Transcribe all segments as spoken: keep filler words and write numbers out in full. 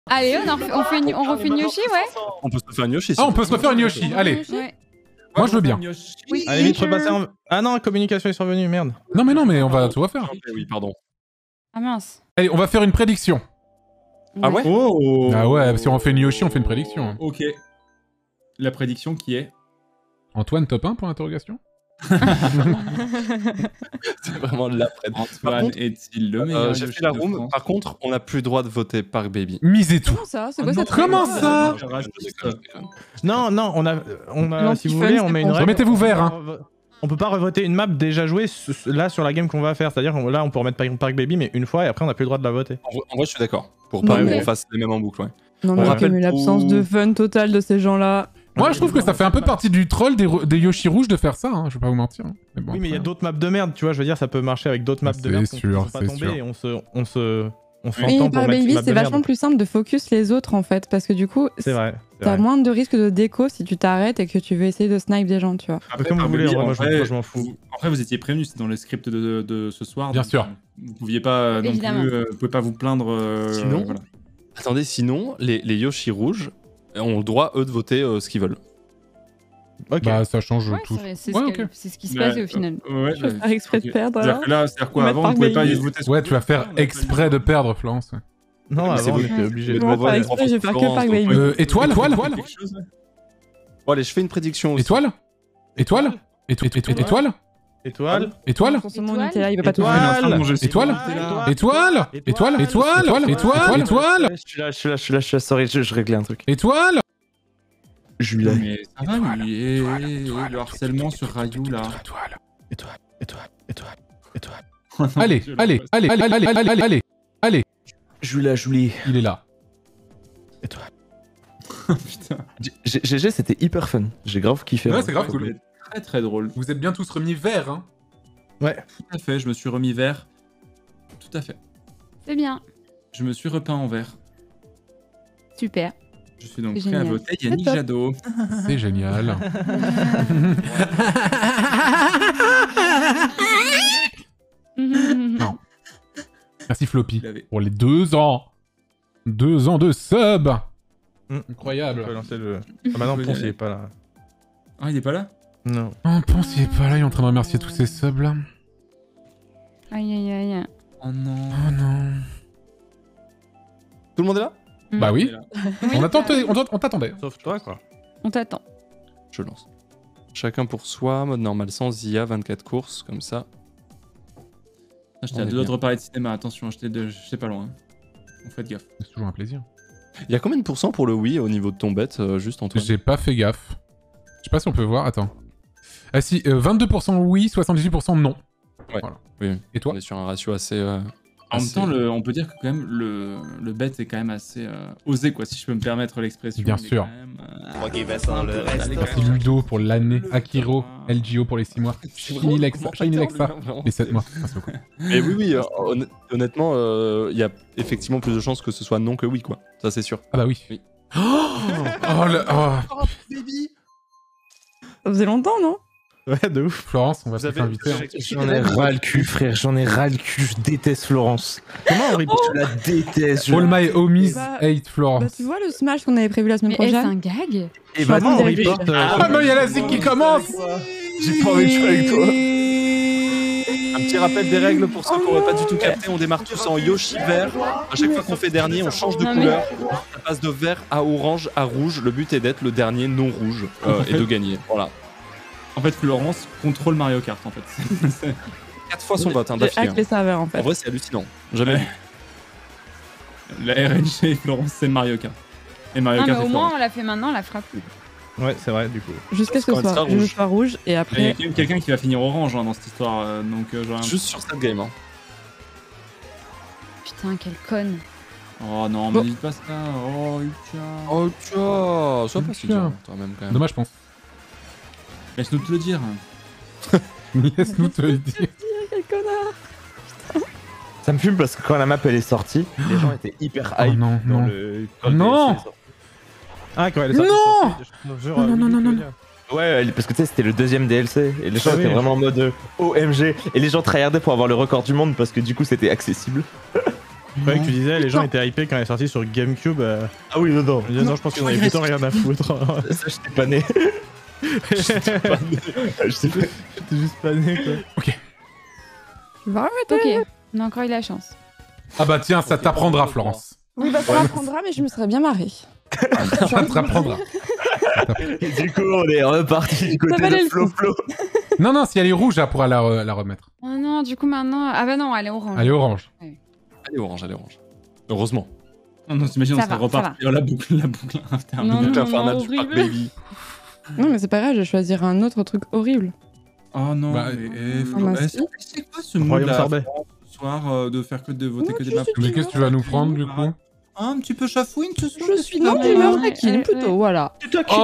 Allez, on, en refait, on, fait une, on refait une Yoshi, ouais. On peut se faire une Yoshi. Ah, on peut se refaire une Yoshi, allez. Ouais. Moi, je veux bien. Oui. Allez, vite, repasser en... Ah non, communication est survenue, merde. Non, mais non, mais on va tout refaire. Oui, pardon. Ah mince. Allez, on va faire une prédiction. Ah ouais? Oh. Ah ouais, si on fait une Yoshi, on fait une prédiction. Ok. La prédiction qui est... Antoine, top un pour l'interrogation? C'est vraiment la prédiction. Antoine est-il le meilleur? Euh, J'ai fait la room. Par contre, on n'a plus le droit de voter Park Baby. Misez tout. Comment ça? C'est quoi cette Comment ça? Non, non, on a, on a, si vous L'anti-fun, voulez, on c'est met une bon. règle. Remettez-vous on peut vert, pas hein. revo- On peut pas revoter une map déjà jouée ce- là sur la game qu'on va faire. C'est-à-dire là, on peut remettre Park Park Baby, mais une fois et après, on n'a plus le droit de la voter. En vrai, en vrai, je suis d'accord. Pour Non, pas mais- qu'on fasse les mêmes en boucle, ouais. Non, On mais rappelle mais l'absence pour- de fun total de ces gens-là. Moi, je trouve que ça fait un peu partie du troll des, des Yoshi rouges de faire ça, hein. Je vais pas vous mentir. Mais bon, Oui, mais il y a après. d'autres maps de merde, tu vois. Je veux dire, ça peut marcher avec d'autres maps de C'est merde. sûr, qu'on peut pas c'est tomber sûr. et on se, on se, on se Oui, Oui, entend pour par mettre une Baby, map c'est de merde. vachement plus simple de focus les autres en fait, parce que du coup, C'est vrai. c'est t'as vrai. moins de risques de déco si tu t'arrêtes et que tu veux essayer de snipe des gens, tu vois. Un peu comme vous voulez, en vrai, moi, je m'en- je m'en fous. Vous, après, vous étiez prévenus, c'est dans le script de, de ce soir. Bien donc, sûr. euh, Vous pouviez pas euh, non Évidemment. plus, euh, vous pouvez pas vous plaindre. euh, Sinon voilà. Attendez, sinon, les, les Yoshi rouges ont le droit, eux, de voter euh, ce qu'ils veulent. Ok. Bah, ça change Ouais, tout. c'est c'est Ouais, ce, ok. qu'elle- c'est ce qui se Ouais, passait au final. euh, ouais, Je vais bah, faire exprès de ok. perdre. C'est-à-dire alors. que là, c'est-à-dire quoi? Mettre Avant, Park vous pouvez pas Baby. y voter. Ouais, tu vas faire exprès de perdre, Florence. Non, mais c'est avant, on vous- était obligé de Bon, voter. faire exprès, je vais faire que Florence, Park donc, Baby. Euh, étoile, étoile, Quelque chose, ouais. Bon, allez, je fais une prédiction aussi. étoile, étoile, étoile, étoile, étoile, Étoile. étoile, Son saumon Nutella, il veut pas tout Étoile. faire. Il est en train de manger ses étoile, Nutella. étoile, étoile, étoile, étoile, étoile, étoile, Je suis là, je suis là, je suis là, je suis là, sorry, je, je réglais un truc. étoile. Jules. Mais ça va, lui, et, et le harcèlement sur Rayou, là. Étoile. Étoile. Étoile. Étoile. Étoile. Allez, Je le allez, passe. allez, allez, allez, allez, allez, allez, allez. Jules, Julie. Il est là. Étoile. Putain. G G, c'était hyper fun. J'ai grave kiffé. Ouais, moi. c'est grave Ouais, cool. c'était Très très drôle. Vous êtes bien tous remis verts, hein. Ouais. Tout à fait, je me suis remis vert. Tout à fait. C'est bien. Je me suis repeint en vert. Super. Je suis donc C'est prêt à génial. voter Yannick top. Jadot. C'est génial. Non. Merci Floppy Il avait- pour les deux ans. Deux ans de sub. Mm. Incroyable. On peut lancer le. Ah, maintenant, peut y Ponce, il aller. est pas là. Ah, il est pas là? Non. Oh, Ponce, il est pas là, il est en train de remercier tous ces subs là. Aïe aïe aïe. Oh non. Oh non. Tout le monde est là? Bah oui. Il est là. On attend, on t'att- on t'attendait. Sauf toi, quoi. On t'attend. Je lance. Chacun pour soi, mode normal sans I A, vingt-quatre courses, comme ça. Ah, J'étais On à est deux doigts de bien. reparler de cinéma, attention, j'étais de... j'étais pas loin. On fait gaffe. C'est toujours un plaisir. Il y a combien de pourcents pour le oui au niveau de ton bet, euh, juste Antoine? J'ai pas fait gaffe. Je sais pas si on peut voir. Attends. Ah si, euh, vingt-deux pour cent oui, soixante-dix-huit pour cent non. Ouais. Voilà. Oui. Et toi? On est sur un ratio assez. euh, En même assez- temps, le- on peut dire que quand même le, le bet est quand même assez euh, osé, quoi, si je peux me permettre l'expression. Bien Il est sûr. quand même, euh, Moi qui vais sans le reste. allez, Merci Ludo pour l'année, Akiro, L G O pour les six mois, Shiny Lexa, Shiny Lexa, les sept mois. Merci beaucoup. Mais oui, oui, euh, honn- honnêtement, euh, il y a effectivement plus de chances que ce soit non que oui, quoi. Ça, c'est sûr. Ah bah oui. Oui. Oh, oh, le- oh. Ça faisait longtemps, non? Ouais, de ouf. Florence, on va Vous te avez- faire inviter. hein. J'en ai ras le cul, frère, j'en ai ras le cul, je déteste Florence. Comment on répond? Je la déteste. Je... All my homies Bah- hate Bah, Florence. tu vois le smash qu'on avait prévu la semaine Mais est-ce prochaine? un gag? Et bah Comment non, on vérifie. reporte euh, Ah non, il y a la zik qui commence. j'ai pas envie de jouer avec toi. Un petit rappel des règles pour ceux qui n'auraient pas du tout capté. On démarre tous en Yoshi vert. À chaque fois qu'on fait dernier, on change de Non, mais- couleur. Ça passe de vert à orange à rouge. Le but est d'être le dernier non rouge euh, et de gagner. Voilà. En fait, Florence contrôle Mario Kart, en fait. C'est- Quatre fois son vote hein, J'ai d'affilée. hack les serveurs en hein. En fait. vrai, c'est hallucinant. Jamais vu. La R N G et Florence, c'est Mario Kart. Et Mario Non mais Kart au et moins Florence. on l'a fait maintenant, on la fera plus. Ouais, c'est vrai, du coup. Jusqu'à ce que Quand ce elle soit, sera je rouge. sois rouge et Il y a après. quand même quelqu'un qui va finir orange hein, dans cette histoire, euh, donc euh, j'aurais un- Juste sur cette game. Hein. Putain, quelle conne. Oh non, Bon. me dites pas ça. Oh, Yuka. Oh, tiens. Sois pas si Tiens. dur, toi même quand même. Dommage, je pense. Laisse-nous te le dire. Laisse-nous te le dire. Quel connard! Ça me fume parce que quand la map elle est sortie, les gens étaient hyper Oh hype non, dans non. le. quand le Non. D L C est sorti. Ah, quand elle est sortie. Non sur- sur- Non, non, oui, non, oui, non, tu non. veux dire. Ouais, elle- parce que tu sais, c'était le deuxième D L C et les gens Ah oui. étaient vraiment en mode euh, O M G et les gens tryhardaient pour avoir le record du monde parce que du coup c'était accessible. Je croyais que tu disais les gens étaient hypés quand elle est sortie sur GameCube. euh, Ah oui, non, non. Je disais, non, je pense qu'ils en avaient plutôt rien à foutre. Ça, j'étais pas né. J'étais pas né. J'étais pas- J'étais juste pas né quoi. Tu vas arrêter. Ok, on a encore eu la chance. Ah bah tiens, ça t'apprendra, Florence. Oui, bah ça m'apprendra, mais je me serais bien marrée. Ça t'apprendra. Et du coup, on est reparti du côté valait de le Flo coup. Flo. Non, non, si elle est rouge, elle pourra la, re- la remettre. Oh non, du coup maintenant... Ah bah non, elle est orange. Elle est orange. Allez, orange, allez, orange. Heureusement. Non, non, t'imagines, on Ça serait va, reparti dans la boucle, la boucle Non, interminable. non, Infernal non, du Parc horrible. Baby. Non, mais c'est pas grave, je vais choisir un autre truc horrible. Oh non, Bah, mais, Ah, Flo- bah, eh, si. c'est c'est quoi ce mot de Royaume la sorbet. France ce soir euh, de faire que de voter Non, que des je maps? suis Mais qu'est-ce que tu vas nous prendre du coup? Un petit peu chafouine ce soir? Je suis non d'humeur taquine, Ouais, plutôt, ouais. voilà.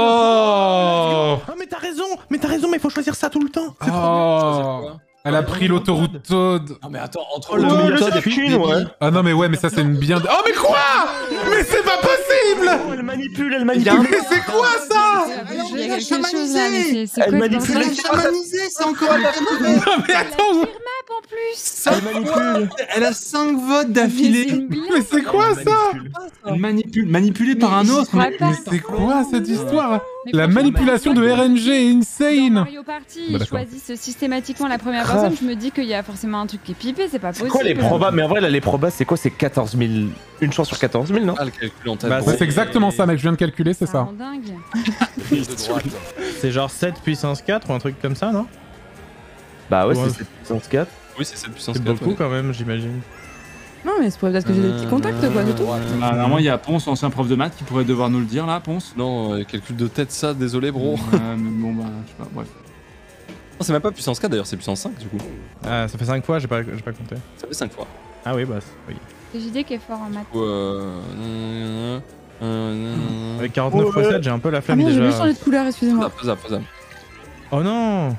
Oh Ah mais t'as raison, mais t'as raison, mais faut choisir ça tout le temps. Oh Elle a pris l'autoroute Toad. Non mais attends, entre Oh, le l'autoroute milieu Toad de et Chine, Baby, ouais. Ah non mais ouais, mais ça c'est une bien... Oh mais quoi? Mais c'est pas possible! Oh, elle manipule, elle Il y a un- manipule. Mais c'est quoi ça? Il y a quelque chose là, mais c'est- c'est Elle quoi ce manipule bordel les Chamanisé, c'est encore la Non mais attends, en plus. Elle manipule. Elle a cinq votes d'affilée. mais c'est quoi ça? Elle manipule, manipulée par un Mais autre. j'y crois Mais pas. Mais c'est quoi cette histoire? Mais La franchement, manipulation de moi, R N G est Dans insane! Mario Party, Bah, ils d'accord. choisissent systématiquement la première Grave. personne. Je me dis qu'il y a forcément un truc qui est pipé, c'est pas C'est possible. quoi les probas? Mais en vrai, là, les probas, c'est quoi? C'est quatorze mille. Une chance sur quatorze mille, non? Ah, le calcul en tête. Bah, bon. Ouais, c'est exactement ça mec, je viens de calculer, c'est Ça ça. rend dingue. C'est genre sept puissance quatre ou un truc comme ça, non? Bah ouais, Ouais. c'est sept puissance quatre. Oui, c'est cette puissance C'est quatre, beaucoup ouais. quand même, j'imagine. Non, mais c'est peut-être que j'ai des petits contacts, quoi, c'est tout. Ah, normalement, il y a Ponce, ancien prof de maths, qui pourrait devoir nous le dire là, Ponce. Non, euh, calcul de tête, ça, désolé, bro. Euh, mais bon, bah, je sais pas, bref. Non, c'est même pas puissance quatre d'ailleurs, c'est puissance cinq du coup. Ah, ça fait cinq fois, j'ai pas, j'ai pas compté. Ça fait cinq fois. Ah oui, bah c'est- oui. C'est J D qui est fort en maths. Du coup, euh... euh, euh, Avec quarante-neuf fois sept, j'ai un peu la Ah flemme merde, j'ai déjà. oublié de changer de couleur, excusez-moi. Faisable, faisable, faisable. Oh non!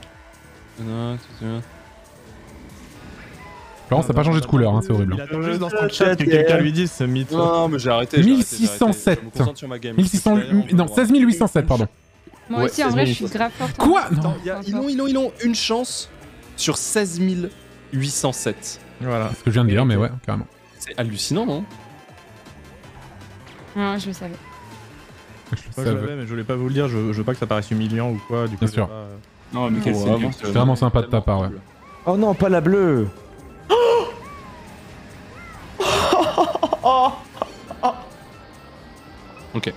Florence, ça n'a pas changé de couleur, hein, c'est horrible. Il attend juste dans son chat que quelqu'un lui dise ce mythe. Non, mais j'ai arrêté. j'ai mille arrêté, j'ai six cent sept. arrêté. Je me concentre sur ma game. mille six cents... Derrière, on va Non, voir. seize mille huit cent sept, pardon. Moi Ouais, aussi, en seize vrai, mille je suis huit cents. grave forte. en Quoi? maths. Non. Attends, y a- ils ont, ils ont, ils ont une chance sur seize mille huit cent sept. Voilà. C'est ce que je viens de dire, mais ouais, carrément. C'est hallucinant, non? Non, je le savais. Je Moi je savais. l'avais, mais je voulais pas vous le dire, je, je veux pas que ça paraisse humiliant ou quoi, du coup. Bien j'ai sûr. pas, euh, Non, mais quel Ouais, seigneur. bon, C'est vraiment sympa de ta part, ouais. Oh non, pas la bleue. Ok.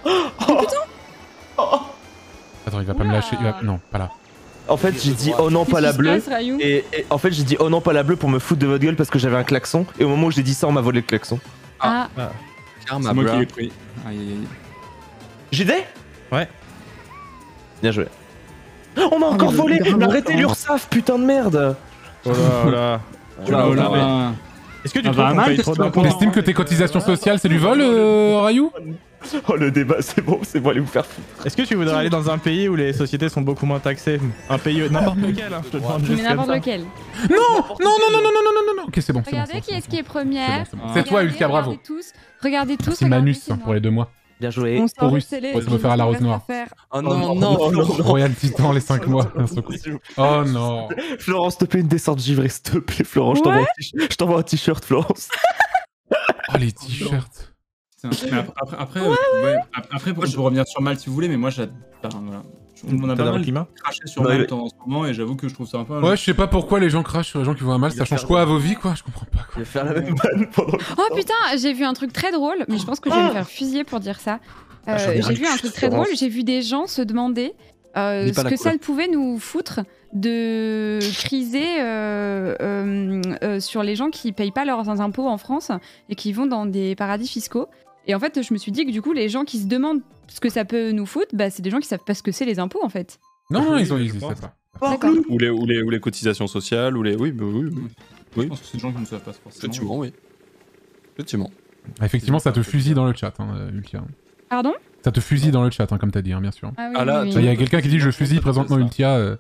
Attends, il va pas me lâcher. il va- Non, pas là. En fait, j'ai dit oh non, pas la Qu'est-ce qui se bleue. passe, Rayou Et, et en fait, j'ai dit oh non, pas la bleue pour me foutre de votre gueule parce que j'avais un klaxon. Et au moment où j'ai dit ça, on m'a volé le klaxon. Ah, Karma, C'est moi bra. qui l'ai pris. Aïe, aïe, aïe. J D? Ouais. Bien joué. On m'a encore mais volé! grave Mais arrêtez longtemps. l'URSSAF, putain de merde! Oh là, oh là. Oh là, oh là, ouais. là. Est-ce que tu Ah trouves bah, qu'on mal, paye qu'est-ce trop que tu vas d'impôts? prendre T'estimes que tes cotisations sociales, c'est du vol, euh, Rayou? Oh le débat, c'est bon, c'est bon, allez vous faire foutre. Est-ce que tu voudrais aller dans un pays où les sociétés sont beaucoup moins taxées? Un pays, n'importe lequel, hein, je te demande juste mais comme n'importe ça. lequel. Non, non, non, non, non, non, non, non, non. Ok, c'est bon. c'est bon, Regardez c'est qui bon, est-ce qui est c'est première. bon, c'est bon. Ah. C'est toi, Regardez, Ulka, bravo. Regardez tous, regardez tous. Merci regardez, Manus c'est moi. pour les deux mois. Bien joué. On sort de Horus. télé. Ouais, ça me faire à la rose noire. Oh non, non, non, non. Royal Titan, les cinq mois. d'un seul coup. Oh non. Florence, te plaît une descente givrée, s'il te plaît, Florence. Je t'envoie un t- je t'envoie un t-shirt, Florence. Oh, les t-shirts. Putain, mais après, après, après, euh, ouais, ap- après pour, pour revenir sur Malte si vous voulez, mais moi j'adore. Voilà. On a pas T'adores le mal climat? craché sur Non, Malte mais- en ce moment et j'avoue que je trouve ça un peu. Ouais, je sais pas pourquoi les gens crachent sur les gens qui vont à mal. Ça change quoi à vos vies, quoi? Je comprends pas, Je quoi. vais faire la même vanne pendant le Oh putain, j'ai vu un truc très drôle, mais je pense que je vais me faire fusiller pour dire ça. Euh, Ah, j'en ai j'ai vu un truc très drôle, j'ai vu des gens se demander euh, Dis ce pas la que couleur. ça pouvait nous foutre de criser euh, euh, euh, sur les gens qui payent pas leurs impôts en France et qui vont dans des paradis fiscaux. Et en fait, je me suis dit que du coup, les gens qui se demandent ce que ça peut nous foutre, bah, c'est des gens qui savent pas ce que c'est les impôts en fait. Non, non, ils ont, Oui, ils je ils pense. savent pas. D'accord. Ou les, ou, les, ou les cotisations sociales, ou les. Oui, bah oui, oui. Je pense que c'est des gens qui ne savent pas forcément. Effectivement, oui. Effectivement. Ah, effectivement, ça te fusille dans le chat, hein, Ultia. Pardon? Ça te fusille dans le chat, hein, comme t'as dit, hein, bien sûr. Ah oui, Ah là, oui, Il oui. y a quelqu'un qui dit je fusille présentement Ça. Ultia. euh,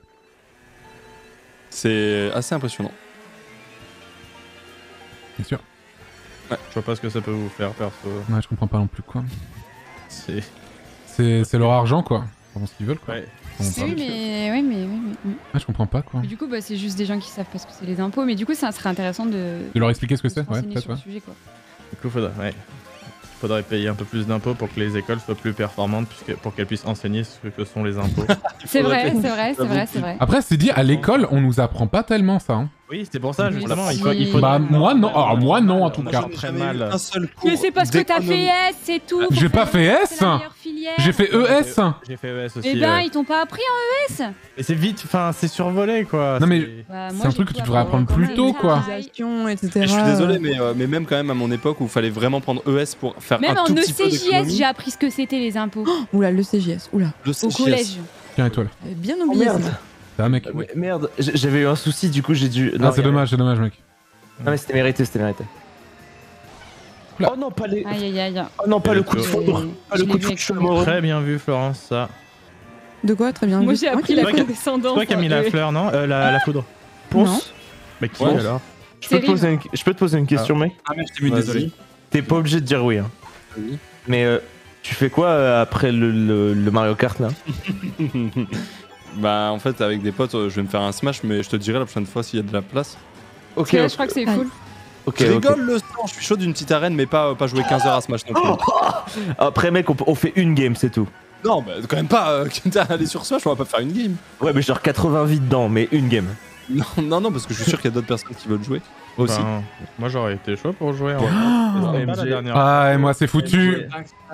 C'est assez impressionnant. Bien sûr. Je vois pas ce que ça peut vous faire, perso. Ouais, je comprends pas non plus, quoi. C'est. C'est c'est leur argent, quoi. Ils font ce qu'ils veulent, quoi. Ouais. Ils font pas. Oui, mais, oui, mais, oui, mais- oui. Ouais, je comprends pas, quoi. Mais du coup, bah, c'est juste des gens qui savent pas ce que c'est les impôts. Mais du coup, ça serait intéressant de, De leur expliquer ce que de se c'est? Ouais, renseigner peut-être, sur le ouais. sujet, quoi. coup, faudrait, ouais. faudrait payer un peu plus d'impôts pour que les écoles soient plus performantes, puisque, pour qu'elles puissent enseigner ce que sont les impôts. C'est vrai, c'est vrai, c'est vrai, c'est vrai. Après, c'est dit, à l'école, on nous apprend pas tellement ça. Hein. Oui, c'est pour ça, Oui, justement. si. Il faut, il faut... Bah, moi, non. Alors, moi, non, en tout cas. Très mal. Un seul cours Mais c'est parce que t'as d'économie. fait S, c'est tout. J'ai pas fait S. C'est la meilleure filière. J'ai fait E S. J'ai fait E S aussi. Eh ben, ouais. ils t'ont pas appris en E S. Et c'est vite, enfin, c'est survolé, quoi. Non, mais- c'est- Bah, C'est moi, un j'ai truc que tout tu devrais appris apprendre en plus commun. tôt, quoi. Organisation, et Et cetera. je suis désolé, mais, euh, mais même quand même à mon époque où il fallait vraiment prendre E S pour faire Même un en tout petit peu E C J S, d'économie. j'ai appris ce que c'était les impôts. Oula, le C J S. Oula. Le Au C J S. collège. Tiens, étoile. J'avais bien Oh oublié merde. ça. Ça va, mec. Ouais, merde, j- j'avais eu un souci, du coup j'ai dû. Ah, c'est dommage, c'est dommage, mec. Non mais c'était mérité, c'était mérité. Oula. Oh non, pas les. Aïe, aïe, aïe. Oh non, pas Et le le coup de tour. foudre. Pas Je le l'ai coup de vu avec foudre. toi. je suis Très bien vu, Florence, ça. De quoi? Très bien. Moi, vu. j'ai Ah, appris qui la l'a Toi qui- condescendance. Toi qui as mis la euh, fleur, non euh, la, la foudre. Ponce. Mais qui Ouais. alors Je peux, te Terrible. poser une... je peux te poser une question, mec? Ah merde, je t'ai vu, Vas-y. désolé. T'es pas obligé de dire oui. Hein. Oui. Mais euh, tu fais quoi euh, après le, le- le Mario Kart là? Bah en fait avec des potes euh, je vais me faire un smash mais je te dirai la prochaine fois s'il y a de la place. Ok, Je ok. crois que c'est Aïe. cool. ok, je ok. rigole le sang, je suis chaud d'une petite arène mais pas, pas jouer quinze heures à smash non plus. Après, mec, on, on fait une game, c'est tout. Non bah quand même pas, euh, quitte à aller sur smash on va pas faire une game. Ouais, mais genre quatre-vingts vies dedans, mais une game. Non non non parce que je suis sûr qu'il y a d'autres personnes qui veulent jouer aussi. Ben, moi j'aurais été chaud pour jouer. En Oh, fait. Pas la M G. dernière. Ah, et moi, c'est foutu.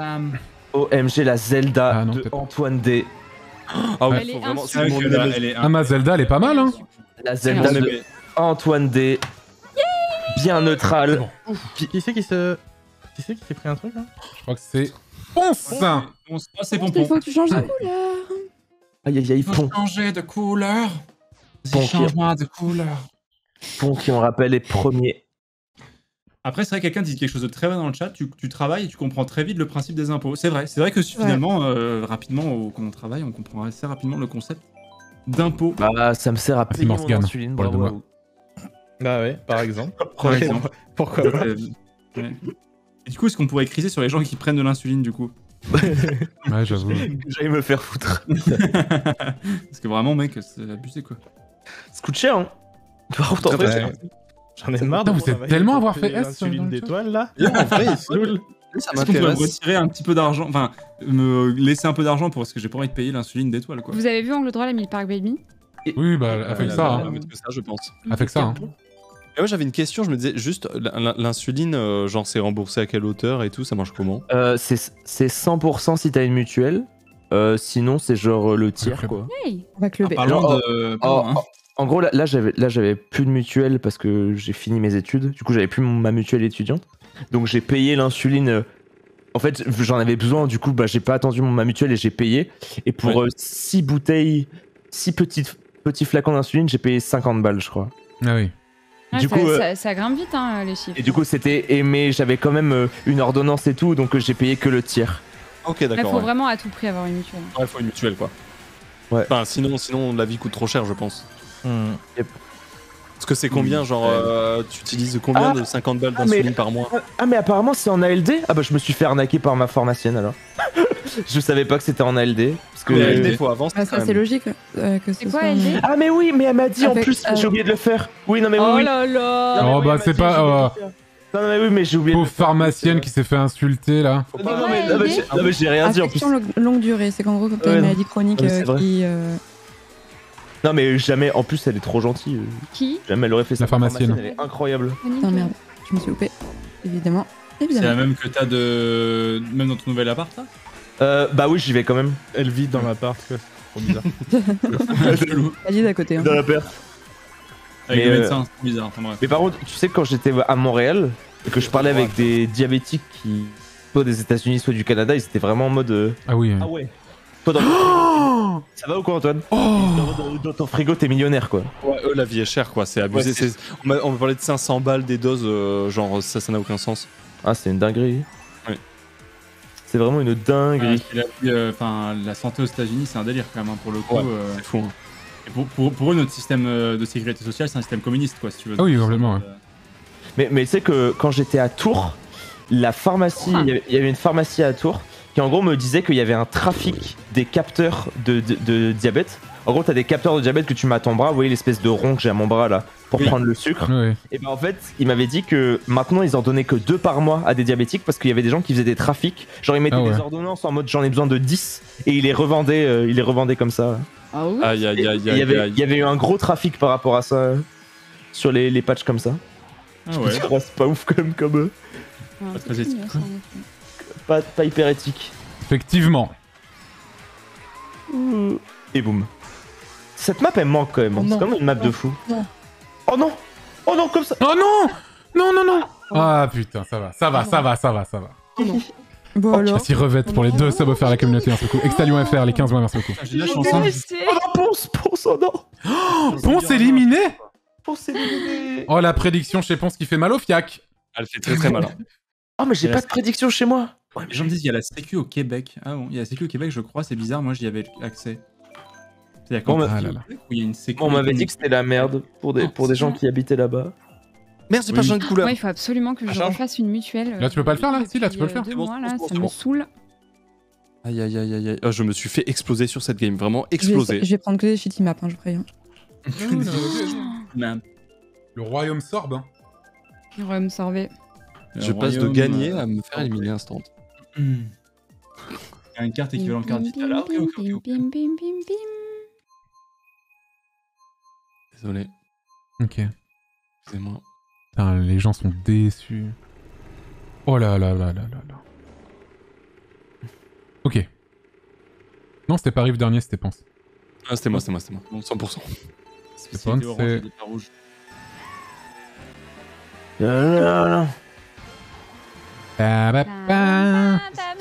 O M G, la Zelda Ah, non, de peut-être. Antoine D. Ah ouais Elle faut est vraiment insulte. c'est mon idée. Elle est Ah, ma Zelda, elle est pas mal, hein. La Zelda Non, mais- de Antoine D. Bien neutrale. Qui, qui c'est qui se. Qui c'est qui s'est pris un truc là Je crois que c'est Ponce. Bon, ça, c'est Il pompon. faut que tu changes de Ah. couleur. Aïe aïe aïe, Il faut Pont. changer de couleur. Pont Des qui- changements de couleur. Pont qui, on rappelle, est premier. Après, c'est vrai que quelqu'un dit quelque chose de très vrai dans le chat. Tu, tu travailles et tu comprends très vite le principe des impôts. C'est vrai. C'est vrai que finalement, euh, rapidement, au- quand on travaille, on comprend assez rapidement le concept d'impôt. Bah, ça me sert à Merci, payer mon Morgane, insuline, pour le bravo à doigt. vous. Bah ouais, par exemple. Par exemple. Pourquoi pas Euh, ouais. Et du coup, est-ce qu'on pourrait criser sur les gens qui prennent de l'insuline du coup? Ouais, j'avoue. J'allais me faire foutre. Parce que vraiment, mec, c'est abusé quoi. Ça coûte cher, hein. Par contre, en Très vrai, cher. J'en ai marre de Putain, vous êtes travailler tellement pour avoir payer fait S l'insuline dans le d'étoiles là. En vrai il Saoul. ça Est-ce qu'on pourrait me m'intéresse. retirer un petit peu d'argent, enfin, me laisser un peu d'argent pour parce que j'ai pas envie de payer l'insuline d'étoile quoi. Vous avez vu Angle droit la Milk Park Baby? Oui, bah, elle a fait que Elle ça. a- Hein. elle a fait que ça je pense. Elle a fait que ça. Hein. Et moi j'avais une question, je me disais juste l'in- l'insuline euh, genre c'est remboursé à quelle hauteur et tout, ça marche comment? euh, c'est c'est cent pour cent si t'as une mutuelle. Euh, sinon, c'est genre euh, le tiers, quoi. Hey. On va clubber. Parlons Alors, de. Oh, pardon, hein. oh, en gros, là, là, j'avais là, j'avais plus de mutuelle parce que j'ai fini mes études. Du coup, j'avais plus mon- ma mutuelle étudiante. Donc, j'ai payé l'insuline. euh, En fait, j'en avais besoin. Du coup, bah, j'ai pas attendu mon- ma mutuelle et j'ai payé. Et pour Ouais. six bouteilles, six petites, petits flacons d'insuline, j'ai payé cinquante balles, je crois. Ah oui. Ouais, Du ça, coup, euh, ça, ça grimpe vite, hein, les chiffres. Et du coup, c'était. et Mais j'avais quand même euh, une ordonnance et tout. Donc, euh, j'ai payé que le tiers. Ok Il d'accord. faut Ouais. vraiment à tout prix avoir une mutuelle. Ouais, faut une mutuelle quoi. Ouais. Enfin sinon, sinon la vie coûte trop cher je pense. Hmm. Parce que c'est combien genre euh, tu utilises combien Ah. de cinquante balles Ah, d'insuline mais- par mois? Ah, Ah, mais apparemment, c'est en A L D. Ah, bah, je me suis fait arnaquer par ma pharmacienne alors. Je savais pas que c'était en A L D. Parce que. Mais Ouais, L D ouais. faut avancer Ah, quand ça, c'est même. logique euh, que ce C'est quoi, soit- L D? Ah, mais oui, mais elle m'a dit en Avec, plus, euh, j'ai oublié de le faire. Oui, non, mais oui. Oh oui. là là Non, mais Oh, oui, bah, elle m'a c'est dit, pas, j'ai oublié de euh, le faire. Non, non, mais oui, mais j'ai oublié de Pauvre le faire. pharmacienne qui s'est fait insulter là. Faut Non, pas- non, mais, Ouais, non, mais L D. j'ai- non, mais j'ai rien dit en plus. Affection longue- longue durée, c'est qu'en gros, quand t'as Ouais, une non. maladie chronique Ouais, c'est euh, vrai. qui. euh, Non, mais jamais. En plus, elle est trop gentille. euh, Qui? Jamais elle aurait fait ça. La pharmacienne. Elle est incroyable. Putain, merde, je me suis loupé. Évidemment. C'est la Évidemment. même que t'as de. Même dans ton nouvel appart là? Euh, bah oui, j'y vais quand même. Elle vit dans l'appart, quoi. C'est trop bizarre. Chelou. La vie d'à côté. Hein. Dans la perte. Avec Mais, le euh, médecin, c'est bizarre. Enfin, bref. Mais par contre, tu sais que quand j'étais à Montréal et que je parlais avec des diabétiques qui soit des États-Unis, soit du Canada, ils étaient vraiment en mode. euh, Ah oui. oui. Ah ouais. Toi dans ton... Ça va ou quoi, Antoine Oh dans, dans- dans ton frigo, t'es millionnaire quoi. Ouais, eux la vie est chère quoi, c'est abusé. Ouais, c'est- C'est- on m'a on m'a parlé de cinq cents balles des doses, euh, genre ça ça n'a aucun sens. Ah, c'est une dinguerie. Ouais. C'est vraiment une dinguerie. Euh, la, euh, enfin, la santé aux États-Unis, c'est un délire quand même hein, pour le coup. Ouais. euh, C'est fou. Hein. et pour, pour, pour eux, notre système euh, de sécurité sociale, c'est un système communiste, quoi, si tu veux. Ah oui, complètement, ouais. Euh, Mais, mais tu sais que quand j'étais à Tours, la pharmacie, Ah. il y avait- il y avait une pharmacie à Tours qui en gros me disait qu'il y avait un trafic des capteurs de, de- de diabète En gros, t'as des capteurs de diabète que tu mets à ton bras. Vous voyez l'espèce de rond que j'ai à mon bras là pour Oui. prendre le sucre. Ouais. Et ben en fait, il m'avait dit que maintenant ils en donnaient que deux par mois à des diabétiques parce qu'il y avait des gens qui faisaient des trafics. Genre ils mettaient Ah ouais. des ordonnances en mode j'en ai besoin de dix et ils les revendaient, euh, ils les revendaient comme ça. Ah oui. Aïe, Et aïe, aïe, il y aïe, avait, aïe. il y avait eu un gros trafic par rapport à ça euh, sur les, les patchs comme ça. Ah Je ouais. me dis, oh, c'est pas ouf quand même comme eux. Ouais, Pas c'est très génial, éthique. ça, en effet. Pas, pas hyper éthique. Effectivement. Et boum. Cette map elle me manque quand même. hein. Non. C'est comme une map de fou. Non. Oh non. Oh non comme ça. Oh non. Non, non, non. Ah putain, ça va, ça va, ça va, ça va, ça va. Bon alors. Merci Revette pour les deux subs offerts à la communauté, merci beaucoup. Extalion F R, les quinze mois, merci beaucoup. Putain, J'ai de la chance. Hein. Oh non Ponce, Ponce, oh non. Ponce éliminé. Ponce éliminé. Oh la prédiction chez Ponce qui fait mal au fiac. Elle fait très très mal. hein. Oh mais j'ai Et pas la- de prédiction chez moi. Ouais, mais Les gens me disent qu'il y a la sécu au Québec. Ah bon, il y a la sécu au Québec, je crois, c'est bizarre, moi j'y avais accès. C'est-à-dire Bon, qu'en bah- Ah là là. Québec, où il y a une sécu. on m'avait dit que c'était la merde pour des, Non, pour des c'est gens vrai. qui habitaient là-bas. Merde, j'ai pas Oui. changé de couleur. Moi, il faut absolument que je change. refasse une mutuelle. Là, tu peux pas le faire, là Si, là, tu peux le depuis, faire. euh, Deux C'est bon, mois, c'est là, bon, c'est ça bon. me saoule. Aïe, aïe, aïe, aïe, aïe. Oh, je me suis fait exploser sur cette game, vraiment Je vais, exploser. je vais prendre que des shitty maps, hein, je préviens. Man. Le royaume sorbe. hein. Il va me sorber. Je Le passe de royaume, gagner euh, à me faire éliminer instant. Hmm. Il y a une carte équivalente carte vitale. Ah, ok, ok, ok, ok. Bim, bim, bim, bim. Désolé, Ok. excusez-moi. Putain, les gens sont déçus. Oh là là là là là là. Ok. Non, c'était pas Rive dernier, c'était Ponce. Ah, c'était moi, c'était moi, c'était moi. cent pour cent. C'était C'était Ponce, orange, c'est... c'était pas rouge. Euh, non, non. Ba, ba, ba.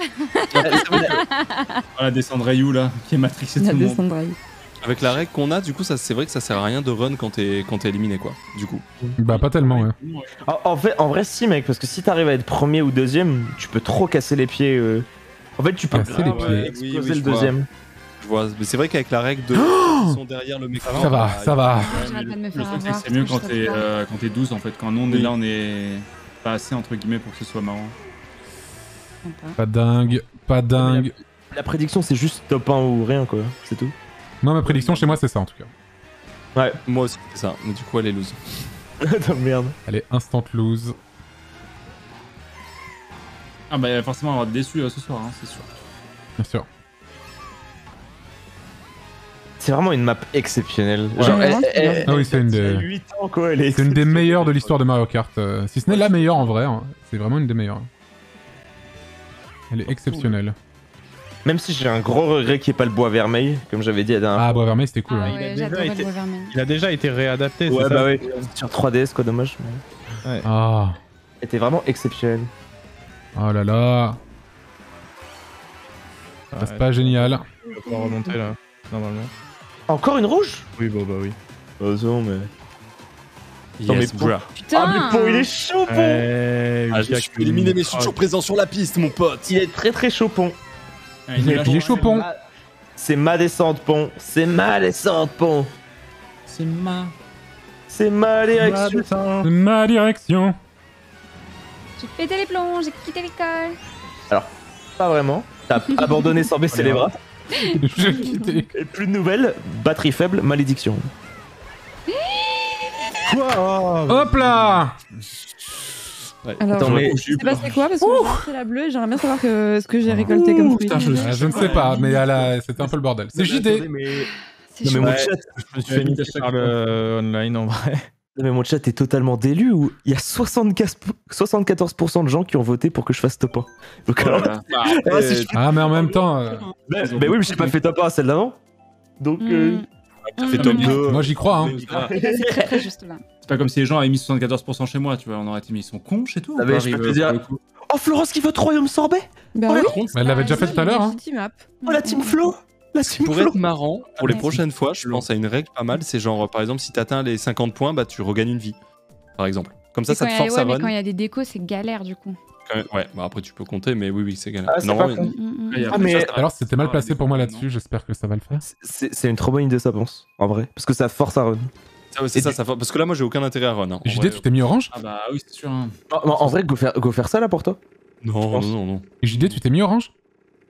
Ah, la descente Ryu là, qui est matrixé tout La le monde. descente drive. Avec la règle qu'on a, du coup, ça c'est vrai que ça sert à rien de run quand t'es quand t'es éliminé, quoi. Du coup. Bah, pas tellement, ouais. En, en fait, en vrai, si, mec, parce que si t'arrives à être premier ou deuxième, tu peux trop casser les pieds. euh. En fait, tu peux Casser les grave, pieds. euh, Oui, exploser oui, le je vois. deuxième. Je vois. Mais c'est vrai qu'avec la règle de. Ils sont derrière le mec. Ça va, ça va. J'arrête pas de me Le faire truc, c'est que avoir. c'est mieux quand je t'es sais pas. euh, quand t'es douze en fait. Quand nous on est Oui. là, on est pas assez entre guillemets pour que ce soit marrant. Sympa. Pas dingue, pas dingue. La prédiction, c'est juste top un ou rien, quoi. C'est tout. Moi, ma prédiction chez moi, c'est ça, en tout cas. Ouais. Moi aussi, c'est ça. Mais du coup, elle est loose. Attends, merde. Allez, instant lose. Ah bah il va forcément avoir déçu euh, ce soir, hein, c'est sûr. Bien sûr. C'est vraiment une map exceptionnelle. Ouais, Genre, vraiment, elle, c'est bien. elle- Ah oui, c'est une elle a des- huit ans, quoi. Elle est C'est une des meilleures de l'histoire de Mario Kart. euh, si ce n'est la meilleure en vrai, hein. C'est vraiment une des meilleures. Elle est exceptionnelle. Même si j'ai un gros regret qu'il n'y ait pas le bois vermeil, comme j'avais dit à la dernière Ah, bois vermeil, c'était cool. Ah hein. il a ouais, déjà j'adorais été- le bois vermeil. Il a déjà été réadapté, fois. c'est Ouais, ça bah ouais. Sur trois D S, quoi, dommage. mais- Ah, Elle était vraiment exceptionnelle. oh là là. Ah, Ça, c'est pas génial. Il va pouvoir remonter là, normalement. Encore une rouge? Oui, bah, bah oui. Oh, non, mais. Yes, Attends, mais bouge. Putain Ah, mais bon, il est chaud, pont! Eh, Ah, je Jack, suis éliminé, mais je suis ah, toujours présent sur la piste, mon pote. Il est très très chaud, pont. Ah, Il est- il est chaud, pont. C'est ma descente, pont. C'est ma descente, pont. C'est ma. C'est ma direction. descente. Ma direction. J'ai pété les plombs, j'ai quitté l'école. Pas vraiment. T'as abandonné sans baisser les bras. Je quitte les- Et plus de nouvelles, batterie faible, malédiction. Quoi oh, Hop là. Alors, Attends, mais- c'est passé quoi? Parce que j'ai lancé la bleue et j'aimerais bien savoir que, ce que j'ai récolté comme fruit. putain, je- Ah, je ne sais pas, mais elle a- c'était un peu le bordel. C'est J D. Mais... C'est Non, mais chaud. mon Ouais. chat, Je me suis fait Ouais, niquer à chaque par fois. le online en vrai. non, mais mon chat est totalement délu où il y a soixante-quinze soixante-quatorze pour cent de gens qui ont voté pour que je fasse top un. Donc, Oh là alors, là. ah, si je- Ah, mais en même temps, euh, mais, mais oui, mais j'ai pas fait top un à celle d'avant. Donc, euh, Mm. T'as fait Mm. top Mm. deux. moi j'y crois. Hein. C'est pas- Et là, c'est très très juste là. c'est pas comme si les gens avaient mis soixante-quatorze pour cent chez moi, tu vois. On aurait été mis, ils sont cons chez toi. Ah, ou mais pas, je peux Rive, te dire- pour le coup oh, Florence qui vote Royaume Sorbet. Bah Oh, oui. la Mais elle l'avait déjà fait tout à l'heure. Hein. Shitty map. Oh, la team Flo. La team Pour Flo. être marrant, pour les Ouais. prochaines fois, je pense à une règle pas mal. C'est genre, par exemple, si t'atteins les cinquante points, bah tu regagnes une vie. Par exemple. Comme ça, Mais ça quand te il y a- force ouais, à mais run. quand il y a des décos, c'est galère du coup. Quand même- Ouais, bah après tu peux compter, mais oui, oui, c'est galère. Ah, c'est Normalement, pas con. Mm, mm, Ouais, y a- Ah, mais- ça, ça- Alors c'était mal Ah, placé pour moi non. là-dessus, j'espère que ça va le faire. C'est c'est une trop bonne idée, ça pense. En vrai. Parce que ça force à run. ça, ouais, c'est Et ça, du- ça for- parce que là, moi, j'ai aucun intérêt à run. hein. En J D, vrai, tu t'es mis orange? Ah bah oui, c'est sûr. hein. En, en vrai, go faire, go faire ça là pour toi. Non, pense. non, non, non. J D, tu t'es mis orange?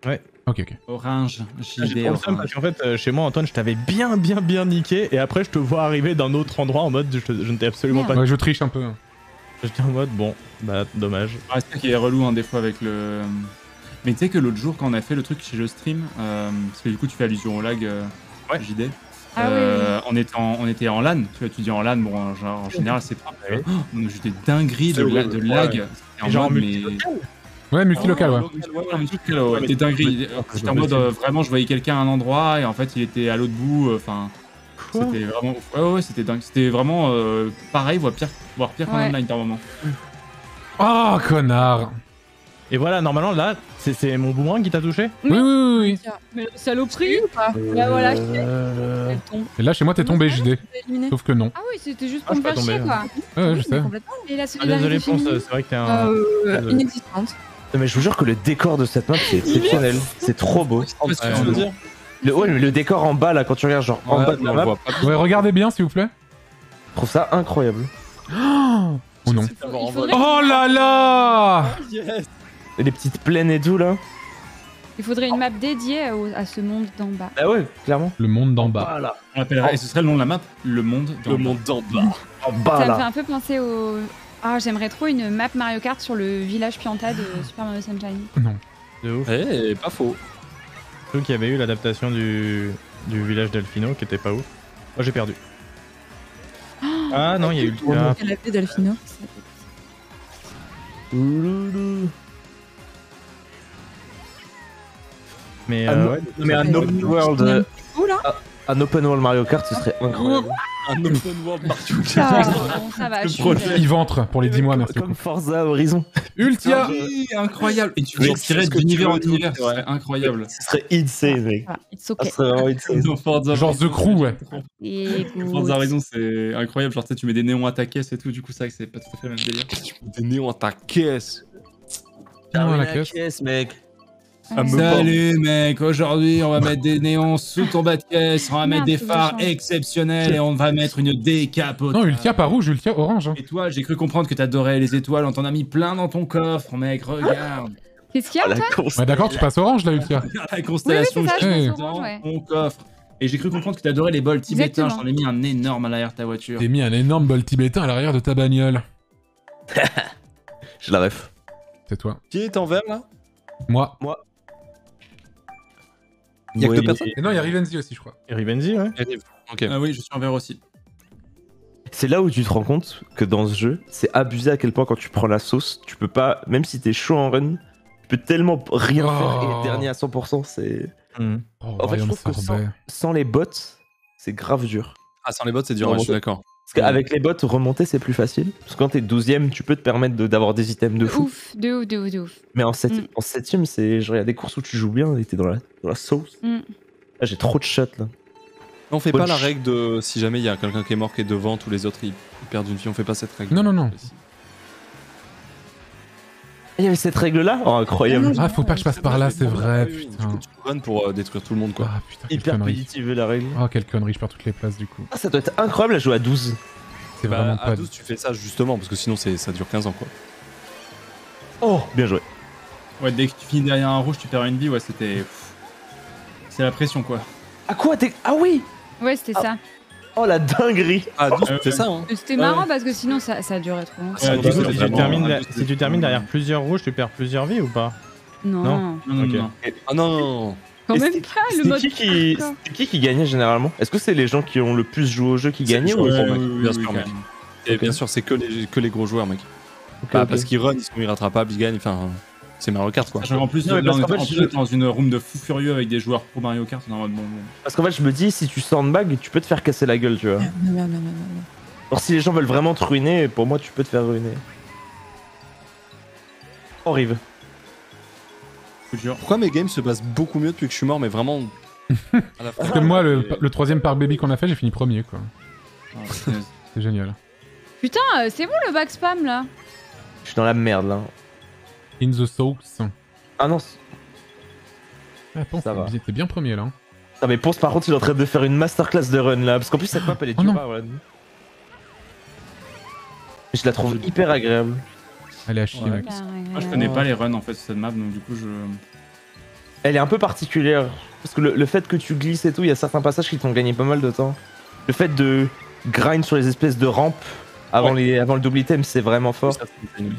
Ok, ok. Orange, J J'ai D trop le seum Orange. parce qu'en fait, euh, chez moi, Antoine, je t'avais bien, bien, bien niqué, et après, je te vois arriver d'un autre endroit en mode, je, te- je ne t'ai absolument Merde. pas. Ouais, je triche un peu. J'étais en mode, bon, bah, dommage. Ah, c'est ça qui est relou hein, des fois avec le. Mais tu sais que l'autre jour, quand on a fait le truc chez le stream, euh, parce que du coup, tu fais allusion au lag, euh, Ouais. J D. Ah euh, on, était en, on était en LAN, tu vois, tu dis en LAN, bon, en, genre, en général, c'est pas. Ouais. Oh, on a juste des dingueries de, C'est la- vrai, de ouais. lag. Et C'était en genre en mode, mais. multilocal. Ouais, multilocal, ouais. Ouais, ouais, multilocal, ouais. Des dingueries. J'étais en je mode, sais. euh, vraiment, je voyais quelqu'un à un endroit et en fait, il était à l'autre bout. Enfin, Quoi c'était vraiment. Ouais, ouais, ouais, c'était dingue. C'était vraiment euh, pareil, voire pire, voire pire qu'en Ouais. online par moment. Oh, connard. Et voilà, normalement, là, c'est- c'est mon boomerang qui t'a touché. Oui, oui, oui, oui. Mais saloperie ou pas Bah voilà, je Euh... elle tombe. Et là, chez moi, t'es tombé, J D. T'es éliminé. Sauf que non. Ah oui, c'était juste Ah, pour je me suis faire pas chier, tombé, quoi. Ouais, ouais, je Oui, mais sais. complètement. Et la Ah, solidarité désolé, Ponce, féminine. c'est vrai que t'es un. Euh, Désolé. inexistante. Non, mais je vous jure que le décor de cette map c'est exceptionnel. C'est trop beau. Oh, ce que tu veux dire Le, ouais, mais le décor en bas là, quand tu regardes genre en Ouais, bas de la on map, voit pas. Ouais, regardez bien, s'il vous plaît. je trouve ça incroyable. Oh, oh non. Il faudrait, Oh là là. Yes. Et les petites plaines et tout là. il faudrait une map dédiée au- à ce monde d'en bas. Ah ouais, clairement. Le monde d'en bas. Voilà. On l'appellerait, et ce serait le nom de la map, le monde. dans Le bas. monde d'en bas. En bas Ça me fait là. un peu penser au. Ah, j'aimerais trop une map Mario Kart sur le village Pianta de Super Mario Sunshine. Non. De ouf. Eh, pas faux. Ceux qui avaient eu l'adaptation du... du village d'Elfino qui était pas ouf. Moi j'ai perdu. Ah non, il y a eu le cas. Elle a fait Delphino. Ouloulou. Mais Ah, euh, non, ouais, mais un Ouais, open je world, n'aime euh, Où là un open world Mario Kart, ce serait incroyable. Un open world partout. Ah, bon, ça va, je suis projet. désolée. Il ventre pour les dix mois, merci Comme beaucoup. Forza Horizon. Ultia. Oui, incroyable. Et tu Oui, peux c'est tirer ce que d'univers tu en veux, univers, c'est vrai. c'est incroyable. Ce serait insane, mec. Voilà, it's Ça okay. serait vraiment insane. Dans Forza Genre The Crew, ouais. Et Forza Horizon, c'est incroyable. Genre, tu sais, tu mets des néons à ta caisse et tout. Du coup, c'est vrai que c'est pas tout à fait le même délire. Des néons à ta caisse. Non, à la Termine caisse. mec. Ah, me Salut mec, aujourd'hui on va mettre des néons sous ton bas de caisse, on va mettre Merde, des faut que je phares change. exceptionnels et on va mettre une décapotable. Non, Ultia pas rouge, Ultia orange. hein. Et toi, j'ai cru comprendre que t'adorais les étoiles, on t'en a mis plein dans ton coffre, mec, regarde. Qu'est-ce qu'il y a, Ah, la Antoine course. Ouais, d'accord, tu passes orange là, Ultia. La constellation Oui, oui, c'est ça, je juste passe orange, dans ouais. ton coffre. Et j'ai cru comprendre que t'adorais les bols tibétains, Exactement. j'en ai mis un énorme à l'arrière de ta voiture. J'ai mis un énorme bol tibétain à l'arrière de ta bagnole. J'ai la ref. C'est toi. Qui est en vert là Moi. Il y a que Ouais, deux il- personnes. Et non, il y a Rivenzi aussi, je crois. Et Rivenzi, ouais. Ok. Ah oui, je suis en vert aussi. C'est là où tu te rends compte que dans ce jeu, c'est abusé à quel point quand tu prends la sauce, tu peux pas, même si t'es chaud en run, tu peux tellement rien Oh. faire et être dernier à cent pour cent. C'est Hmm. Oh, En fait, je Ryan trouve que sans, Sorbet. sans les bots, c'est grave dur. Ah, sans les bots, c'est dur, ouais, je suis d'accord. Parce qu'avec les bots, remonter c'est plus facile. Parce que quand t'es douzième, tu peux te permettre de- d'avoir des items de De fou. ouf, de ouf, de ouf, de ouf. Mais en, sept- Mm. en septième, c'est genre il y a des courses où tu joues bien et t'es dans la, dans la sauce. Mm. Là, j'ai trop de shots là. On fait Bonne pas la ch- règle de si jamais il y a quelqu'un qui est mort qui est devant, tous les autres ils, ils perdent une vie. On fait pas cette règle. Non, non, non. Il y avait cette règle là. Oh, incroyable. Ah, faut pas que je passe par là, c'est vrai, Oui, putain. Tu, tu runs pour euh, détruire tout le monde quoi. Ah, putain, quelle Hyper connerie. positive la règle. Oh, quelle connerie, je perds toutes les places du coup. Ah, ça doit être incroyable à jouer à douze. C'est Bah, vraiment à pas. douze, tu fais ça justement parce que sinon c'est- ça dure quinze ans quoi. Oh, bien joué. Ouais, dès que tu finis derrière un rouge, tu perds une vie, ouais, c'était. pff, C'est la pression quoi. Ah quoi t'es... Ah oui. Ouais, c'était Ah. ça. Oh la dinguerie. Ah, douze, Euh, tu fais ça hein. C'était Ouais, marrant ouais. parce que sinon ça, ça durait trop longtemps. Ouais, Du du coup, coup, si tu vraiment, termines, un la- douze, si tu c'est- termines derrière plusieurs rouges, tu perds plusieurs vies ou pas? Non, Non. Non, non, Ok. non. Ah non, non, non. quand Et même c'est- pas le C'était mode. qui qui... hardcore. c'était qui qui gagnait généralement? Est-ce que c'est les gens qui ont le plus joué au jeu qui C'est gagnaient les ou joueurs, Ouais, mec. oui, oui, Bien oui, sûr, quand mec. même. Et Ok. bien sûr, c'est que les, que les gros joueurs, mec. Ok, Bah, ok. parce qu'ils run, ils sont irrattrapables, ils gagnent. Enfin, c'est Mario Kart quoi. Sachant qu'en plus, Non, mais là, parce on qu'en est fait, en je- plus dans une room de fous furieux avec des joueurs pro Mario Kart. On est en mode bon, bon. Parce qu'en fait, je me dis, si tu sandbag, tu peux te faire casser la gueule, tu vois. Merde, merde, merde, merde, merde. Alors, si les gens veulent vraiment te ruiner, pour moi, tu peux te faire ruiner. Horrible. Coup dur. Pourquoi mes games se passent beaucoup mieux depuis que je suis mort, mais vraiment. à la fin. Parce que moi, le, le troisième Park Baby qu'on a fait, j'ai fini premier, quoi. Ah, punaise. C'est génial. Putain, euh, c'est bon le back spam là. Je suis dans la merde, là. In the sauce. Ah non. c'est- Ah, pense, Ça va. t'es bien premier là. hein. Ah, mais Ponce, par contre, il est en train de faire une masterclass de run, là. Parce qu'en plus, cette map, elle est Oh dure non. à run. Je la trouve hyper agréable. Elle est à chier, Ouais. mec. Moi, je connais pas les runs en fait sur cette map, donc du coup, je. elle est un peu particulière. Parce que le, le fait que tu glisses et tout, il y a certains passages qui t'ont gagné pas mal de temps. Le fait de grind sur les espèces de rampes avant, Ouais. les, avant le double item, c'est vraiment fort. Ça, c'est une-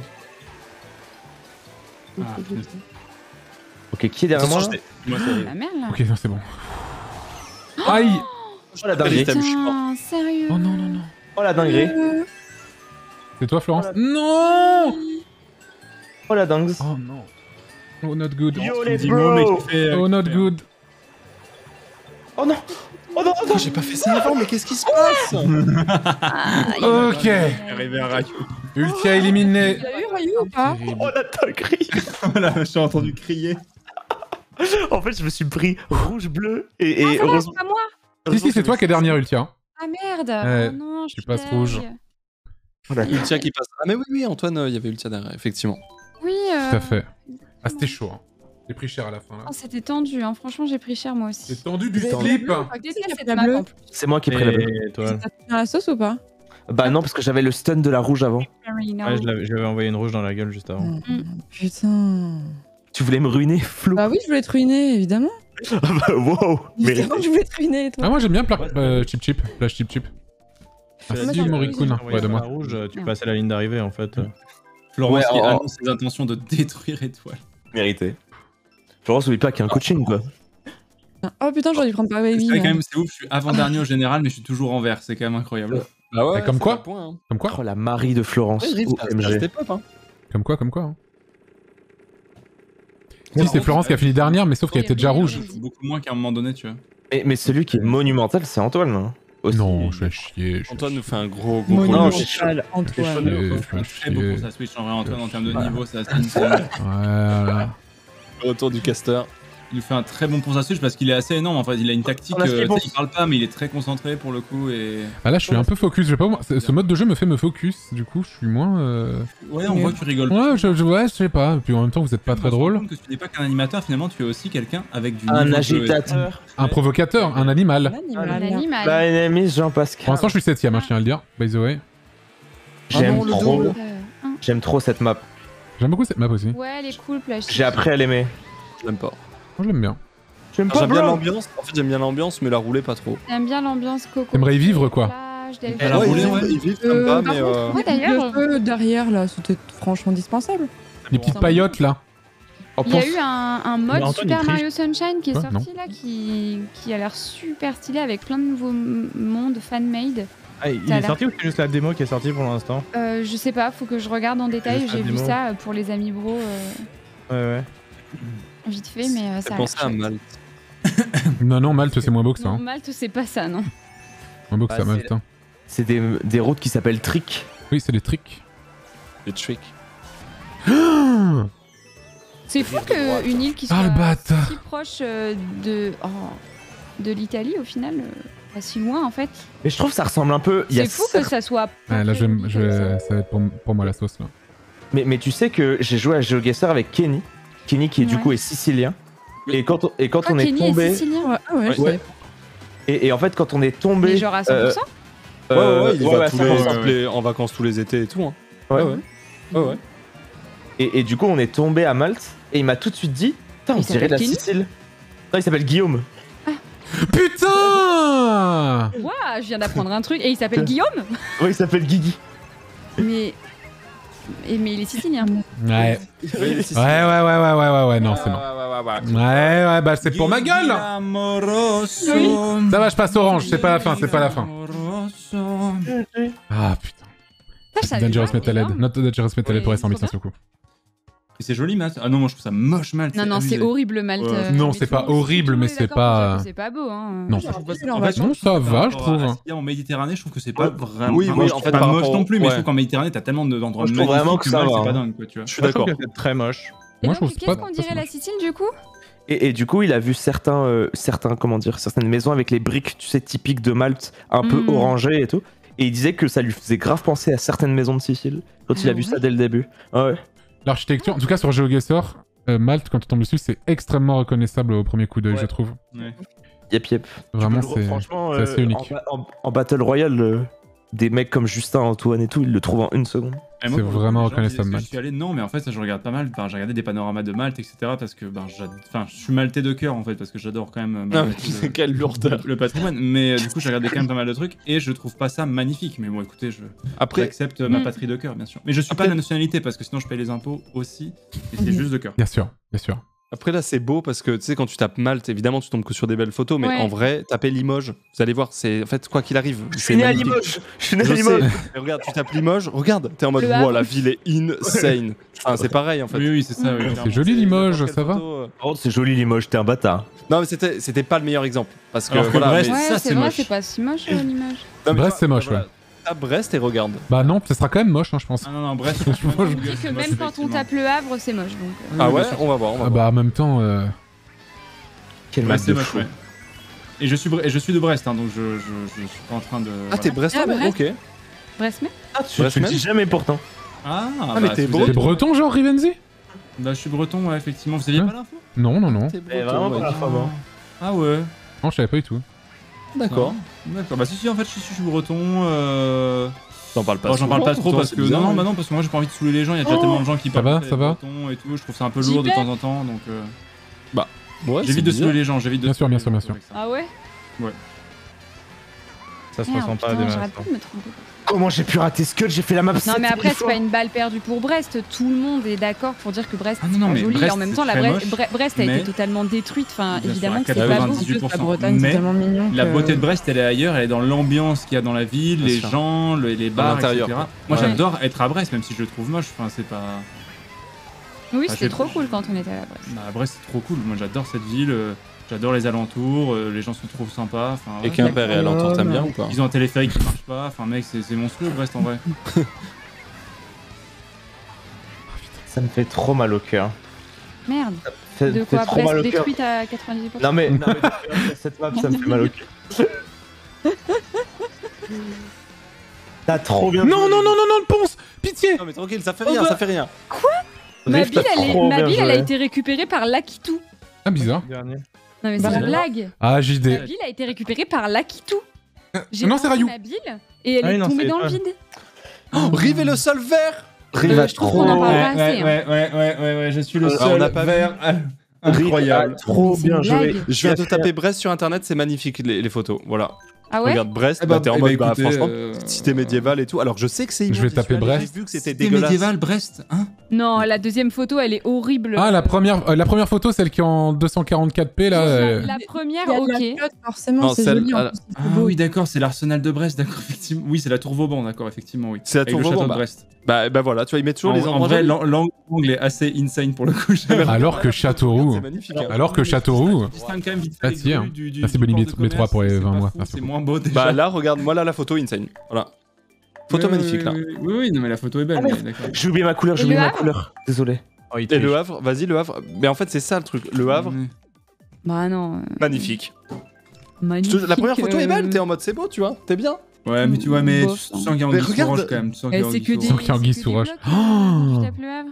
Ah, punaise. Ok, qui est derrière moi Attention, là je t'ai- moi, c'est- La merde là. Ok, non, c'est bon. Aïe. Oh la dinguerie. T'as vu, je suis mort. Putain, sérieux. Oh non, non, non. Oh la dinguerie. C'est toi, Florence? Non. Oh la dingue. Oh non. Oh, not good. Yo Tu les me dis mot, mais bros. tu fais, euh, Oh, not tu fais, good. Oh non. Oh non, oh non. Oh, j'ai pas fait ça avant, mais qu'est-ce qui se passe? Ok. euh, Arrivé à Rayou. Ultia éliminé. Tu l'as eu, Ryu, ou pas? Terrible. Oh la dinguerie. Voilà, j'ai entendu crier. En fait, je me suis pris rouge, bleu et, et Ah, ça va, heureusement. c'est pas moi. Si, si, c'est toi qui es dernière, Ultia. Ah merde. Ouais, Oh non, je tu suis passes deg. rouge. Oh la- Ultia qui passe. Ah, mais oui, oui, Antoine, euh, il y avait Ultia derrière, effectivement. Oui. euh, Tout à fait. Ah, c'était chaud. Hein. J'ai pris cher à la fin là. oh, c'était tendu, hein. Franchement, j'ai pris cher moi aussi. C'est tendu du Vous avez slip. bleu, Je déteste qui a cette la map bleue en plus. C'est moi qui ai pris la bleue. Et toi? T'as pris dans la sauce ou pas? Bah non, parce que j'avais le stun de la rouge avant. Very no. Ouais, je l'avais- je lui avais envoyé une rouge dans la gueule juste avant. Mm, Putain. Tu voulais me ruiner, Flo? Bah oui, je voulais te ruiner, évidemment. Ah bah wow. Mais Évidemment que je voulais te ruiner, toi. Ah, moi j'aime bien pla- euh, Chip Chip. Flash Chip Chip. Tu l'as Merci dit, Morikun. euh, Ouais, de sur moi. la rouge, tu Merde. passais la ligne d'arrivée en fait. Florence Ouais, qui en- annonce ses intentions de détruire Étoile. mérité. Florence, oublie pas qu'il y a un coaching quoi. Oh putain, j'aurais dû prendre par C'est Baby. vrai, là. quand même, c'est ouf, je suis avant-dernier au général, mais je suis toujours en vert, c'est quand même incroyable. Bah ouais, Bah, comme c'est quoi pas le point, hein. Comme quoi Oh la Marie de Florence. Ouais, Rift, O M G. c'était pop, hein. Comme quoi, comme quoi. Hein. Ouais, Si, c'est en Florence fait, qui a fini dernière, mais sauf qu'elle était déjà rouge. Beaucoup moins qu'à un moment donné, tu vois. Mais, mais celui qui est monumental, c'est Antoine. Hein. Aussi. Non, je vais chier. je Antoine vais nous fait un gros, gros, gros Non, gros- je suis Monumental, Antoine. chier, Il je fait vais très beau chier. pour sa Switch en vrai, Antoine, en termes de Voilà. niveau, c'est assez insane. Voilà. le retour du caster. Il nous fait un très bon pour sa Switch parce qu'il est assez énorme. En fait, il a une tactique. On a ce euh, qui est bon. tu sais, il parle pas, mais il est très concentré pour le coup. Et Ah là, je suis un peu focus. Je sais pas, moi, ce ce mode de jeu me fait me focus. Du coup, je suis moins. euh, ouais, on voit que tu rigoles. Ouais, je, je, ouais, je sais pas. Puis en même temps, vous êtes pas très On se rend drôle. compte que tu n'es pas qu'un animateur, finalement, tu es aussi quelqu'un avec du Un niveau de- agitateur. Un provocateur, un animal. Un L'animal. animal. Bah, ennemi Jean-Pascal. Pour l'instant, je suis septième, hein, je tiens à le dire. By the way. J'aime Oh non, le trop. double. Euh, hein. J'aime trop cette map. J'aime beaucoup cette map aussi. Moi, Ouais, elle est cool, Flash. J'ai appris à l'aimer. Je l'aime pas. je l'aime bien. J'aime J'aime bien l'ambiance. En fait, j'aime bien l'ambiance, mais la rouler pas trop. J'aime bien l'ambiance coco. T'aimerais y vivre, quoi. Plage, delphin. Elle a roulé, ils ouais. vivent- ils vivent Euh, sympa, par mais. contre, euh, Ouais, d'ailleurs. Le feu derrière, là, c'était franchement dispensable. Les petites paillotes là. Oh, Il y a pense- eu un, un mode Mais Antoine, Super il triche. Mario Sunshine qui est Quoi sorti là, qui, qui a l'air super stylé avec plein de nouveaux m- mondes fan-made. Ah, il Ça a est l'air- sorti ou c'est juste la démo qui est sortie pour l'instant? Euh, je sais pas, faut que je regarde en détail. juste la J'ai vu démo. ça euh, pour les amis bro euh, Ouais, ouais. vite fait, mais euh, ça J'ai a pensé l'air à chouette. Malte. Non, non, Malte, c'est moins beau que ça. Non, Hein. Malte, c'est pas ça, non. Moins beau que Bah, ça, c'est- Malte. Hein. C'est des, des routes qui s'appellent Trick. Oui, c'est des tricks. Les tricks. C'est fou qu'une île qui soit Ah, le bâtard. si proche euh, de, oh, de l'Italie, au final, euh, pas si loin en fait. Mais je trouve que ça ressemble un peu. il y a C'est fou que certes- ça soit. pas Ouais, là, très je vais, joli je comme vais- ça. ça va être pour, pour moi la sauce là. mais, mais tu sais que j'ai joué à GeoGuessr avec Kenny. Kenny qui du Ouais. coup est sicilien. Et quand on, et quand Ah, on est Kenny tombé. est sicilien. Ouais, ah ouais, je Ouais. savais. Et, et en fait, quand on est tombé. Mais genre à cent pour cent. euh, Ouais, ouais, ouais, il y ouais, va ouais, tous ça les- commence. ouais, tous les- en vacances tous les étés et tout. Hein. Ouais. Ouais, ouais. Ouais, ouais. Et, et du coup, on est tombé à Malte. Et il m'a tout de suite dit Putain, on Il dirait de la s'appelle Kenny Sicile. Non, il s'appelle Guillaume. Putain. Ouah, je viens d'apprendre un truc. Et il s'appelle Guillaume. Ouais, il s'appelle Guigui. Mais. Et, mais il est sicilien. Ouais. Ouais, ouais, ouais, ouais, ouais, ouais, ouais, non, c'est non. Ouais, ouais, bah c'est pour ma gueule. Ça va, je passe orange, c'est pas la fin, c'est pas la fin. Ah putain. Ça, je savais Dangerous pas, Metalhead. énorme. Not Dangerous Metalhead pour Ouais, S cent mille, trop ça coup. Et c'est joli, Malte. Ah non, moi je trouve ça moche, Malte. Non, non, c'est abusé. horrible, Malte. Ouais. euh, Non, mais c'est tout- pas tout le horrible, monde mais est c'est d'accord pas- pour dire que C'est pas beau, hein. Non. Je trouve pas- Non, en fait, non, ça par va, je rapport à trouve. ce qu'il y a en Méditerranée, je trouve que c'est pas Ouais. vraiment. Oui, enfin, oui, je en trouve fait, pas par moche rapport- non plus, mais ouais. je trouve qu'en Méditerranée, t'as tellement de- d'endroits Moi, je trouve magnifiques vraiment que ça Malte, va, c'est pas hein. dingue, quoi, tu vois. Je suis Moi, je trouve d'accord. que c'est très moche. Et Moi, je donc, trouve qu'est-ce pas- qu'on pas dirait si la moche. Sicile du coup? Et, et du coup, il a vu certains, euh, certains, comment dire, certaines maisons avec les briques, tu sais, typiques de Malte, un peu Mm. orangées et tout. Et il disait que ça lui faisait grave penser à certaines maisons de Sicile quand il a Ah vu ouais ça dès le début. Ah ouais. L'architecture, en tout cas sur GeoGuessr, euh, Malte, quand tu tombes dessus, c'est extrêmement reconnaissable au premier coup d'œil, Ouais. je trouve. Ouais. Yep, yep. Vraiment, Tu peux le- c'est franchement, c'est assez euh, unique. En, ba- en- en Battle Royale, euh, des mecs comme Justin, Antoine et tout, ils le trouvent en une seconde. Et moi, C'est pour le coup, vraiment les gens reconnaissable, disaient, Malte. Je suis allé, non, mais en fait, ça, je regarde pas mal. Enfin, j'ai regardé des panoramas de Malte, et cetera. Parce que ben, j'ad- enfin, je suis maltais de cœur, en fait, parce que j'adore quand même euh, Ah, malgré tout, le- quelle lourdeur. le patrimoine. Mais euh, du coup, j'ai regardé quand même pas mal de trucs et je trouve pas ça magnifique. Mais bon, écoutez, je Après, j'accepte euh, ma Mm. patrie de cœur, bien sûr. Mais je suis Après- pas de la nationalité parce que sinon je paye les impôts aussi. Et c'est Mhm. juste de cœur. Bien sûr, bien sûr. Après là c'est beau parce que tu sais quand tu tapes Malte évidemment tu tombes que sur des belles photos mais Ouais. en vrai taper Limoges vous allez voir c'est en fait quoi qu'il arrive Je c'est suis né à magnifique. Limoges. Je suis né Je à sais, Limoges. mais regarde tu tapes Limoges regarde t'es en mode Le wow Havre. la ville est insane. Enfin, c'est pareil en fait. Oui, oui, c'est ça. oui, C'est clairement. joli C'est Limoges, n'importe ça quelle va photo, euh. Oh, c'est joli Limoges, t'es un bâtard. Non mais c'était c'était pas le meilleur exemple parce que Alors que voilà. Brest, mais- Ouais, ça, c'est c'est vrai, moche. c'est pas si moche euh, l'image. Non, mais Brest, toi, c'est moche, voilà, ouais. Tape Brest et regarde. Bah non, ça sera quand même moche, hein, je pense. Ah non, non, bref. Je vois, je- On dit que même quand on tape le Havre, c'est moche. Donc, euh. Ah Oui, ouais bien sûr. on va voir on va Ah voir. bah en même temps, euh, Quel Ouais, match c'est de moche, fou. ouais. Et je suis, Bre- et je suis de Brest, hein, donc je, je, je suis pas en train de. Ah voilà. t'es Brestois Ah, même Brest. ok. Brest, mais Ah, tu, Brest tu le même dis jamais pourtant. Ah, mais bah, t'es si vous breton. t'es avez- breton genre Rivenzi Bah, je suis breton, ouais, effectivement. Vous aviez Hein pas l'info Non, non, non. T'es Eh, breton, vraiment ouais. pas la fois, moi. Ah ouais. Non, je savais pas du tout. D'accord. D'accord. Bah, si, si, en fait, je suis, je suis breton. Euh... T'en parles pas. Bon, j'en parle souvent, pas trop pourtant, parce c'est que. bizarre, Non, non, ouais. bah non, parce que moi, j'ai pas envie de saouler les gens. Il y a déjà tellement de gens qui Ça parlent va, très ça va breton et tout. Je trouve ça un peu J'y lourd de vais. temps en temps, donc. euh, Ouais, c'est J'évite de bizarre. saouler les gens, j'évite de. Bien sûr, saouler bien sûr, les bien gens sûr. avec ça. Ah ouais Ça se Merde, ressent pas à des putain, masses. j'arrête pas de me tromper. Comment j'ai pu rater ce cut? J'ai fait la map Non, sept mais après, mille c'est fois. pas une balle perdue pour Brest. Tout le monde est d'accord pour dire que Brest, Ah non, c'est non, pas mais joli. Brest, en même c'est temps, la très Bre- moche, Bre- Brest a mais- été totalement détruite. Enfin, Bien évidemment sûr, que à c'est pas beau. quatre-vingt-dix-huit pour cent. La Bretagne, Mais c'est tellement mignon. La que- beauté de Brest, elle est ailleurs, elle est dans l'ambiance qu'il y a dans la ville, Bien les sûr. gens, le- les bars, l'intérieur, et cetera. quoi. Moi, Ouais. j'adore être à Brest, même si je le trouve moche. Enfin, c'est pas. Oui, Ah, c'était j'ai- trop cool quand on était à la Brest. Bah, Brest, c'est trop cool. Moi, j'adore cette ville. euh, J'adore les alentours. euh, Les gens sont trop sympas. Enfin, Et ouais. Quimper et Alentour, t'aimes bien ou pas Ils ont un téléphérique qui marche pas. Enfin, mec, c'est c'est monstrueux, Brest, en vrai. Ça me fait trop mal au cœur. Merde. Ça me De fait quoi trop mal Brest au cœur. détruite à quatre-vingt-dix pour cent Non mais, non, mais depuis qu'on fait cette map, ça me fait mal au cœur. T'as trop bien Non, joué. non, non, non, non, le ponce Pitié Non mais tranquille ça fait Oh rien bah- ça fait rien. Ma Riff, bille, t'as elle, est- trop ma bien bille, elle a joué. été récupérée par Lakitou. Ah, bizarre. Dernier. Non, mais Bah, c'est une alors. blague. Ah, J D. Ma bille a été récupérée par Lakitou. J'ai non, c'est lancé Rayou. ma bille et elle Ah oui, est non, tombée c'est dans le Étoile. vide. Oh, Rive et le sol vert. Rive Euh, a je trouve qu'on en trop, parle Ouais, pas assez, ouais, hein. ouais, ouais, ouais, ouais, ouais, je suis le Alors, seul on n'a pas vu. vert. euh, Rive a Incroyable. trop C'est une bien joué. blague. Je viens de taper Brest sur internet c'est magnifique les, les photos voilà. Ah ouais Regarde Brest Eh bah, bah, t'es en eh mode bah, bah, écoutez, franchement euh, cité médiévale et tout alors je sais que c'est Je vais immonde, taper suis allé, Brest. J'ai vu que c'était C'était dégueulasse. médiéval, Brest, hein Non, la deuxième photo, elle est horrible. Ah, la première, euh, la première photo, celle qui est en deux cent quarante-quatre p, là. La, euh, la première, Il y a de ok. la flotte, forcément, Non, c'est celle- joli. en ah, plus, c'est Ah beau. oui, d'accord, c'est l'arsenal de Brest, d'accord, effectivement. Oui, c'est la tour Vauban, d'accord, effectivement, oui. C'est la Avec tour le Vauban, château de bah. Brest. Bah, bah voilà tu vois ils mettent toujours En, les en endroits vrai, jolis. l'an- l'angle est assez insane pour le coup. j'avais- Alors que Châteauroux. C'est magnifique hein. Alors que Châteauroux. Je distingue quand même vite Ah, fait si, les hein. grues du, du, Ah, c'est du Bonnie port de B trois pour les commerce, vingt c'est mois, pas fou, merci C'est beaucoup. moins beau déjà. Bah là regarde moi là la photo insane voilà. Photo Oui, magnifique oui, là. Oui, oui, oui, non mais la photo est belle, Ah, mais- mais d'accord. J'ai oublié ma couleur, j'ai Et oublié le ma Havre couleur. Désolé. Oh, il Et triche. le Havre vas-y le Havre mais en fait c'est ça le truc le Havre Oui. Bah non. euh, magnifique. Je Magnifique. te- La première photo est belle euh, t'es en mode c'est beau tu vois t'es bien. Ouais, mais tu vois, mais Bof, tu hein. sens qu'il y a Mais Anguille regarde- sous roche quand même. Tu sens qu'il y euh, a C'est que Anguille des. sous Sans qu'il y ait Anguille c'est que sous des roche. blocs, Oh euh, quand tu tapes le Havre.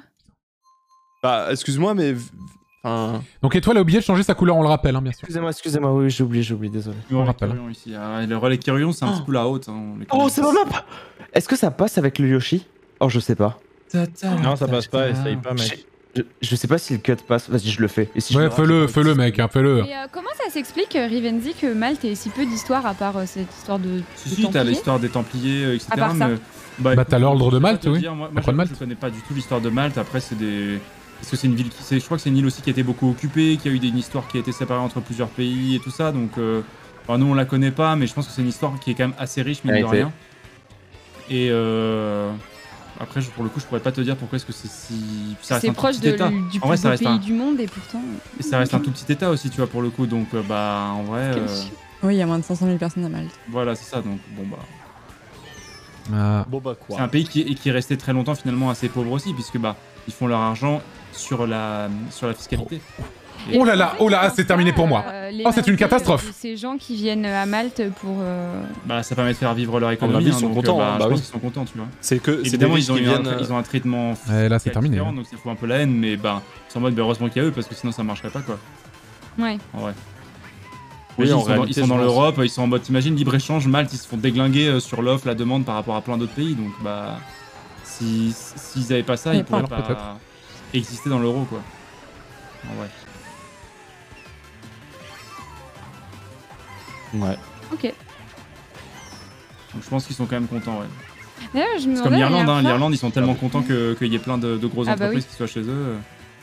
Bah excuse-moi mais enfin Donc, Étoile a oublié de changer sa couleur, on le rappelle, hein, bien sûr. Excusez-moi, excusez-moi, oui, j'ai oublié, j'ai oublié, désolé. Le relais rappelle. Kyrion ici. Ah, le relais Kyrion, c'est un petit peu la haute. Hein, les Oh, c'est ma map. Est-ce que ça passe avec le Yoshi? Oh, je sais pas. Non, ça passe pas, essaye pas, mec. Je, je sais pas si le cut passe. Vas-y, je le fais. Et si je Ouais, le rate, fais-le, je- fais-le, mec, hein, fais-le. Mais euh, comment ça s'explique, euh, Rivenzi, que Malte ait si peu d'histoire à part euh, cette histoire de. Si, de si, t'as Templiers l'histoire des Templiers, euh, et cetera. À part ça. mais- Bah, écoute, t'as l'ordre de je peux Malte, pas te oui. dire, Moi, La moi croix de j'avoue que Malte. je connais pas du tout l'histoire de Malte. Après, c'est des. Parce que c'est une ville qui. c'est- Je crois que c'est une île aussi qui a été beaucoup occupée, qui a eu des- une histoire qui a été séparée entre plusieurs pays et tout ça. Donc, euh, enfin, nous, on la connaît pas, mais je pense que c'est une histoire qui est quand même assez riche, mine Elle de était- rien. Et. Euh... Après, je- pour le coup, je pourrais pas te dire pourquoi est-ce que c'est si. Ça reste C'est un tout proche petit de, état. du En vrai, plus ça beau reste pays un- du monde et pourtant. Et ça reste un tout petit état aussi, tu vois, pour le coup. Donc, euh, bah, en vrai. Quel euh, chiant. Oui, il y a moins de cinq cent mille personnes à Malte. Voilà, c'est ça. Donc, bon, bah. Ah. bon bah C'est quoi. un pays qui est, qui est resté très longtemps finalement assez pauvre aussi, puisque bah ils font leur argent sur la sur la fiscalité. Et- Oh là là, oh là, En fait, c'est terminé pour moi. euh, les Oh, c'est une Maltais, catastrophe. euh, Ces gens qui viennent à Malte pour. euh, Bah ça permet de faire vivre leur économie. avis, ils sont donc, contents, euh, bah, hein, bah je pense oui. qu'ils sont contents, tu vois. C'est que c'est des Évidemment, riches ils ont, qui eu un, viennent. tra- ils ont un traitement Ouais, là, c'est fiscal terminé. différent, donc ça fout un peu la haine, mais bah c'est en mode bah, heureusement qu'il y a eux parce que sinon ça marcherait pas quoi. Ouais. En vrai. Oui, ils en sont dans, réalité, ils sont dans je pense. l'Europe, ils sont en mode, t'imagines, libre-échange, Malte, ils se font déglinguer euh, sur l'offre, la demande par rapport à plein d'autres pays. Donc, bah, si- s'ils avaient pas ça, Ouais, ils pourraient alors, pas peut-être. exister dans l'euro, quoi. En vrai. Ouais. Ok. Donc, je pense qu'ils sont quand même contents, ouais. D'ailleurs, je me C'est comme demandais la l'Irlande, hein. dernière fois- L'Irlande, ils sont tellement contents que- qu'il y ait plein de, de grosses Ah bah entreprises oui. qui soient chez eux.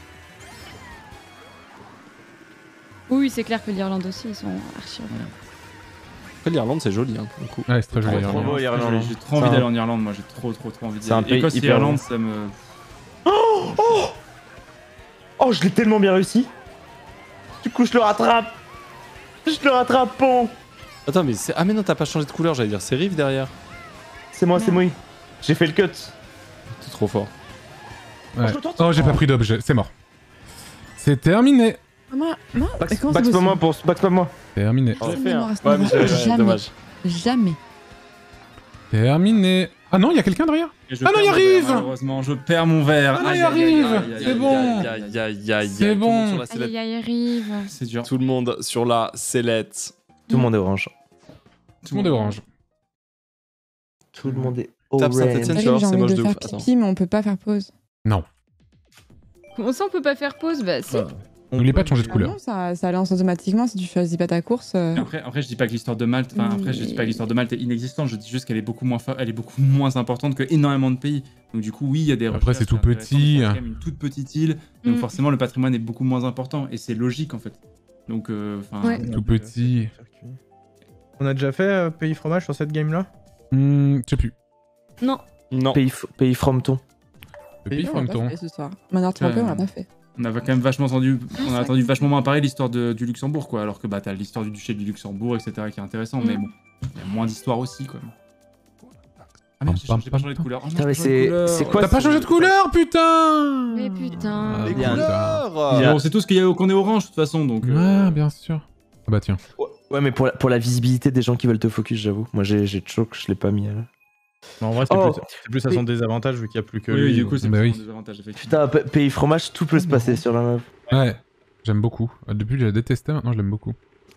Oui, c'est clair que l'Irlande aussi, ils sont archi. Après, l'Irlande, c'est joli, hein, pour le coup. Ouais, c'est très joli. trop Irlande. beau, J'ai Irlande. j'ai trop envie C'est un- d'aller en Irlande, moi, j'ai trop, trop, trop envie d'y C'est un aller. pays Écosse et hyper Irlande, beau. ça me. Oh oh Oh, je l'ai tellement bien réussi. Du coup, je le rattrape. Je le rattrape, pont. Attends, mais c'est. Ah, mais non, t'as pas changé de couleur, j'allais dire, c'est Rive derrière. C'est moi, c'est moi. J'ai fait le cut. T'es trop fort. Ouais. Je le tente. Oh, j'ai pas pris d'objet, c'est mort. C'est terminé. Moi, moi, mais Bax, comment Bax, c'est pas moi possible pour Bax, pas moi. Terminé. Je l'ai Ça fait, me hein. reste Ouais, mais pas. ouais, Jamais. dommage. Jamais. Terminé. Ah non, il y a quelqu'un derrière. Et je Ah non, perds il mon arrive. verre, malheureusement, je perds mon verre. Ah non, Aïe, il aïe, aïe, arrive. aïe, aïe, C'est aïe, bon. aïe, aïe, Aïe, aïe, aïe, C'est aïe, tout le monde bon. sur la Aïe, sellette. aïe, aïe, arrive. C'est dur. Tout le monde sur la sellette. Tout le monde est orange. Tout le monde est orange. Tout le monde est Tape Saint-Etienne, J'ai tu vois, c'est envie moche de de faire ouf. Attends. pipi, mais on peut pas faire pause. Non. Comment ça, on peut pas faire pause? Bah, si. N'oublie pas de changer de Ah couleur. non, ça, ça lance automatiquement si tu choisis pas ta course. euh. Après, après, je dis pas que l'histoire de Malte, enfin, après, je dis pas que l'histoire de Malte est inexistante, je dis juste qu'elle est beaucoup moins, fa- elle est beaucoup moins importante que énormément de pays. Donc, du coup, oui, il y a des Après, recherches c'est tout intéressantes, petit. mais c'est quand même une toute petite île, donc Mm. forcément, le patrimoine est beaucoup moins important, et c'est logique en fait. Donc, euh, enfin. Ouais. Tout petit. On a déjà fait euh, Pays Fromage sur cette game-là? Hmm, je sais plus. Non. Non. Pays, f- pays Frometon. Le pays On l'a frometon. pas fait ce soir. Manor trempé, Euh, on l'a pas fait. On avait quand même vachement entendu, on a ça- entendu vachement moins parler l'histoire de- du Luxembourg, quoi, alors que bah, t'as l'histoire du duché du Luxembourg, et cetera, qui est intéressant, mais Mm. bon, il y a moins d'histoire aussi, quoi. Ah merde, j'ai Pam, changé- j'ai pas pam, changé de pam. couleur. Oh non, Putain, j'ai mais changé de c'est- couleur. c'est quoi T'as pas changé de couleur, putain. Mais putain. Ah, Les Il y a un- couleurs. Il y a- Bon, c'est tout ce qu'il y a qu'on est orange de toute façon, donc. euh, Ouais, bien sûr. Ah bah tiens. Ouais, mais pour la, pour la visibilité des gens qui veulent te focus, j'avoue. Moi, j'ai j'ai choc, je l'ai pas mis. Là. Mais en vrai, c'est Oh. plus, c'est plus à son désavantage vu qu'il n'y a plus que Oui, lui. oui, du donc. coup, c'est Bah plus oui. un désavantage, effectivement. Putain, P- pays fromage, tout peut se passer sur la map. Ouais. J'aime beaucoup. Euh, Depuis, je la détestais, maintenant je l'aime beaucoup.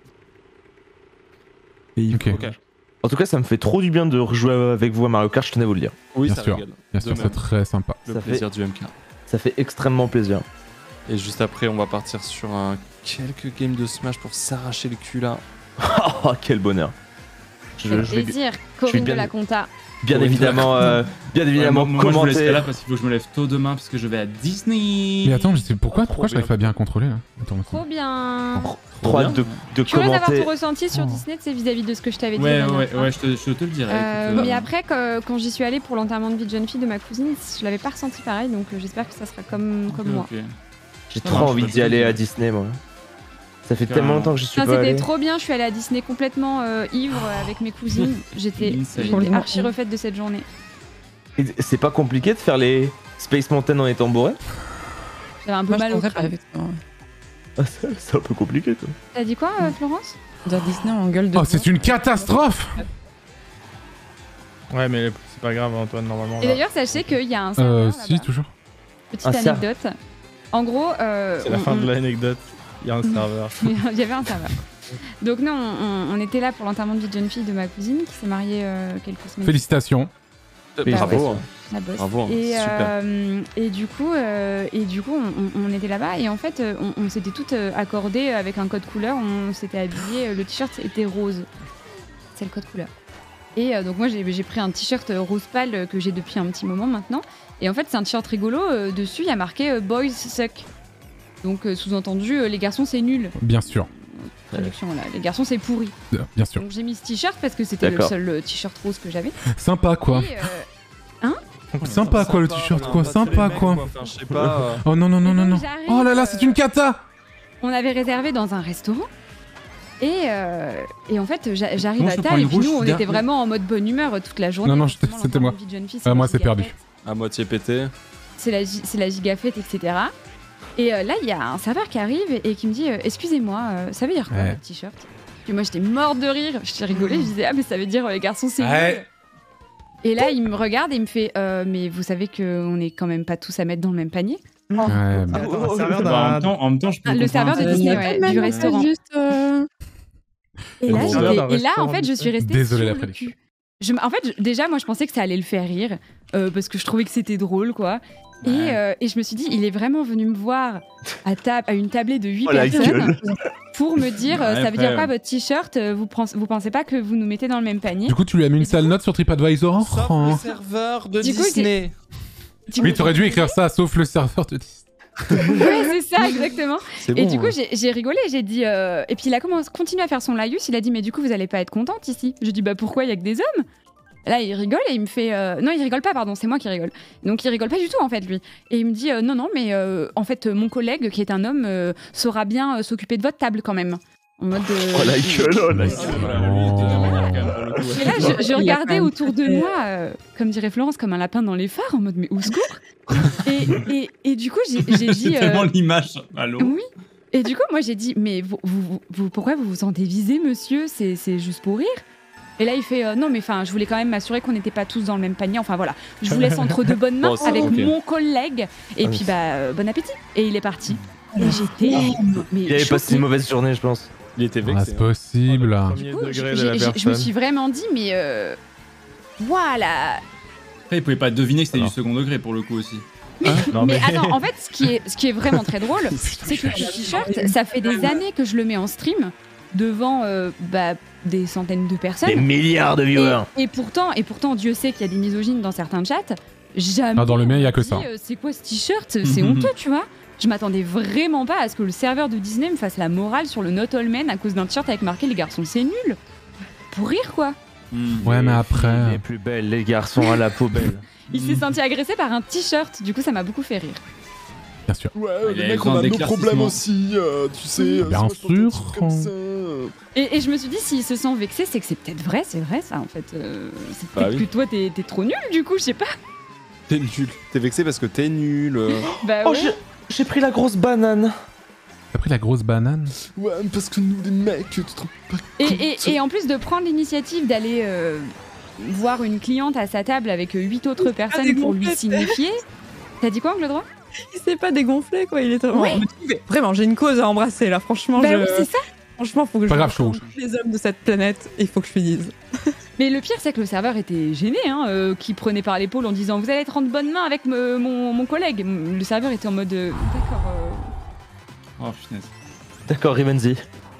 Pays Ok. Ok. En tout cas, ça me fait trop du bien de rejouer avec vous à Mario Kart, je tenais à vous le dire. Oui, Bien ça sûr. régale. Bien De sûr, même. c'est très sympa. Le Ça plaisir du M K. Ça fait extrêmement plaisir. Et juste après, on va partir sur un quelques games de Smash pour s'arracher le cul là. Oh, quel bonheur. Je, Quel je vais plaisir. Corinne bien- de la Compta. bien Oui, évidemment, euh, bien Ouais, évidemment moi, moi, je vous laisse commenter. là parce qu'il faut que je me lève tôt demain parce que je vais à Disney. Mais attends, je sais pourquoi, Oh, pourquoi trop je n'arrive pas bien à contrôler là. Attends, attends. Trop bien. Trop hâte de, de Tu vois d'avoir commenter. ton ressenti sur Oh. Disney, c'est vis-à-vis de ce que je t'avais dit. Ouais, la ouais, dernière fois. ouais, je te, je te le dirai. Euh, écoute, euh, mais après, que- quand j'y suis allée pour l'enterrement de vie de jeune fille de ma cousine, je l'avais pas ressenti pareil, donc euh, j'espère que ça sera comme, comme ok, moi. ok. J'ai Ça trop marche, envie pas de d'y aller soucis. à Disney, moi. Ça fait Carrément. tellement longtemps que j'y suis Enfin, pas c'était allé. trop bien, je suis allée à Disney complètement euh, ivre euh, avec mes cousines. J'étais Insane. j'étais archi refaite de cette journée. Et c'est pas compliqué de faire les Space Mountain en étant bourré? J'avais un peu Moi, je mal au pensais pas, crâne. effectivement. Ah, c'est c'est un peu compliqué, quoi. T'as dit quoi, euh, Florence? Dire Disney en gueule de Oh, bois. c'est une catastrophe. Ouais, mais c'est pas grave, Antoine, normalement. Et là. d'ailleurs, sachez qu'il y a un serveur Euh, là-bas. si, toujours. Petite Ah, ça. anecdote. En gros, euh, C'est la on- fin de on- l'anecdote. Il y a un serveur. il y avait un serveur. Donc non, on, on était là pour l'enterrement de vie de jeune fille de ma cousine qui s'est mariée euh, quelques semaines. Félicitations. Euh, Oui, Bravo. ouais. hein. La bosse. Bravo, hein, Et, super. euh, et du coup, euh, et du coup, on, on- on était là-bas et en fait, euh, on, on s'était toutes euh, accordées avec un code couleur. On s'était habillé. Le t-shirt était rose. C'est le code couleur. Et euh, donc moi, j'ai j'ai pris un t-shirt rose pâle euh, que j'ai depuis un petit moment maintenant. Et en fait, c'est un t-shirt rigolo. euh, dessus, il y a marqué euh, Boys suck. Donc euh, sous-entendu, euh, les garçons c'est nul. Bien sûr. Traduction, là. Les garçons c'est pourri. Euh, Bien sûr. Donc j'ai mis ce t-shirt parce que c'était le D'accord. seul euh, t-shirt rose que j'avais. Sympa quoi. Et, euh, Sympa quoi le Sympa, t-shirt on a quoi. pas Sympa tous les mêmes, quoi. Enfin, je sais pas. euh, Oh non non non Et non donc, non. j'arrive, Oh là là, euh, c'est une cata. on avait réservé dans un restaurant. Et, euh, et en fait, j'a- j'arrive Comment à je prends table et une puis nous, rouge on derrière était vraiment en mode bonne humeur euh, toute la journée. Non, non, Forcément, c'était moi. l'enterrement de vie de jeune fille, Ah, la moi, c'est giga perdu. fête. à moitié pété. C'est la, gi- c'est la giga fête, et cetera. Et euh, là, il y a un serveur qui arrive et qui me dit euh, excusez-moi, euh, ça veut dire quoi Ouais. votre t-shirt? Puis moi, j'étais morte de rire. J'étais rigolée. Je disais ah, mais ça veut dire euh, les garçons, c'est Ouais. nul. Et là, il me regarde et il me fait euh, mais vous savez qu'on est quand même pas tous à mettre dans le même panier. Ouais, bah, Attends, un serveur Bah, en, même d'un. temps, en même temps, je peux Ah, le comprendre serveur de un peu. Disney, ouais, Même du pas restaurant. juste, euh, Et là, Bon, j'étais- d'un et là, restaurant en fait, je suis restée Désolé, sur la le prédiction. cul. Je m- en fait, je- déjà, moi, je pensais que ça allait le faire rire euh, parce que je trouvais que c'était drôle, quoi. Et, Ouais. euh, et je me suis dit, il est vraiment venu me voir à, ta- à une tablée de huit Oh la personnes gueule. pour me dire, euh, Ouais, ça veut dire après, quoi euh. votre t-shirt euh, vous, pens- vous pensez pas que vous nous mettez dans le même panier? Du coup, tu lui as mis une Et sale du coup- note sur TripAdvisor. Sauf Oh. le serveur de Du coup, Disney. Du Oui, coup- t'aurais dû écrire ça, sauf le serveur de Disney. Ouais, c'est ça, exactement. C'est Et bon, du coup, hein. j'ai j'ai rigolé, j'ai dit. euh, Et puis il a commencé, continué à faire son laïus. Il a dit, mais du coup, vous allez pas être contente ici. Je dis, bah pourquoi il y a que des hommes? Là, il rigole et il me fait. euh, Non, il rigole pas, pardon, c'est moi qui rigole. Donc il rigole pas du tout en fait, lui. Et il me dit, euh, non, non, mais euh, en fait, mon collègue, qui est un homme, euh, saura bien euh, s'occuper de votre table quand même. En mode. euh, Oh la gueule, oh la Ah, gueule. voilà, lui, il était bien vénère, quand même, pour le coup, ouais. Et là, je, je Il a regardais quand même autour de fait- moi, euh, comme dirait Florence, comme un lapin dans les phares, en mode, mais au secours. et, et, et du coup, j'ai j'ai C'est dit. euh, tellement l'image. Allô. Oui. Et du coup, moi, j'ai dit, mais vous, vous, vous- pourquoi vous vous sentez visé, monsieur? C'est c'est juste pour rire. Et là, il fait, euh, non, mais enfin, je voulais quand même m'assurer qu'on n'était pas tous dans le même panier. Enfin, voilà. Je vous laisse entre de bonnes mains Bon, c'est avec ok. mon collègue. Et Ah puis, oui. bah, euh, bon appétit. Et il est parti. Et j'étais. mais Il avait passé choquée. une mauvaise journée, je pense. Il était Ah, vexé. c'est possible. Premier Du coup, degré j'ai- de la j'ai- j'ai- je me personne. suis vraiment dit, mais. Euh, voilà. Après, il pouvait pas deviner que c'était Alors. du second degré pour le coup aussi. Non, mais mais- attends, en fait, ce qui est, ce qui est vraiment très drôle, c'est que ce t-shirt, ça fait des années que je le mets en stream devant euh, bah, des centaines de personnes. Des milliards de viewers. Et, et pourtant, et pourtant, Dieu sait qu'il y a des misogynes dans certains chats. Jamais. Ah, dans le mien, il y a que on ça. dit, euh, C'est quoi ce t-shirt? C'est honteux, tu vois. Je m'attendais vraiment pas à ce que le serveur de Disney me fasse la morale sur le Not All Men à cause d'un t-shirt avec marqué les garçons c'est nul. Pour rire quoi. Ouais, mais Les après. plus belles, les garçons à la peau belle. Il s'est senti agressé par un t-shirt. Du coup, ça m'a beaucoup fait rire. Bien sûr. Ouais, Il les avait mecs, besoin on a nos d'éclaircissement. problèmes aussi, euh, tu sais. euh, Bien c'est pas des sûr. trucs comme ça, euh. Et, et je me suis dit, s'il se sent vexé, c'est que c'est peut-être vrai, c'est vrai ça en fait. Euh, c'est Bah peut-être oui. que toi t'es t'es trop nul du coup, je sais pas. T'es nul. T'es vexé parce que t'es nul. euh. Bah Oh, ouais. j'ai- j'ai pris la grosse banane. T'as pris la grosse banane? Ouais, mais parce que nous, les mecs, tu te rends pas Et, compte. et- et en plus de prendre l'initiative d'aller euh, voir une cliente à sa table avec huit autres personnes pour lui dégonflé. signifier. T'as dit quoi, Angle droit? Il s'est pas dégonflé, quoi. Il est vraiment. Ouais. Mais Vraiment, j'ai une cause à embrasser là. Franchement, Bah je... oui, c'est ça. Franchement, faut que Pas je grave, rencontre chaud. tous les hommes de cette planète. Il faut que je finisse. Mais le pire, c'est que le serveur était gêné, hein, euh, qui prenait par l'épaule en disant vous allez être en de bonnes mains avec me- mon, mon collègue. Le serveur était en mode euh, d'accord. euh, Oh punaise. D'accord, Rivenzi.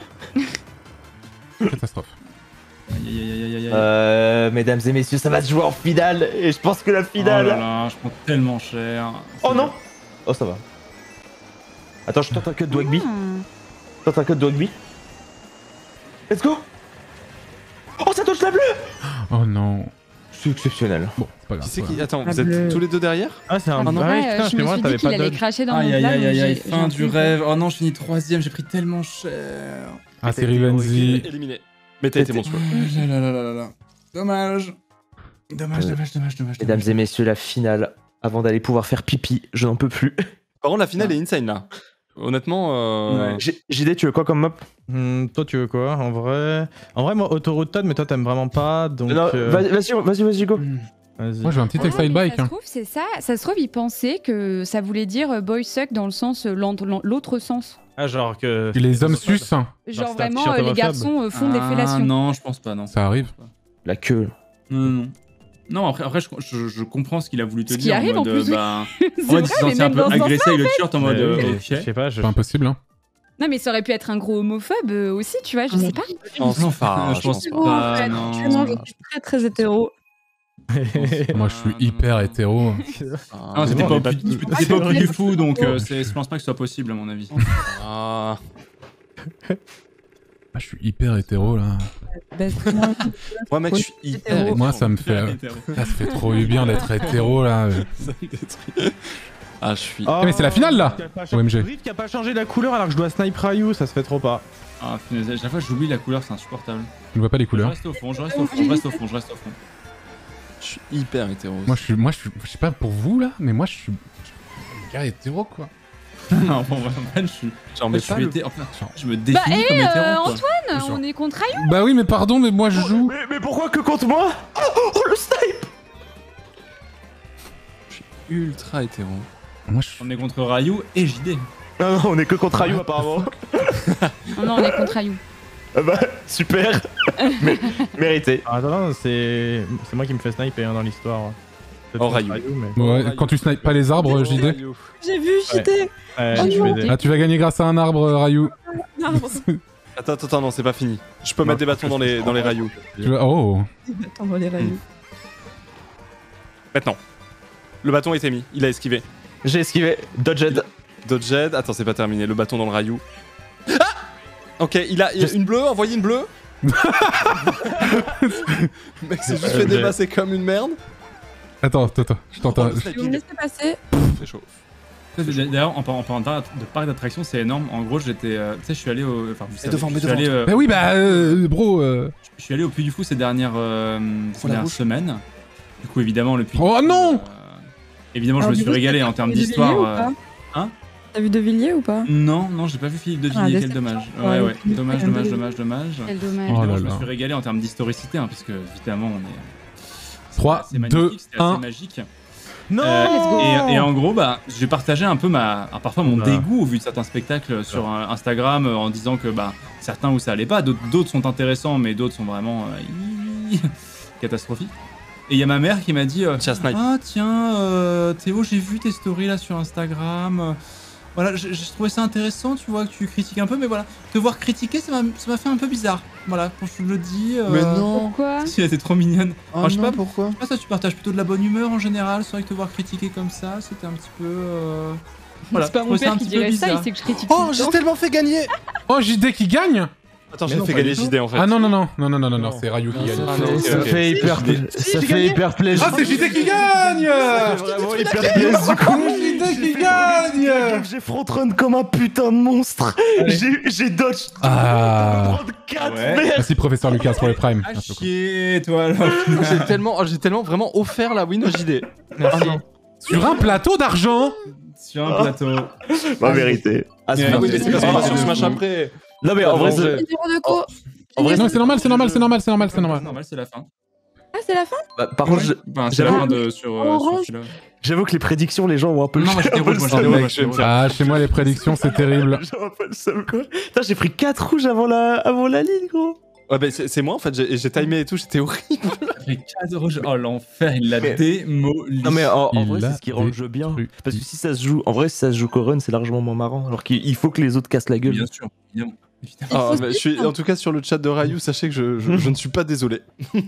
Catastrophe. Aïe aïe aïe aïe aïe aïe. Euh, mesdames et messieurs, ça va se jouer en finale. Et je pense que la Oh finale. là là, je prends tellement cher. Oh non. Oh, ça va. Attends, je tente un cut de rugby. ah. Je tente un cut de rugby. Let's go. Oh, ça touche la bleue. Oh non. C'est exceptionnel. Bon, c'est pas grave. Qui c'est voilà. qui. Attends, Ah, vous êtes bleu. tous les deux derrière? Ah, c'est un Ah, non. vrai, Ouais, putain, je chez me moi, suis dit t'avais qu'il pas allait de. cracher dans Aïe mon aïe plat. aïe donc aïe aïe, j'ai- fin j'ai du un peu- rêve. Oh non, je finis troisième, j'ai pris tellement cher. Ah, c'est Rivenzi. Éliminé. Mais t'as été monstrueux. Oh là là là là là là. Dommage. Dommage, Euh, dommage, dommage, dommage. Mesdames dommage. et messieurs, la finale. Avant d'aller pouvoir faire pipi, je n'en peux plus. Par contre, la finale est insane là. Honnêtement, euh... Ouais. J'ai J D, tu veux quoi comme mop? Hmm, toi, tu veux quoi en vrai En vrai, moi, Autoroute Todd, mais toi, t'aimes vraiment pas. Donc. Non, euh, vas-y, vas-y, vas-y, vas-y, go. Vas-y. Moi, je veux un petit Ah, exile mais bike. Ça se Hein. trouve, c'est ça. Ça se trouve, il pensait que ça voulait dire euh, boy suck dans le sens euh, l'en- l'en- l'autre sens. Ah, genre que. Les hommes sucent, Genre c'est un vraiment, t-shirt euh, les homophobe. garçons euh, font des Ah, fellations. non, je pense pas, non. ça arrive. La queue. Non, non. Non, après, après je, je, je comprends ce qu'il a voulu te Ce qui dire. arrive, en mode, plus, oui. Bah, C'est en mode, il vrai, s'est mais senti un même peu dans ce agressé avec le t-shirt en mode. Mais euh, oui, ok. Je sais pas, je. C'est pas impossible, hein. Non, mais ça aurait pu être un gros homophobe euh, aussi, tu vois, je sais pas. je pense Non, pas. je pense je pas. pense en fait, non. actuellement, je suis très très hétéro. Moi, je suis hyper hétéro. pas. Ah, c'était non, pas, mais au plus- pas- t'étais pas au plus du fou, donc euh, c'est- je pense pas que ce soit possible, à mon avis. Ah. Ah, je suis hyper hétéro, là. Best moi. Moi, mec, je suis hyper. Hétéro. Moi, ça me fait... euh, Ah, ça fait trop du bien d'être hétéro, là. Ah, je suis. Oh, mais c'est la finale, là. Rift qui a pas O changé- M G. Rift qui a pas changé la couleur alors que je dois snipe Ryu, ça se fait trop pas. Ah, punaise, à chaque fois, j'oublie la couleur, c'est insupportable. Je ne vois pas les Je couleurs. reste au fond, je reste au fond, je reste au fond, je reste au fond. Je suis hyper hétéro. Moi, je suis... Moi, je suis... Je sais pas pour vous, là, mais moi, je suis... Je suis gars hétéro, quoi. Non, bon, en fait, je suis. J'en en mets fait, je pas suis le- été- enfin, Genre- je me définis Bah, comme eh, hétéro. euh, quoi. Antoine, Genre- on est contre Ryu. Bah oui, mais pardon, mais moi, je joue. Mais, mais pourquoi que contre moi? Oh, oh, le snipe. Ultra hétéro. Moi, je suis... On est contre Ryu et J D. Non, non, on est que contre Ryu apparemment. Non, non, on est contre Ryu. Ah bah, super. Mais, mérité. Ah, attends, non, c'est c'est moi qui me fais sniper hein, dans l'histoire. Peut-être Oh, pas Rayou. mais... Ouais, quand tu snipes pas les arbres, J D. J'ai vu, J D. Ouais, Oh je non. fais des- Ah, tu vas gagner grâce à un arbre, Rayou. Attends, attends, attends, non, c'est pas fini. Je peux Non, mettre des bâtons dans les, dans les rayous. Tu vas... Oh. Attends, dans les rayons. Maintenant. Le bâton a été mis, il a esquivé. J'ai esquivé. Dodged. Dodged, attends, c'est pas terminé, le bâton dans le rayou. Ah ok, il a, il a une bleue, envoyé une bleue. Le mec s'est juste fait dépasser comme une merde. Attends, attends, attends, je t'entends. Vous me laissez passer. C'est chaud. D'ailleurs, en parlant en parlant de parc d'attractions, c'est énorme. En gros, j'étais. euh, Tu sais, je suis allé au. Enfin, vous savez, devant, je mais suis devant. allé, euh, Bah oui, bah, euh, bro. euh, je suis allé au Puy du Fou ces dernières, euh, ces la dernières bouche. semaines. Du coup, évidemment, le Puy Oh du Fou, non euh, Évidemment, je Alors, me du suis coup, régalé t'as en vu termes De Villiers d'histoire. ou euh, pas hein T'as vu De Villiers ou pas Non, non, j'ai pas vu Philippe de Ah, Villiers, quel déception. dommage. Ouais, Ouais, le ouais, film, dommage, c'est dommage, un peu- dommage, dommage. Quel dommage. Oh là Évidemment, je me là. suis régalé en termes d'historicité, hein, parce que évidemment, on est. trois, c'est deux, magnifique, c'était un. assez magique. Non Euh, let's go. et, et en gros, bah, j'ai partagé un peu ma, alors, parfois mon Bah. dégoût au vu de certains spectacles sur euh, Instagram euh, en disant que bah, certains où ça allait pas, d'autres d'autres sont intéressants, mais d'autres sont vraiment euh, hi- catastrophiques. Et il y a ma mère qui m'a dit euh, Tiens, snipe. ah tiens euh, Théo, j'ai vu tes stories là sur Instagram. euh, Voilà, j'ai j'ai trouvé ça intéressant, tu vois, que tu critiques un peu, mais voilà, te voir critiquer, ça m'a ça m'a fait un peu bizarre. Voilà, quand je le dis. euh, Mais non. Pourquoi Si, elle était trop mignonne. Oh Alors, je sais non, pas, pourquoi ah, ça, tu partages plutôt de la bonne humeur en général. C'est vrai que te voir critiquer comme ça, c'était un petit peu. euh, Voilà, C'est pas je mon trouvais ça père un qui petit peu dirait ça, il bizarre. sait que je critique. Oh, tout le j'ai temps. tellement fait gagner. Oh, J D qui gagne. Attends, Mais j'ai non, fait pas gagner du tout. J D en fait. Ah non, non, non, non, non, non, non, non, Non. c'est Rayou qui gagne. Ah non, Ça ok, ok. fait hyper, ça fait hyper plaisir. Ah, c'est J D qui gagne. Ça fait vraiment hyper plaisir du coup. J D qui gagne. J'ai front run comme un putain de monstre. J'ai j'ai dodge. Ah. quatre, Ouais. merde. Merci, professeur Lucas, pour le prime. Ah Merci beaucoup. chier, toi alors. J'ai tellement, oh, j'ai tellement vraiment offert la win au J D. Merci. Sur un plateau d'argent. Sur un plateau. Ma vérité. Ah, c'est Ah pas oui, mais c'est parce qu'on va sur Smash après. Non mais en vrai, c'est- Zéro de co. en vrai, Non, c'est normal, c'est normal, c'est normal, c'est normal, c'est normal. normal, c'est la fin. Ah, c'est la fin bah, par contre, je- Enfin, c'est la j'avoue- fin de sur, euh, sur Orange. celui-là. j'avoue que les prédictions, les gens ont un peu le Non, moi j'étais un peu rouge, le moi seum, j'étais rouge, mec. moi, j'étais rouge. Ah, chez moi, les prédictions, c'est terrible. J'ai un peu le seum, quoi. Putain, j'ai pris quatre rouges avant la, avant la ligne, gros. Ouais, bah, c'est c'est moi en fait, j'ai j'ai timé et tout, j'étais horrible. Avec quinze rouges. Oh l'enfer, il l'a Mais- démoli. Non mais en, en Il vrai, l'a c'est ce qui rend le jeu bien. détruit. Parce que si ça se joue, en vrai, si ça se joue qu'au run, c'est largement moins marrant. Alors qu'il il faut que les autres cassent la gueule. Bien sûr, évidemment. évidemment. Ah, faut bah, je suis, en tout cas sur le chat de Rayou, sachez que je, je, je ne suis pas désolé.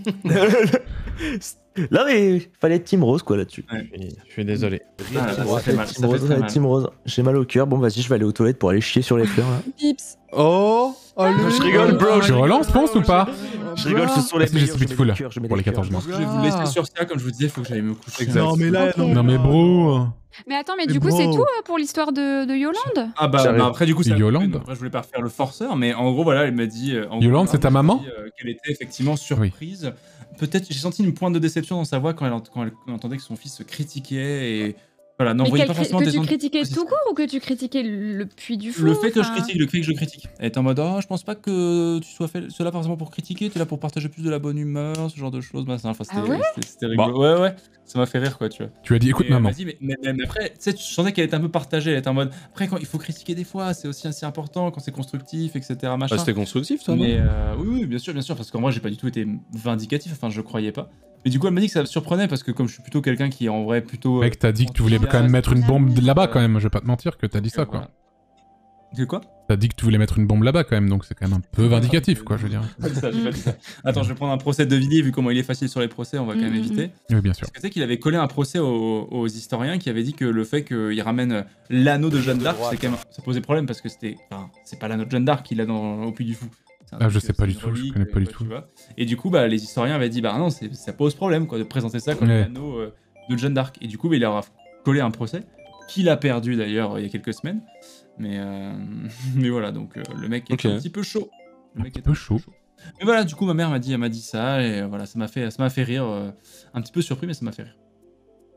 Là, mais fallait être Team Rose, quoi, là-dessus. Je suis désolé. Ah, là, ça fait mal, Team ça fait Rose, très fallait mal. être Team Rose. J'ai mal au cœur. Bon, vas-y, je vais aller aux toilettes pour aller chier sur les fleurs, là. Pips. Oh, allez. Je rigole, bro. Tu relances, pense ou pas? Je rigole, ce sont les Est-ce que j'ai meilleurs, je speed mets full des cœurs, je mets pour des les quatorze cœurs. Je pense que je vais vous laisser sur ça, comme je vous disais, il faut que j'aille me coucher. Exact. Non, mais là, Ok. non. Non mais bro. Mais attends, mais Mais du coup, bro. c'est tout euh, pour l'histoire de, de Yolande Ah bah, J'arrive. bah après du coup ça Yolande. après, je voulais pas refaire le forceur, mais en gros voilà, elle m'a dit euh, en Yolande, gros, c'est ta elle m'a maman dit, euh, qu'elle était effectivement surprise. Peut-être j'ai senti une pointe de déception dans sa voix quand elle, ent- quand elle entendait que son fils se critiquait et voilà, Mais n'envoyait quel pas cri- forcément que des tu ondes critiquais positives. tout court ou que tu critiquais le puits du fou Le fait que je enfin critique, le fait que je critique. Elle est en mode oh, je pense pas que tu sois fait cela forcément pour critiquer, t'es là pour partager plus de la bonne humeur, ce genre de choses. Bah, ça, enfin, c'était, Ah ouais c'était- c'était rigolo. Ouais ouais, ça m'a fait rire quoi, tu vois. Tu as dit, écoute Et, euh, maman. vas-y, mais, mais, mais- mais après, tu sais, tu sentais qu'elle était un peu partagée. Elle était en mode. Après, quand il faut critiquer des fois, c'est aussi assez important quand c'est constructif, et cetera. Machin. Bah, c'était constructif, toi, non mais euh, oui, oui, bien sûr, bien sûr, parce qu'en vrai, j'ai pas du tout été vindicatif. Enfin, je croyais pas. Mais du coup, elle m'a dit que ça me surprenait parce que comme je suis plutôt quelqu'un qui est en vrai plutôt. euh, Mec, t'as dit que tu voulais quand même mettre une bombe là-bas quand même. Je vais pas te mentir que t'as dit ça quoi. De quoi T'as dit que tu voulais mettre une bombe là-bas quand même, donc c'est quand même un peu vindicatif quoi, je veux dire. J'ai pas dit ça, j'ai pas dit ça. Attends, je vais prendre un procès de Villiers, vu comment il est facile sur les procès, on va quand même Mhm. éviter. Oui, bien sûr. Parce que tu sais qu'il avait collé un procès aux, aux historiens qui avait dit que le fait qu'il ramène l'anneau de Jeanne d'Arc, c'est quand même, ça posait problème parce que c'était, enfin, c'est pas l'anneau de Jeanne d'Arc qu'il a dans, au Puy du Fou. C'est un Ah, truc, je sais c'est pas du une tout, je relique, connais pas du quoi, tout. tu vois. Et du coup, bah, les historiens avaient dit, bah non, c'est- ça pose problème quoi, de présenter ça comme Ouais. l'anneau euh, de Jeanne d'Arc. Et du coup, bah, il leur a collé un procès, qu'il a perdu d'ailleurs il y a quelques semaines. Mais, euh, mais voilà, donc euh, le mec est Ok. un petit peu chaud. Le Un mec petit est peu chaud. Mais voilà, du coup, ma mère m'a dit, elle m'a dit ça, et euh, voilà, ça m'a fait, ça m'a fait rire. euh, un petit peu surpris, mais ça m'a fait rire.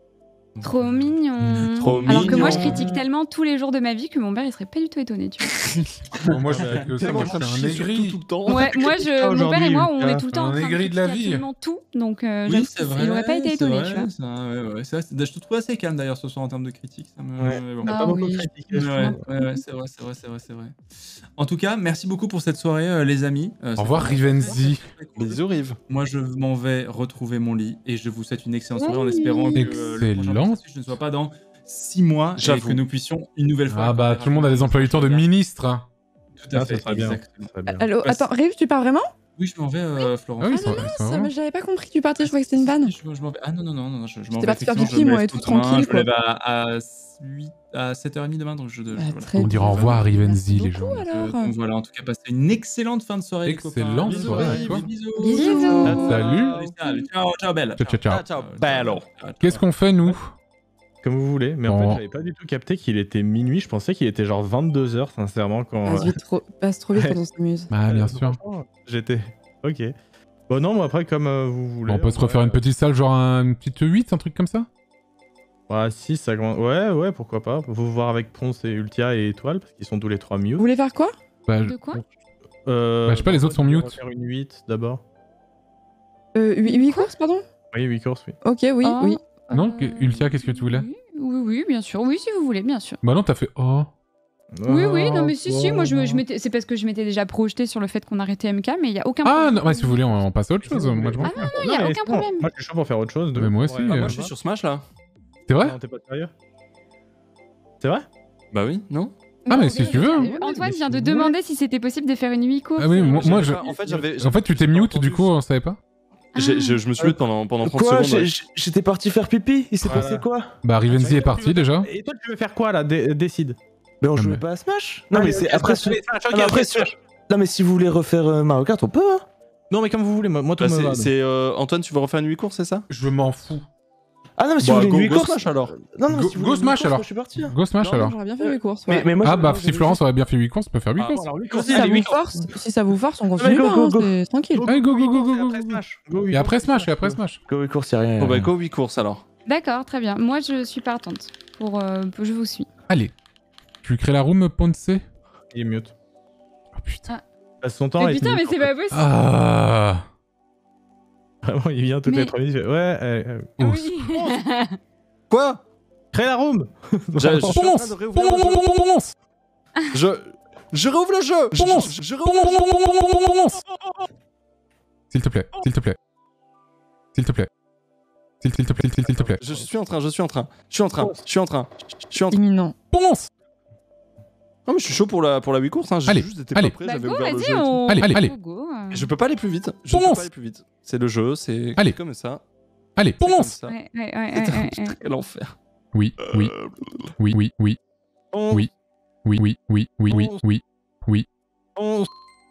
Trop mignon. Trop Alors que moi, je mignon. critique tellement tous les jours de ma vie que mon père, il serait pas du tout étonné, tu vois. Bon, moi, je fais que ça, moi, je suis un aigri. tout le temps. Ouais, moi, je, mon père et moi, on est tout le temps en Un train de aigri de la critiquer vie. absolument tout, donc euh, Oui, j'avoue c'est qu'il- vrai. il aurait pas été c'est étonné, vrai, tu vois. c'est vrai, ouais, ouais, c'est vrai, c'est- je te trouve assez calme d'ailleurs ce soir en termes de critique. Ça me... Ouais. mais bon. T'as Ah pas beaucoup oui. critiqué. Ouais, je ouais, trouve. ouais, c'est vrai, c'est vrai, c'est vrai, c'est vrai. En tout cas, merci beaucoup pour cette soirée, euh, les amis. Euh, Au revoir, c'était Rivenzi. très cool. Bisous, Rive. Moi, je m'en vais retrouver mon lit et je vous souhaite une excellente soirée en espérant que euh, le prochain Excellent. processus ne soit pas dans six mois et J'avoue. que nous puissions une nouvelle fois. Ah bah, tout le monde a des emplois du temps de ministre. hein. Tout à Ah, fait, ça serait bien. exactement. Ça serait bien. Allô, Bah, attends, Rive, tu pars vraiment? Oui, je m'en vais, euh, Florent. Ah oui, Ah ça non, va, non, ça ça, va. mais j'avais pas compris que tu partais, je croyais que c'était une vanne. Je, je m'en vais. Ah non, non, non, non, non, je, je m'en T'es vais. parti faire effectivement, pipi, je me moi, lève et tout tôt demain, tranquille, Je me lève quoi. à, à, huit à sept heures trente demain, donc je. je- Bah, voilà. très On bien. dira au revoir à Rivenzi, Merci les gens. beaucoup, Euh, alors. donc voilà, en tout cas, passez une excellente fin de soirée. les copains. Excellente Bisous, soirée à Rive, toi. Bisous. Bisous. Ah, salut. Salut, ciao, ciao, belle. Ciao, ciao, ciao. Ciao, ciao, bello. Qu'est-ce qu'on fait, nous? Comme vous voulez, mais en Bon. fait, j'avais pas du tout capté qu'il était minuit. Je pensais qu'il était genre vingt-deux heures, sincèrement, quand. Passe, vite trop... Passe trop vite Ouais. quand on s'amuse. Bah, bien Euh, sûr. franchement, J'étais. Ok. Bon, non, mais après, comme euh, vous voulez. On peut se refaire ouais. une petite salle, genre un- une petite huit, un truc comme ça? Ouais, si, ça commence. Ouais, ouais, pourquoi pas. Vous voir avec Ponce et Ultia et Étoile, parce qu'ils sont tous les trois mute. Vous voulez faire quoi? Bah, De quoi? Euh, Bah, je sais pas, les autres sont on va mute. faire une huit d'abord. Euh, huit courses, pardon? Oui, huit courses, oui. Ok, oui, Oh, oui. Non, euh, que- Ultia, qu'est-ce que tu voulais? Oui, oui, oui, bien sûr. Oui, si vous voulez, bien sûr. Bah non, t'as fait oh. Oui, oui, non, mais si, Ah, si, moi, je, me- bon. je m'étais- c'est parce que je m'étais déjà projetée sur le fait qu'on arrêtait M K, mais il y a aucun Ah problème. non, mais si vous voulez, on, on passe à autre chose. Si vous Moi, je m'en voulez. fous. Ah non, il y a mais aucun c'est bon. problème. Moi, je suis chaud pour faire autre chose. de- Mais moi pour aussi, aller- euh, Moi, je suis sur Smash là. C'est vrai? Non, t'es pas sérieux? Ah, C'est vrai? Bah oui, non? Ah, mais si tu veux. Euh, Antoine vient de demander si c'était possible de faire une huit courses. Ah oui, moi, moi, je... J'avais pas- En fait, j'avais. En fait, tu t'es mute, du coup, on savait pas? j'ai- j'ai- Je me suis mute pendant pendant trente Quoi? secondes. J'ai- ouais. j'ai- J'étais parti faire pipi. Il s'est Voilà. passé quoi? Bah, Rivenzi est parti déjà. Et toi, tu veux faire quoi là? Dé- Décide. Mais on Ah, jouait mais- pas à Smash? Non, mais Allez, c'est ok, après. Smash, sur- allez, Smash, Ah, ok, mais ok, après, Smash. sur- Non, mais si vous voulez refaire euh, Mario Kart, on peut, hein? Non, mais comme vous voulez, moi, moi tout Bah, me c'est- va. c'est euh, Antoine, tu veux refaire une huit courses, c'est ça? Je m'en fous. Ah non, mais si Bah, vous voulez go- une huit go courses. Smash, alors. Non, non, mais Go- si vous go voulez une Smash, course, alors. moi, je suis parti. hein. Go Smash Non, alors. J'aurais bien fait huit courses. Mais, Ouais. mais moi, Ah je- bah, moi, si j'avais Florence juste- aurait bien fait huit courses, on peut faire huit Ah, courses. alors, huit Si courses, ça allez, vous huit courses. force, si ça vous force, on Allez, continue go, pas, go, hein, go. c'est tranquille. Allez, go, go, go, go, go, Après go. Smash. Go, huit Et après courses, Smash, et après Smash. Go, huit courses, y'a rien. Bon bah, rien. go huit courses alors. D'accord, très bien. Moi, je suis partante. Pour, euh, je vous suis. Allez. Tu crées la room, Ponce? Il est mute. Oh putain. Passe son temps. Mais et putain, il mais mute, c'est en fait. pas possible. Ah. Vraiment, il vient toutes Mais- les trois minutes. il fait, Ouais, euh, euh, Ouf. Oui. Quoi? crée la room. Je- je suis en train Ponce! de réouvrir le jeu. Ponce! Je. Je réouvre le jeu! Je- Ponce! je- Je réouvre le jeu! Ponce! S'il te plaît, s'il te plaît. S'il te plaît. S'il s'il te plaît, s'il s'il te plaît. Je suis en train, je suis en train. Je suis en train, je suis en train. Je suis en train. Imminent. Ponce! Non, mais je suis chaud pour la, pour la huit courses. Hein. J'ai Allez, juste été allez. pas prêt, Bah j'avais go, ouvert le vas-y, jeu. et tout. on... Allez, allez, allez. Go, go, euh. Je peux pas aller plus vite. Je peux Ponce. pas aller plus vite. C'est le jeu, c'est Allez. comme ça. Allez, C'est comme Ponce! ça. Ouais, ouais, ouais, ouais, ouais, ouais. Quel enfer. Oui, oui, oui, oui, oui, Ponce. Oui. oui, oui, oui, oui, oui, oui, oui, Ponce.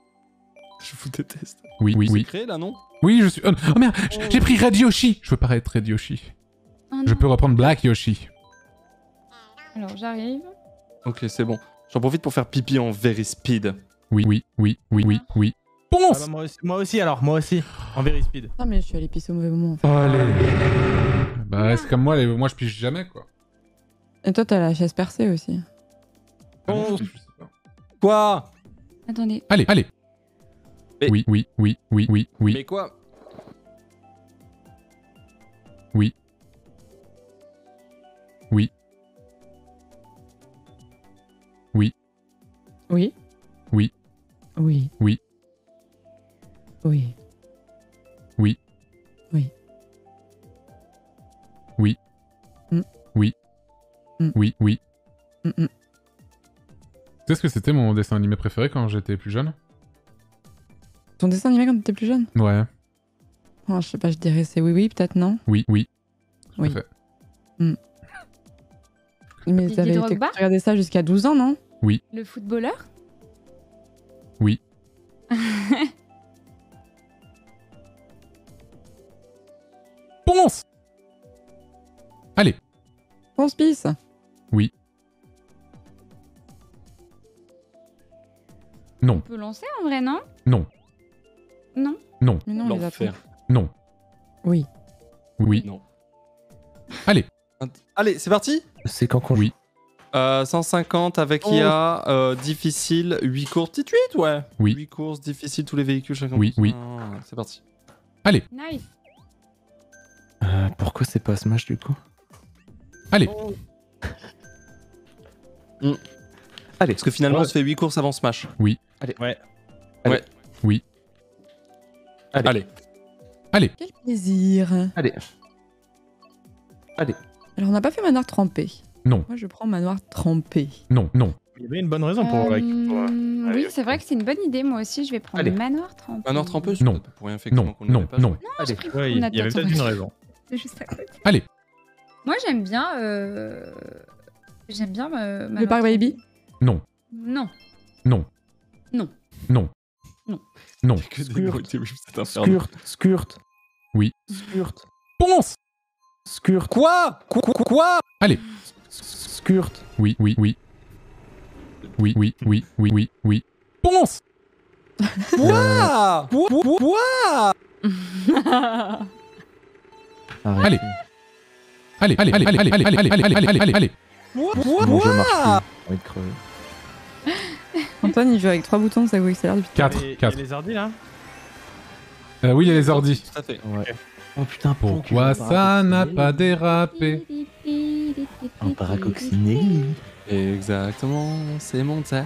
Je vous déteste. oui, oui, C'est oui. créé là, non? Oui, je suis... Oh oh, merde, j- j'ai pris Red Yoshi. Je veux pas être Red Yoshi. Oh Je non. peux reprendre Black Yoshi. Alors, j'arrive. Ok, c'est bon. J'en profite pour faire pipi en very speed. Oui, oui, oui, oui, oui, oui. Ah Ponce! bah, moi, aussi, moi aussi, alors, moi aussi. En very speed. Non, mais je suis allée pisser au mauvais moment. Allez. Bah, c'est comme moi, les... moi je pige jamais, quoi. Et toi, t'as la chaise percée aussi. Ponce. Quoi? Attendez. Allez, allez. Mais- Oui, oui, oui, oui, oui, oui. Mais quoi? Oui. Oui. Oui. Oui. Oui. Oui. Oui. Oui. Oui. Oui. Oui. Mm. Oui. Mm. Oui, oui. Mm, mm. Tu sais ce que c'était mon dessin animé préféré quand j'étais plus jeune? Ton dessin animé quand t'étais plus jeune? Ouais. Oh, je sais pas, je dirais c'est oui, oui, peut-être non. Oui, oui. Tout à Oui. fait. Mais Didier t'avais été Drogba regardé ça jusqu'à douze ans, non? Le footballeur? Oui. Ponce! Allez. Ponce pisse. Non, On peut lancer en vrai, non? non, Non. non, Mais non, on les L'enfer. attend. non. Oui. Oui. Non. Allez. Allez, c'est parti. C'est quand qu'on Oui. Euh, cent cinquante avec Oh. I A, euh, difficile, huit courses, petite huit, ouais. Oui. huit courses, difficile, tous les véhicules, chacun. Oui, pour oui. ça. C'est parti. Nice. Euh, pourquoi c'est pas Smash du coup? Allez. Mm. Allez. Parce que finalement, Ouais. on se fait huit courses avant Smash. Oui. Allez. Ouais. Ouais. Oui. Allez. Allez. Quel plaisir. Allez. Allez. Alors, on n'a pas fait manoir trempé. Non. Moi, je prends manoir trempé. Non, non. Il y avait une bonne raison pour la pour, euh, Euh, Allez, oui, ok. c'est vrai que c'est une bonne idée. Moi aussi, je vais prendre Allez. manoir trempé. Un heure trempeuse Non. Pour rien fait Non, qu'on ne non, l'avait pas non. joué. Allez. Ouais, il On a il y avait peut-être peut-être une raison. raison. C'est juste à côté. Allez. Moi, j'aime bien. Euh... J'aime bien. Euh, Le Manoir parc Trempé. Baby. Non. Non. Non. Non. Non. Non. Non. Que des Skurt. bruits terribles, c'est infernal. Skurt. Skurt. Oui. Skurt. Ponce. Skurt. Quoi Quoi Quoi Quoi Skurt. Oui, oui, oui. Oui, oui, oui, oui, oui, oui. Ponce. Quoi Quoi Quoi Arrête. Allez. Allez, allez, allez, allez, allez, allez, allez, allez, allez, allez, allez, allez. Mon jeu marche plus. J'ai envie de crever. Antoine, il joue avec trois boutons de sa Go X L R depuis. quatre, Et- et quatre. les ordi là Euh, oui, il y a les ordis. Tout à fait. Ouais. Oh putain, Pourquoi ça n'a pas dérapé? Un paracocciné. Exactement, c'est mon tel.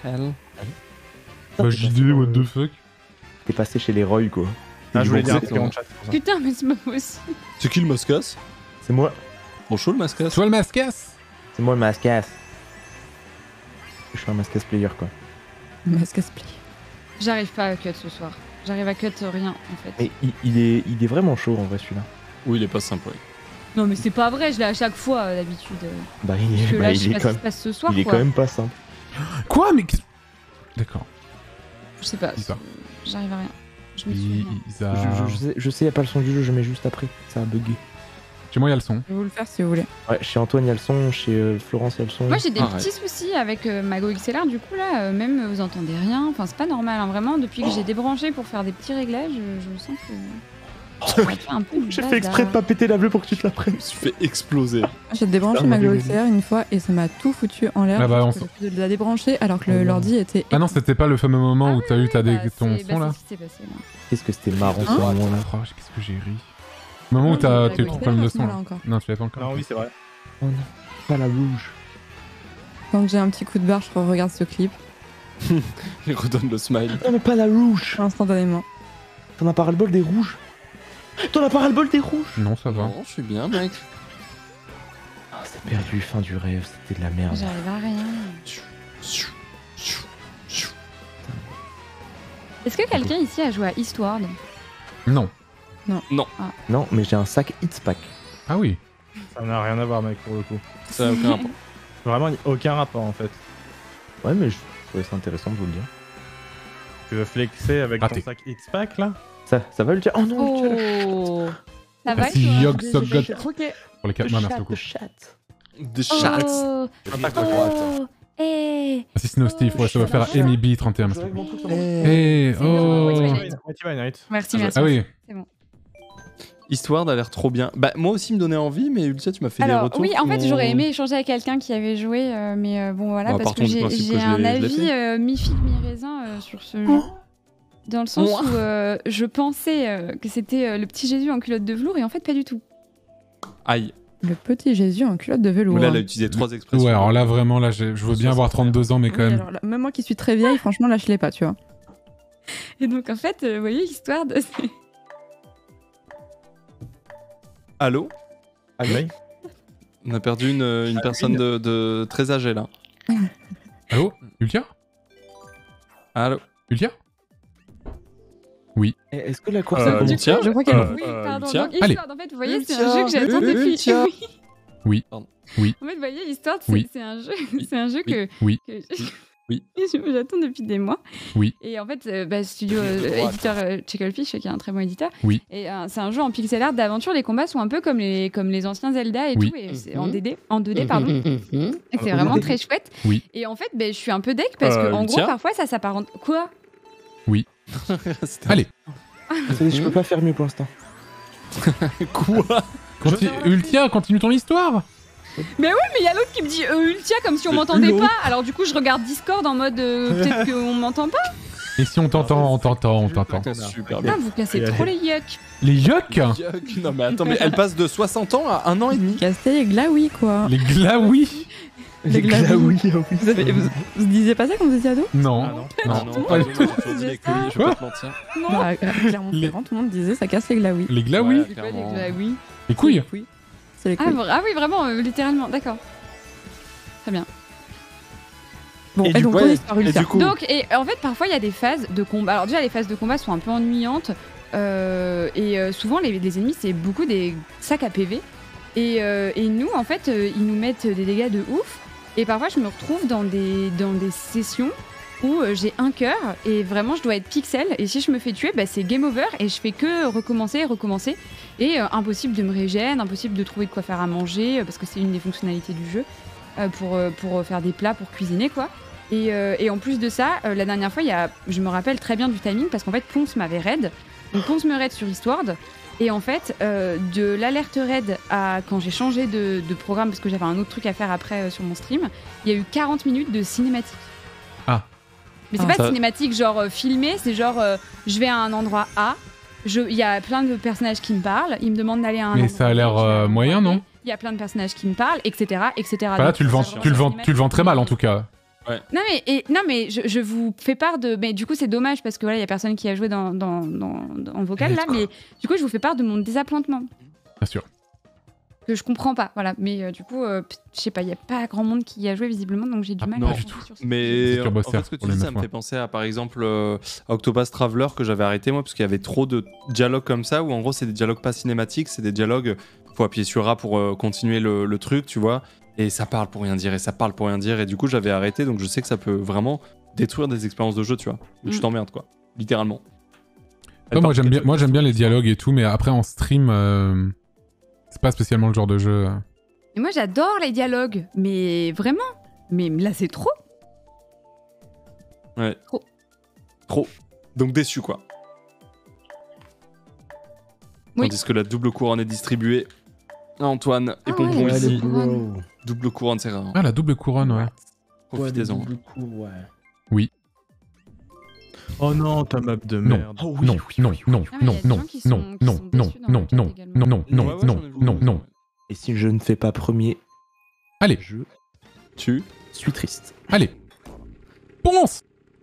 Bah, J D, what the fuck? T'es passé chez les Roy quoi. Ah, je voulais dire un truc Exactement. en chat. c'est pour ça. Putain, mais c'est pas possible. C'est qui le mascasse C'est moi. Trop chaud le mascasse. Toi le mascasse? C'est moi le mascasse. Je suis un mascasse player quoi. Masque à split. J'arrive pas à cut ce soir. J'arrive à cut rien en fait. Mais il, il est, il est vraiment chaud en vrai celui-là. Oui, il est pas simple, ouais. Non, mais c'est pas vrai, je l'ai à chaque fois euh, d'habitude. euh. Bah il Parce est, que bah, là, il je sais est pas quand ce qui même, se passe ce soir il est quoi. quand même pas simple. Quoi, mais... D'accord. Je sais pas. Bizarre. J'arrive à rien. Je me souviens. Isa. Je, je, je sais, je sais, y a pas le son du jeu, je mets juste après. Ça a bugué. Chez moi, il y a le son. Je vais vous le faire si vous voulez. Ouais, chez Antoine, il y a le son, chez euh, Florence, il y a le son. Moi j'ai des Arrête. petits soucis avec euh, ma Go X L R du coup là, euh, même euh, vous entendez rien, enfin c'est pas normal hein, vraiment depuis que j'ai débranché pour faire des petits réglages, je, je me sens que ça fait un peu du J'ai bazar. fait exprès de pas péter la bleue pour que tu te la prennes. Je me suis fait exploser. J'ai débranché Putain, ma Go mais- X L R une fois et ça m'a tout foutu en l'air. Ah bah, parce on que j'ai pu de la débrancher alors que le- Oh non. l'ordi était. Ah non, c'était pas le fameux moment Ah où t'as eu ta dé- Bah, ton c'est- son bah, là? c'est ce qui s'est passé là. Qu'est-ce que c'était marrant ce Hein moment-là. Oh, qu'est-ce que j'ai ri. Le moment où t'as La t'as eu Go ton X L R, problème de à ce son moment-là là. encore. Non, tu l'as pas encore. Non, oui, c'est vrai. Oh non, pas la rouge. Quand j'ai un petit coup de barre, je regarde ce clip Il redonne le smile. Non mais pas la rouge. instantanément. T'en as pas ras-le-bol des rouges. T'en as pas ras-le-bol des rouges. Non, ça va. Non, je suis bien, mec. Ah, c'est perdu, fin du rêve, c'était de la merde. J'arrive à rien. Est-ce que quelqu'un ici a joué à Eastward? Non. Non, mais j'ai un sac Hits Pack. Ah oui. Ça n'a rien à voir, mec, pour le coup. Ça a aucun rapport. Vraiment aucun rapport en fait. Ouais, mais je trouvais ça intéressant de vous le dire. Tu veux flexer avec Raté. ton sac X-Pack là Ça, ça va le dire. Oh non, le chat. Oh Ça va Merci, toi Yog Sogot. Ok. Pour les quatre mois, merci beaucoup. chat. Des chats. Oh Impact, Oh Eh Merci Snow Steve, ouais, ça va faire Amy B trente et un, merci beaucoup. Eh. Eh, C'est bon, oh. ouais, Mighty by Night. Merci, merci. Ah oui. Histoire a l'air trop bien. Bah, moi aussi, me donnait envie, mais Ultia, tu m'as fait des Alors retours. oui, en qui fait m'ont- j'aurais aimé échanger avec quelqu'un qui avait joué, euh, mais euh, bon voilà, Bah, parce partons que du j'ai principe j'ai que je un l'ai- je l'ai avis fait. euh, mi-figue mi-raisin euh, sur ce jeu. Dans le sens où euh, je pensais euh, que c'était euh, le petit Jésus en culotte de velours et en fait pas du tout. Aïe. Le petit Jésus en culotte de velours. Là, elle a utilisé trois expressions. Ouais, alors là, vraiment, là, j'ai- je veux bien avoir trente-deux ans, mais quand Oui, même. alors là, même moi qui suis très vieille, franchement, là, je l'ai pas, tu vois. Et donc en fait, euh, vous voyez, histoire de... Allô Ah, oui. On a perdu une, une Ah, personne une. de, de très âgée, là. Allô Ultia Allô Ultia Eh, Est-ce que la course Euh, a commencé? Ultia Je crois qu'elle. Euh, Oui, euh, pardon. Ultia Donc, Allez. Histoire, en fait, vous voyez, c'est Ultia. un jeu que j'attends Euh, depuis... Ultia. Oui. Oui. Pardon. Oui. En fait, vous voyez, Histoire, c'est Oui. c'est un jeu, c'est un jeu que... Oui. que Oui. je- J'attends depuis des mois. Oui. Et en fait, euh, bah, studio euh, éditeur euh, Chucklefish, qui est un très bon éditeur. Oui. Et euh, c'est un jeu en pixel art d'aventure. Les combats sont un peu comme les, comme les anciens Zelda et Oui. tout. Et c'est en deux D, en deux D pardon. Et c'est En vraiment deux D. très chouette. Oui. Et en fait, ben, je suis un peu deck parce Euh, que en gros, tiens. parfois, ça s'apparente. Quoi C'était- Allez. Ça y est, je peux pas faire mieux pour l'instant. Quoi Conti- Ultia, continue ton histoire. Mais oui, mais il y a l'autre qui me dit euh, Ultia comme si on m'entendait pas. Alors du coup, je regarde Discord en mode euh, peut-être qu'on m'entend pas. Et si on t'entend, on t'entend, on t'entend. Super Putain, bien. vous classez Allez, trop les yucks. Les yucks. Yuck. Non mais attends, mais elle passe de soixante ans à un an et demi. Castel et glaoui, quoi. Les glaouis. Les glaouis. Vous, avez- vous, vous disiez pas ça quand vous étiez ado? Non. Ah non. Ah non, pas pas du du tout. J'ai toujours dit les couilles, je vais Quoi pas te mentir. Bah, Clermont-Ferrand, tout le monde disait ça casse les glaouis. Les glaouis. Ouais. C'est quoi les Clairement. glaouis? Les couilles. C'est les Ah, couilles. vra- ah oui, vraiment, euh, littéralement, d'accord. Très bien. Bon, Et et, du donc coup, ton ouais, histoire, et Ultia. du coup- Donc, et en fait, parfois, il y a des phases de combat. Alors déjà, les phases de combat sont un peu ennuyantes. euh, et euh, souvent, les, les ennemis, c'est beaucoup des sacs à P V. Et, euh, et nous, en fait, euh, ils nous mettent des dégâts de ouf. Et parfois, je me retrouve dans des, dans des sessions où euh, j'ai un cœur et vraiment, je dois être pixel. Et si je me fais tuer, bah, c'est game over. Et je fais que recommencer, recommencer. Et euh, impossible de me régénérer, impossible de trouver de quoi faire à manger, euh, parce que c'est une des fonctionnalités du jeu, euh, pour, euh, pour faire des plats, pour cuisiner, quoi. Et, euh, et en plus de ça, euh, la dernière fois, il y a, je me rappelle très bien du timing parce qu'en fait, Ponce m'avait raid. Donc Ponce me raid sur Eastward. Et en fait, euh, de l'alerte raid à quand j'ai changé de, de programme, parce que j'avais un autre truc à faire après euh, sur mon stream, il y a eu quarante minutes de cinématique. Ah. Mais c'est Ah. pas Ça- cinématique genre euh, filmé, c'est genre euh, je vais à un endroit A, je- il y a plein de personnages qui me parlent, ils me demandent d'aller à un Mais endroit ça a B, l'air, je vais à un euh, endroit moyen, B, non? Il y a plein de personnages qui me parlent, et cetera, et cetera. Bah là, Donc, tu le vends, ça, tu le vends, vraiment tu le vends très mal en tout cas. non mais, et, non mais je, je vous fais part de... Mais du coup c'est dommage parce que voilà, il y a personne qui a joué dans, dans, dans, dans- en vocal là, mais du coup je vous fais part de mon désappointement. Bien sûr. Que je comprends pas, voilà. Mais euh, du coup, euh, p- je sais pas, il y a pas grand monde qui y a joué visiblement, donc j'ai du Ah, mal non, à du pencher sur ce Mais C'est en Turbo fait, ce que pour tu les dis, ça neuf me mois. fait penser à par exemple euh, à Octopus Traveler que j'avais arrêté moi parce qu'il y avait trop de dialogues comme ça où en gros c'est des dialogues pas cinématiques, c'est des dialogues, faut appuyer sur A pour euh, continuer le, le truc, tu vois, et ça parle pour rien dire et ça parle pour rien dire et du coup j'avais arrêté donc je sais que ça peut vraiment détruire des expériences de jeu, tu vois. Donc tu Mm. t'emmerdes quoi, littéralement. Ouais, moi j'aime bien, moi j'aime bien les dialogues et tout, mais après en stream, euh, c'est pas spécialement le genre de jeu. Et moi j'adore les dialogues, mais vraiment. Mais là c'est trop. Ouais. Trop. Trop. Donc déçu quoi. Oui. Tandis que la double couronne est distribuée à Antoine et Ah ouais, Pompon la ici. double couronne. Double couronne c'est rare. Ah, la double couronne, ouais. Profitez-en. Oh non, ta map de Non. merde. Non, non, non, non, Ah, mais il y a non, des non, gens qui sont- non, qui non, sont non, déçus dans non, le chat non, également. non, non, Ouais, non, ouais, non, j'en ai vu non, beaucoup, non. ouais. Et si je ne fais pas premier, Allez, je Tu suis triste. allez. Ponce.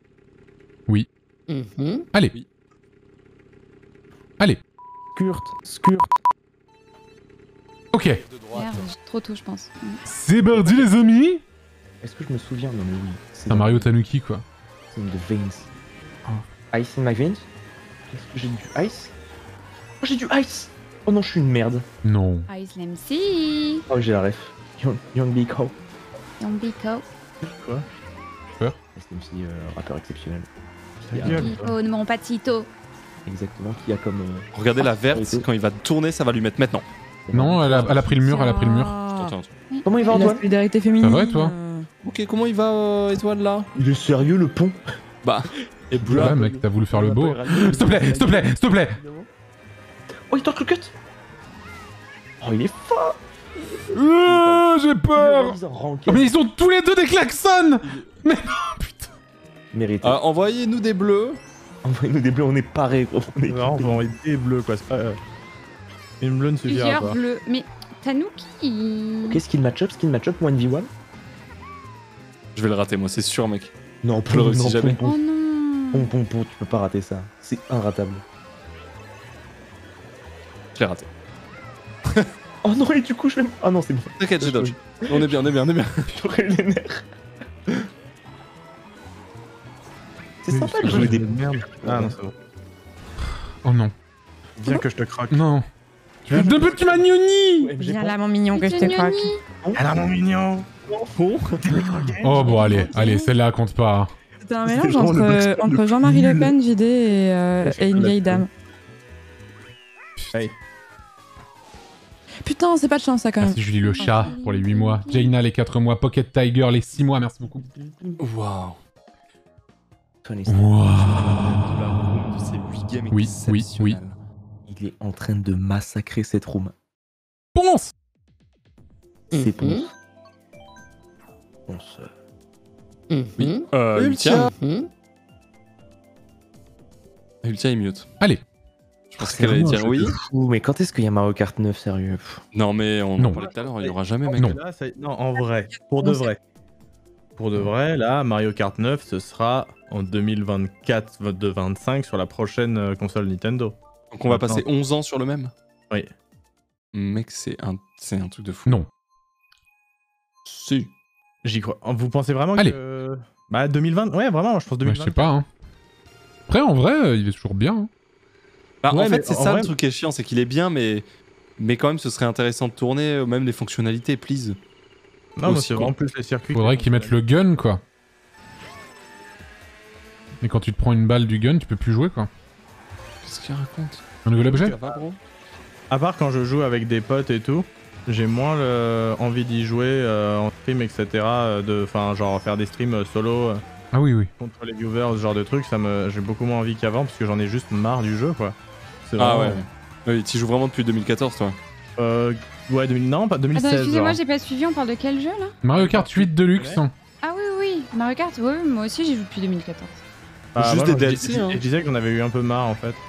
Allez. Oui. Allez. Skurt, skurt. Ok. Merde, trop tôt je pense. Mm. C'est parti les amis. Est-ce que je me souviens? Non mais oui. C'est C'est un Mario Tanuki quoi. C'est une de veins. Ice in my veins? Est-ce que j'ai du ice? Oh j'ai du ice! Oh non je suis une merde. Non. Ice M C. Oh j'ai la ref. Young, Young Big Ho. Yombiko. S M C, euh, rappeur exceptionnel. Ta Qui a- gueule. Oh, ne m'en pas de sitôt. Exactement, qui a comme... euh, Regardez la verte, Arrêtez. quand il va tourner, ça va lui mettre maintenant. Non, elle a, elle a pris le mur, elle a pris le mur. Ah. Attends, attends. Comment il va La Antoine? solidarité féminine. Ça va, et toi euh, Ok, comment il va, euh, Étoile, là Il est sérieux le pont? Bah, et Ouais, Bleu. mec, t'as voulu faire le beau. S'il te plaît, s'il te plaît, s'il te plaît. Oh il tente le cut! Oh il est fort! Euh, J'ai peur. Oh, mais ils ont tous les deux des klaxons. Mais non, putain. Mérité. Ah, envoyez-nous des bleus. Envoyez-nous des bleus, on est parés gros. On est Non, on va envoyer des bleus quoi. C'est pas... euh, Une bleue ne suffira Plusieurs pas. bleus. Mais Tanuki. Ok, skill match-up, skill match-up, one v one. Je vais le rater, moi, c'est sûr, mec. Non, Je le réussis jamais. Oh non. Pom pom pom, tu peux pas rater ça. C'est inratable. Je l'ai raté. Oh non, et du coup, je vais. Ah non, c'est bon. T'inquiète, j'ai dodge. On est bien, on est bien, on est bien. J'aurais les nerfs. C'est Oui, sympa c'est de jouer vrai, des. de merde. Ah non, c'est bon. Oh non. Viens que je te croque. Non. De petit magnoni. Viens là, mon mignon, que je te croque. Alors mon mignon. Oh bon, allez, allez, celle-là compte pas. C'était un C'est mélange vraiment le entre, boxeur le entre plus Jean-Marie Le nul. Pen, J D et, euh, et une vieille dame. Hey. Putain, c'est pas de chance ça quand même. Merci Julie le chat pour les huit mois. Jaina les quatre mois. Pocket Tiger les six mois. Merci beaucoup. Waouh. Tony Wow. De ces huit games Oui, oui, oui. exceptionnels. Il est en train de massacrer cette room. Ponce. C'est Ponce. Ponce. Oui. Euh, Ultia. Mhm. Ultia est mute. Allez. Je pensais qu'elle allait dire oui. Fou, mais quand est-ce qu'il y a Mario Kart neuf, sérieux? Pff. Non, mais on Non. en parlait tout à l'heure, il y aura jamais, mec. Non. Là, ça- non, en vrai, pour de vrai. Pour de vrai, là, Mario Kart neuf, ce sera en deux mille vingt-quatre deux mille vingt-cinq sur la prochaine euh, console Nintendo. Donc on va Attends. passer onze ans sur le même. Oui. Mec, c'est un, c'est un truc de fou. Non. Si. J'y crois. Vous pensez vraiment Allez. que... Bah, deux mille vingt, ouais, vraiment, je pense deux Ouais, mille je vingt. sais pas. Hein. Après, en vrai, euh, il est toujours bien. Hein. Bah, Ouais, en mais fait, c'est en ça vrai- le truc qui est chiant, c'est qu'il est bien, mais... mais quand même, ce serait intéressant de tourner, euh, même les fonctionnalités, please. Non, mais aussi, c'est quoi. vraiment plus les circuits. Faudrait que- qu'ils mettent le gun, quoi. Et quand tu te prends une balle du gun, tu peux plus jouer, quoi. Qu'est-ce qu'il raconte? Un nouvel objet? Ça va, gros? À part quand je joue avec des potes et tout, j'ai moins le... envie d'y jouer euh, en stream, et cetera. euh, de... Enfin, genre faire des streams euh, solo euh, Ah oui, oui. contre les viewers, ce genre de trucs, ça me... j'ai beaucoup moins envie qu'avant parce que j'en ai juste marre du jeu, quoi. C'est Ah vraiment- ouais. Oui, tu joues vraiment depuis deux mille quatorze, toi. Euh, ouais, deux mille... non, pas deux mille seize. Attends, excusez-moi, genre. j'ai pas suivi, on parle de quel jeu là? Mario Kart huit Deluxe. hein. Ah oui, oui, Mario Kart, oui, oui, moi aussi j'y joue depuis deux mille quatorze. Ah, Juste moi, des je- D L C, je- hein. Je disais que j'en avais eu un peu marre en fait.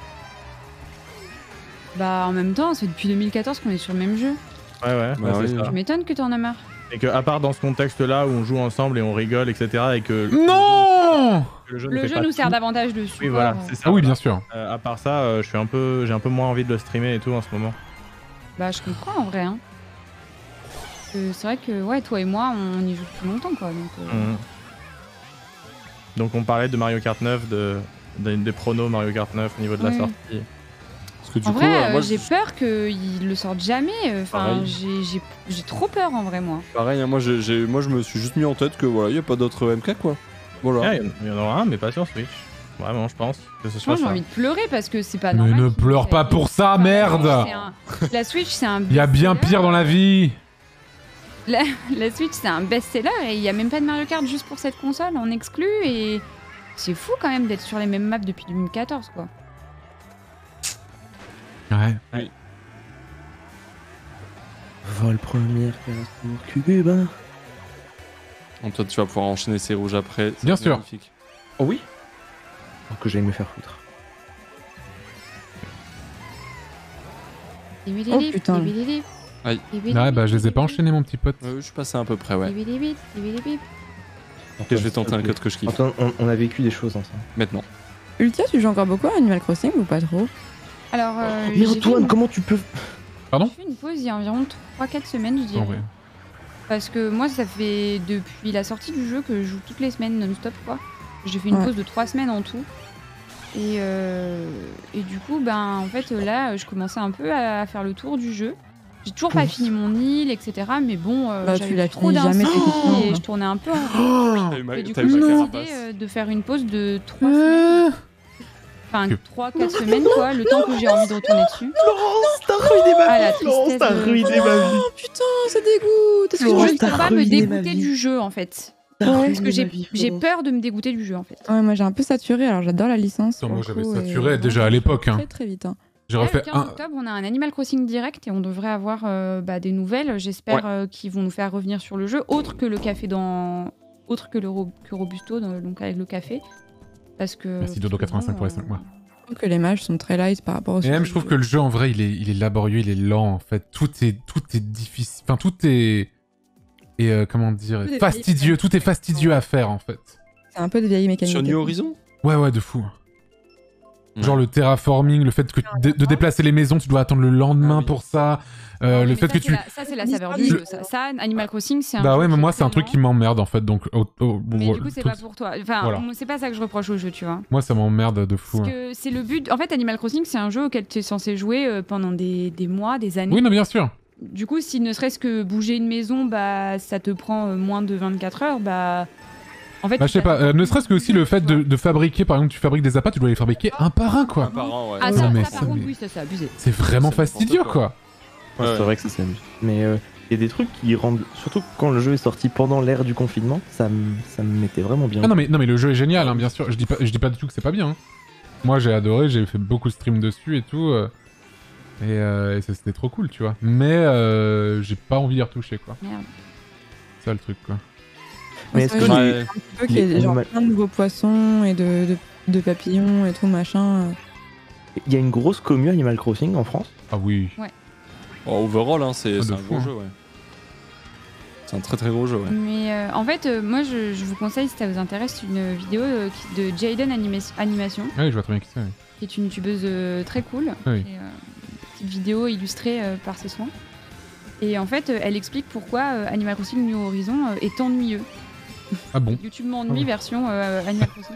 Bah en même temps, c'est depuis deux mille quatorze qu'on est sur le même jeu. Ouais, ouais, Bah ouais, c'est oui. ça. Je m'étonne que t'en as marre. Et que, à part dans ce contexte-là où on joue ensemble et on rigole, et cetera, et que Non. le jeu, ne Le fait jeu pas nous tout. sert davantage dessus. Oui, voilà, c'est ça. Ah oui, voilà. bien sûr. Euh, à part ça, euh, je suis un peu, j'ai un peu moins envie de le streamer et tout en ce moment. Bah je comprends en vrai. Hein. Euh, c'est vrai que ouais, toi et moi, on y joue depuis longtemps quoi. Donc, euh, Mhm. Donc on parlait de Mario Kart neuf, de, de- des pronos Mario Kart neuf au niveau de la Oui. sortie. Parce que du En coup, vrai, euh, euh, moi, j'ai je- peur qu'ils le sortent jamais. Enfin, Pareil. j'ai j'ai- j'ai trop peur en vrai moi. pareil, hein, moi, j'ai- j'ai- moi je me suis juste mis en tête que voilà, il n'y a pas d'autres M K, quoi. Voilà. Ah, Il y, en- il y en aura un, mais pas sur Switch. Vraiment, je pense que ce soit Moi j'ai ça. envie de pleurer parce que c'est pas Mais normal. ne qu'ils pleure nous pas aient- pour ça, Enfin, merde. c'est un- La Switch c'est un. Il y a bien best-seller. pire dans la vie. La, la Switch c'est un best-seller et il y a même pas de Mario Kart juste pour cette console en exclu et c'est fou quand même d'être sur les mêmes maps depuis deux mille quatorze quoi. Ouais. Vol première classe pour Cuba. Donc toi, tu vas pouvoir enchaîner ces rouges après. c'est Bien sûr. magnifique. Oh oui. Donc que j'aille me faire foutre. Oh, putain. Aïe. Ouais, bah je les ai pas enchaînés, mon petit pote. Ouais, je suis passé à peu près, ouais. Ouais. Ok, je vais tenter un code que je kiffe. Antoine, on, on a vécu des choses ensemble. Maintenant. Ultia, tu joues encore beaucoup à Animal Crossing ou pas trop? Alors, euh, Mais j'ai fait Antoine, une- comment tu peux... Pardon j'ai fait une pause il y a environ trois quatre semaines, je En dirais. vrai. Parce que moi, ça fait depuis la sortie du jeu que je joue toutes les semaines non-stop, quoi. J'ai fait une Ouais. pause de trois semaines en tout. Et, euh, et du coup, ben, en fait, là, je commençais un peu à faire le tour du jeu. J'ai toujours pas fini mon île, et cetera. Mais bon, euh, Bah, tu j'avais l'as trop fini jamais, d'inspi techniquement. et je tournais un peu en Oh. T'as eu ma, Et du t'as coup, eu j'ai ma décidé carapace. euh, de faire une pause de trois semaines. Enfin, Que- trois quatre semaines, quoi, le temps que j'ai envie de retourner dessus. Florence, t'as ruiné ma Ah, la vie. Florence, tristesse t'as de- ruiné ma vie. Oh putain, ça dégoûte. Est-ce que Florence, je- Juste t'as pour pas me ruiné ma dégoûter vie. du jeu, en fait. T'as Ouais, ruiné Parce que ma j'ai vie, j'ai Florence. peur de me dégoûter du jeu, en fait. Ouais, moi j'ai un peu saturé, alors j'adore la licence. Attends, pour moi, le j'avais coup, saturé et- déjà à l'époque, hein. Très très vite. Hein. J'ai Là, le refait quinze un. octobre, on a un Animal Crossing direct et on devrait avoir euh, bah, des nouvelles, j'espère, Ouais. euh, qui vont nous faire revenir sur le jeu, autre que le café dans... Autre que le ro- que Robusto, dans- donc avec le café. Parce que... Merci, Dodo quatre-vingt-cinq pour les cinq mois. Je trouve que les mages sont très light par rapport au Et même, je trouve que le jeu, en vrai, il est, il est laborieux, il est lent, en fait. Tout est, tout est difficile. Enfin, tout est. Et euh, comment dire Tout est fastidieux. Tout est fastidieux à faire, en fait. C'est un peu de vieille mécanique. Sur New Horizon Ouais, ouais, de fou. Ouais. Genre le terraforming, le fait que de, de déplacer les maisons, tu dois attendre le lendemain Ah oui. pour ça. Euh, Non, le mais fait ça, que c'est tu. la- Ça, c'est la saveur du Le- jeu. Ça, Ça, Animal Crossing, c'est un Bah jeu ouais, mais qui moi, est c'est un truc qui vraiment- m'emmerde, en fait. Donc. oh, oh, Mais ouais, du coup, c'est tout- pas pour toi. Enfin, Voilà. on- c'est pas ça que je reproche au jeu, tu vois. Moi, ça m'emmerde de fou. Parce hein. que c'est le but. En fait, Animal Crossing, c'est un jeu auquel tu es censé jouer euh, pendant des, des mois, des années. Oui, non, bien sûr. Du coup, si ne serait-ce que bouger une maison, bah, ça te prend euh, moins de vingt-quatre heures, bah. En fait, Bah, je sais pas. euh, ne serait-ce que aussi le fait de, de fabriquer, par exemple, tu fabriques des appâts, tu dois les fabriquer un par un, quoi. Un par an, ouais. Ah, Non, ça, mais ça, par ça, contre, mais- oui, ça, c'est abusé. C'est vraiment C'est n'importe fastidieux, quoi. quoi. Ouais, Ouais. C'est vrai que ça s'amuse. Mais euh, il y a des trucs qui rendent. Surtout quand le jeu est sorti pendant l'ère du confinement, ça me ça me mettait vraiment bien. Ah non mais, non mais le jeu est génial, hein, bien sûr. Je dis pas, je dis pas du tout que c'est pas bien. hein. Moi j'ai adoré, j'ai fait beaucoup de streams dessus et tout. euh. Et, euh, et ça, c'était trop cool, tu vois. Mais euh, j'ai pas envie d'y retoucher, quoi. Merde. C'est ça le truc, quoi. Mais est-ce Ouais, que j'ai Ouais. un petit peu qu'il y ait les genre animal- plein de nouveaux poissons et de, de, de papillons et tout machin. il y a une grosse commu Animal Crossing en France? Ah oui. Oh, overall, hein, c'est Ah, de c'est un fou, gros hein. jeu, ouais. C'est un très très gros jeu, ouais. Mais euh, en fait, euh, moi, je, je vous conseille, si ça vous intéresse, une vidéo euh, qui- de Jaden Anima- Animation, Ah oui, je vois très bien qui c'est. Oui. qui est une youtubeuse euh, très cool. Oui. Et, euh, petite vidéo illustrée euh, par ses soins. Et en fait, euh, elle explique pourquoi euh, Animal Crossing New Horizon euh, est ennuyeux. Ah bon? YouTube m'ennuie Oh. version euh, Animal Crossing.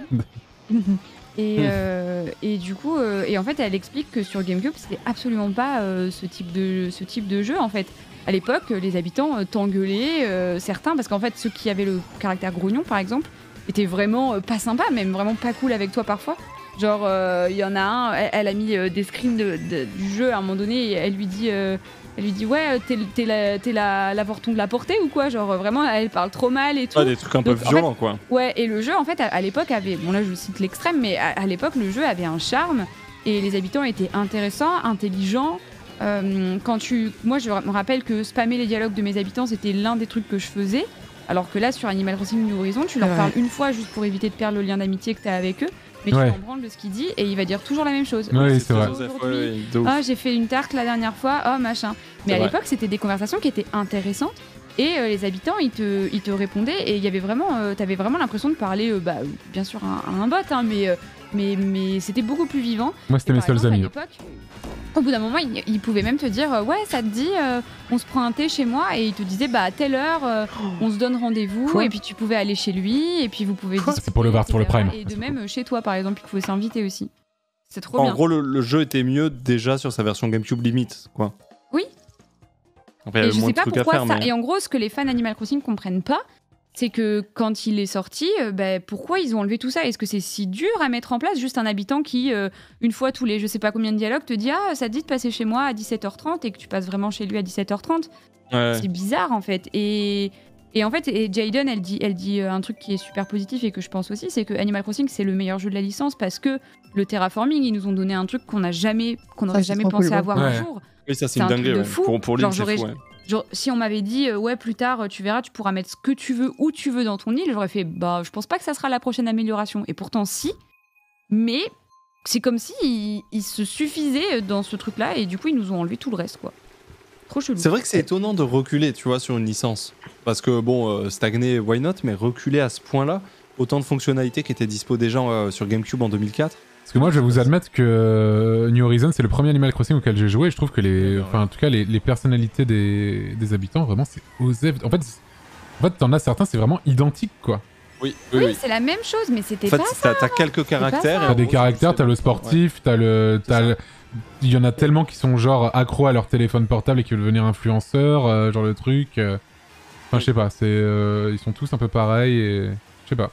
Et, euh, et du coup, euh, et en fait, elle explique que sur GameCube, c'était absolument pas euh, ce type de ce type de jeu. En fait, à l'époque, les habitants euh, t'engueulaient, euh, certains, parce qu'en fait, ceux qui avaient le caractère grognon, par exemple, étaient vraiment euh, pas sympas, même vraiment pas cool avec toi parfois. Genre, euh, il y en a un, elle, elle a mis euh, des screens de, de- du jeu à un moment donné, et elle lui dit. euh, Elle lui dit ouais, t'es t'es la, t'es la, l'avorton de la portée ou quoi? Genre vraiment, elle parle trop mal et tout. Ah, des trucs un peu Donc, en violents, quoi. Ouais, et le jeu, en fait, à, à l'époque avait. Bon, là, je cite l'extrême, mais à, à l'époque, le jeu avait un charme et les habitants étaient intéressants, intelligents. Euh, quand tu. Moi, je me rappelle que spammer les dialogues de mes habitants, c'était l'un des trucs que je faisais. Alors que là, sur Animal Crossing New Horizon, tu leur Ouais. parles une fois juste pour éviter de perdre le lien d'amitié que tu as avec eux, mais Ouais. tu t'en branles de ce qu'il dit et il va dire toujours la même chose. Oui, c'est vrai. Joseph, Aujourd'hui, ouais, ouais, de ouf. ah, j'ai fait une tarte la dernière fois, oh machin. Mais C'est à vrai. l'époque, c'était des conversations qui étaient intéressantes. Et euh, les habitants, ils te, ils te répondaient. Et il y avait vraiment, euh, t'avais vraiment l'impression de parler, euh, bah, bien sûr, à, un- à un bot, hein, mais, euh, mais, mais c'était beaucoup plus vivant. Moi, c'était Et mes par seuls exemple, à amis. l'époque, au bout d'un moment, ils il pouvaient même te dire, euh, ouais, ça te dit, euh, on se prend un thé chez moi. Et ils te disaient, bah, à telle heure, euh, on se donne rendez-vous. Quoi Et puis tu pouvais aller chez lui. Et puis vous pouvez Quoi discuter, C'est pour le V A R, pour le et cetera. Prime. Et Ah, de c'est même, euh, chez toi, par exemple, ils pouvaient s'inviter aussi. C'est trop En bien. gros, le, le jeu était mieux déjà sur sa version GameCube limite, quoi. Oui. Après, il y Et avait je moins sais de pas trucs à pourquoi faire, ça. mais... Et en gros, ce que les fans Animal Crossing comprennent pas, c'est que quand il est sorti, euh, bah, pourquoi ils ont enlevé tout ça? Est-ce que c'est si dur à mettre en place? Juste un habitant qui, euh, une fois tous les je sais pas combien de dialogues, te dit ah, ça te dit de passer chez moi à dix-sept heures trente et que tu passes vraiment chez lui à dix-sept heures trente. Ouais. C'est bizarre en fait. Et, et en fait, et Jaden, elle dit, elle dit euh, un truc qui est super positif et que je pense aussi, c'est que Animal Crossing c'est le meilleur jeu de la licence parce que le terraforming, ils nous ont donné un truc qu'on n'a jamais, qu'on n'aurait c'est jamais trop pensé cool, ouais. avoir un Ouais. jour. Oui, ça, c'est C'est une un truc dinguerie, de ouais. fou. Pour, pour Genre, Link, c'est j'aurais- fou, ouais. Genre, si on m'avait dit, euh, ouais, plus tard, euh, tu verras, tu pourras mettre ce que tu veux, où tu veux dans ton île, j'aurais fait, bah, je pense pas que ça sera la prochaine amélioration. Et pourtant, si. Mais c'est comme si ils, ils se suffisaient dans ce truc-là, et du coup, ils nous ont enlevé tout le reste, quoi. Trop chelou. C'est vrai que c'est étonnant de reculer, tu vois, sur une licence. Parce que, bon, euh, stagner, why not, mais reculer à ce point-là, autant de fonctionnalités qui étaient dispo déjà euh, sur GameCube en deux mille quatre. Parce que moi, je vais vous admettre que euh, New Horizon, c'est le premier Animal Crossing auquel j'ai joué. Et je trouve que les, Ouais, enfin, en tout cas, les, les personnalités des, des habitants, vraiment, c'est osé. En fait, c'est- en fait, t'en as certains, c'est vraiment identique, quoi. Oui, oui, Oui, oui. c'est la même chose, mais c'était En fait, pas t'as t'as quelques caractères. et T'as en des gros, caractères, c'est- t'as le ouais. sportif, t'as le, C'est t'as ça. le- il y en a tellement qui sont genre accros à leur téléphone portable et qui veulent devenir influenceurs, euh, genre le truc. euh. Enfin, je sais pas, c'est, euh, ils sont tous un peu pareils et je sais pas.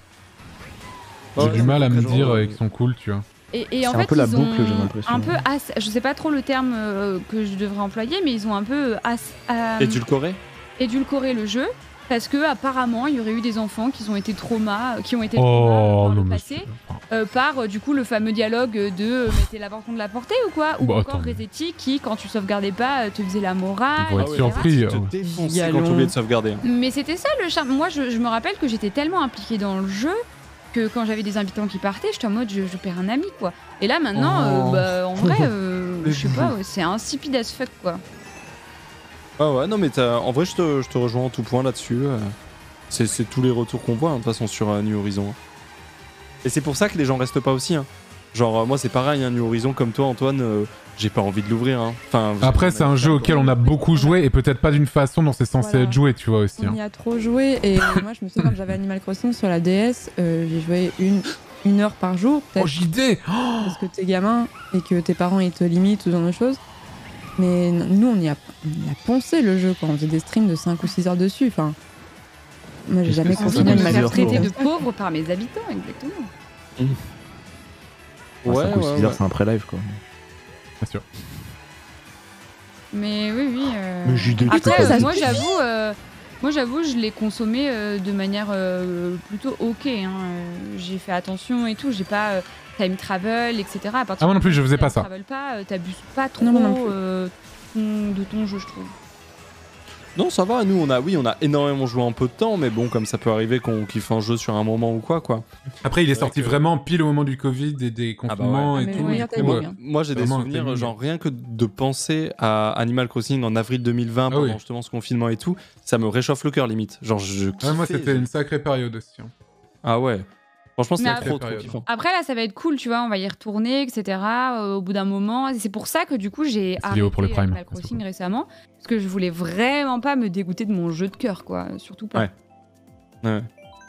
J'ai Ouais, du ouais, mal à me genre, dire euh, euh, qu'ils sont cool, tu vois. Et, et en C'est un fait, peu la ils boucle, ont j'ai l'impression. un peu as, je sais pas trop le terme euh, que je devrais employer, mais ils ont un peu as, euh, Édulcoré. édulcoré le jeu parce que apparemment il y aurait eu des enfants qui ont été traumas, qui ont été Oh traumas dans non, le mais passé c'est- euh, par euh, du coup le fameux dialogue de euh, mettez l'avorton de la portée ou quoi, ou Bah, encore attends. Resetti qui quand tu sauvegardais pas euh, te faisait la morale. Ils vont Ah être ouais, surpris. Tu euh, te ouais. défonces Galon. quand tu oublies de sauvegarder. Mais c'était ça le charme. Moi je, je me rappelle que j'étais tellement impliquée dans le jeu que quand j'avais des invitants qui partaient, j'étais en mode je, je perds un ami quoi. Et là maintenant, Oh. euh, bah, en vrai, euh, je sais pas, ouais, c'est insipide as fuck quoi. Ah ouais, non, mais t'as- en vrai, je te, je te rejoins en tout point là-dessus. euh. C'est c'est tous les retours qu'on voit, hein, de toute façon, sur euh, New Horizon. hein. Et c'est pour ça que les gens restent pas aussi. hein. Genre, euh, moi, c'est pareil, hein, New Horizon, comme toi, Antoine, euh, j'ai pas envie de l'ouvrir. hein. Enfin, Après, c'est un jeu auquel on a beaucoup joué et peut-être pas d'une façon dont c'est censé Voilà. être joué, tu vois aussi. On hein. y a trop joué et moi je me souviens quand j'avais Animal Crossing sur la D S, euh, j'ai joué une, une heure par jour peut-être Oh, J D parce que t'es gamin et que tes parents ils te limitent ou ce genre de choses. Mais n- nous on y a, on y a poncé le jeu quand on faisait des streams de cinq ou six heures dessus. Enfin, moi j'ai Est-ce jamais que c'est Envie continué de ça me Animal faire mesure, traiter Crossing. de pauvre par mes habitants, exactement. Ouais, cinq ou ouais, six ouais. heures, c'est un pré-live quoi. Bien sûr. Mais oui, oui. euh, Mais J D, tu Après, peux euh, pas moi dire. j'avoue, euh, Moi, j'avoue, je l'ai consommé euh, de manière euh, plutôt ok. Hein. Euh, J'ai fait attention et tout. J'ai pas euh, time travel, et cetera. À partir Ah, moi non plus, du je moment où faisais tu pas time ça. travel pas, euh, t'abuses pas trop Non, moi non plus. euh, ton- de ton jeu, je trouve. Non, ça va, nous on a, oui, on a énormément joué en peu de temps, mais bon, comme ça peut arriver qu'on kiffe un jeu sur un moment ou quoi, quoi. Après, il est C'est sorti vrai que- vraiment pile au moment du Covid et des Ah bah confinements ouais. et Ah, mais tout. oui, du t'as coup, dit, euh, hein. Moi j'ai des Vraiment un souvenirs, timing. genre rien que de penser à Animal Crossing en avril deux mille vingt, Ah pendant oui. justement ce confinement et tout, ça me réchauffe le cœur limite. Genre je kiffais. ouais, moi, c'était je- une sacrée période aussi. hein. Ah ouais. Franchement, c'était Mais trop, trop période. kiffant. Après, là, ça va être cool, tu vois. On va y retourner, et cetera. euh, au bout d'un moment. Et c'est pour ça que, du coup, j'ai C'est Léo arrêté pour le Prime, Animal c'est Crossing cool. récemment. Parce que je voulais vraiment pas me dégoûter de mon jeu de cœur, quoi. Surtout pas. Ouais. Ouais.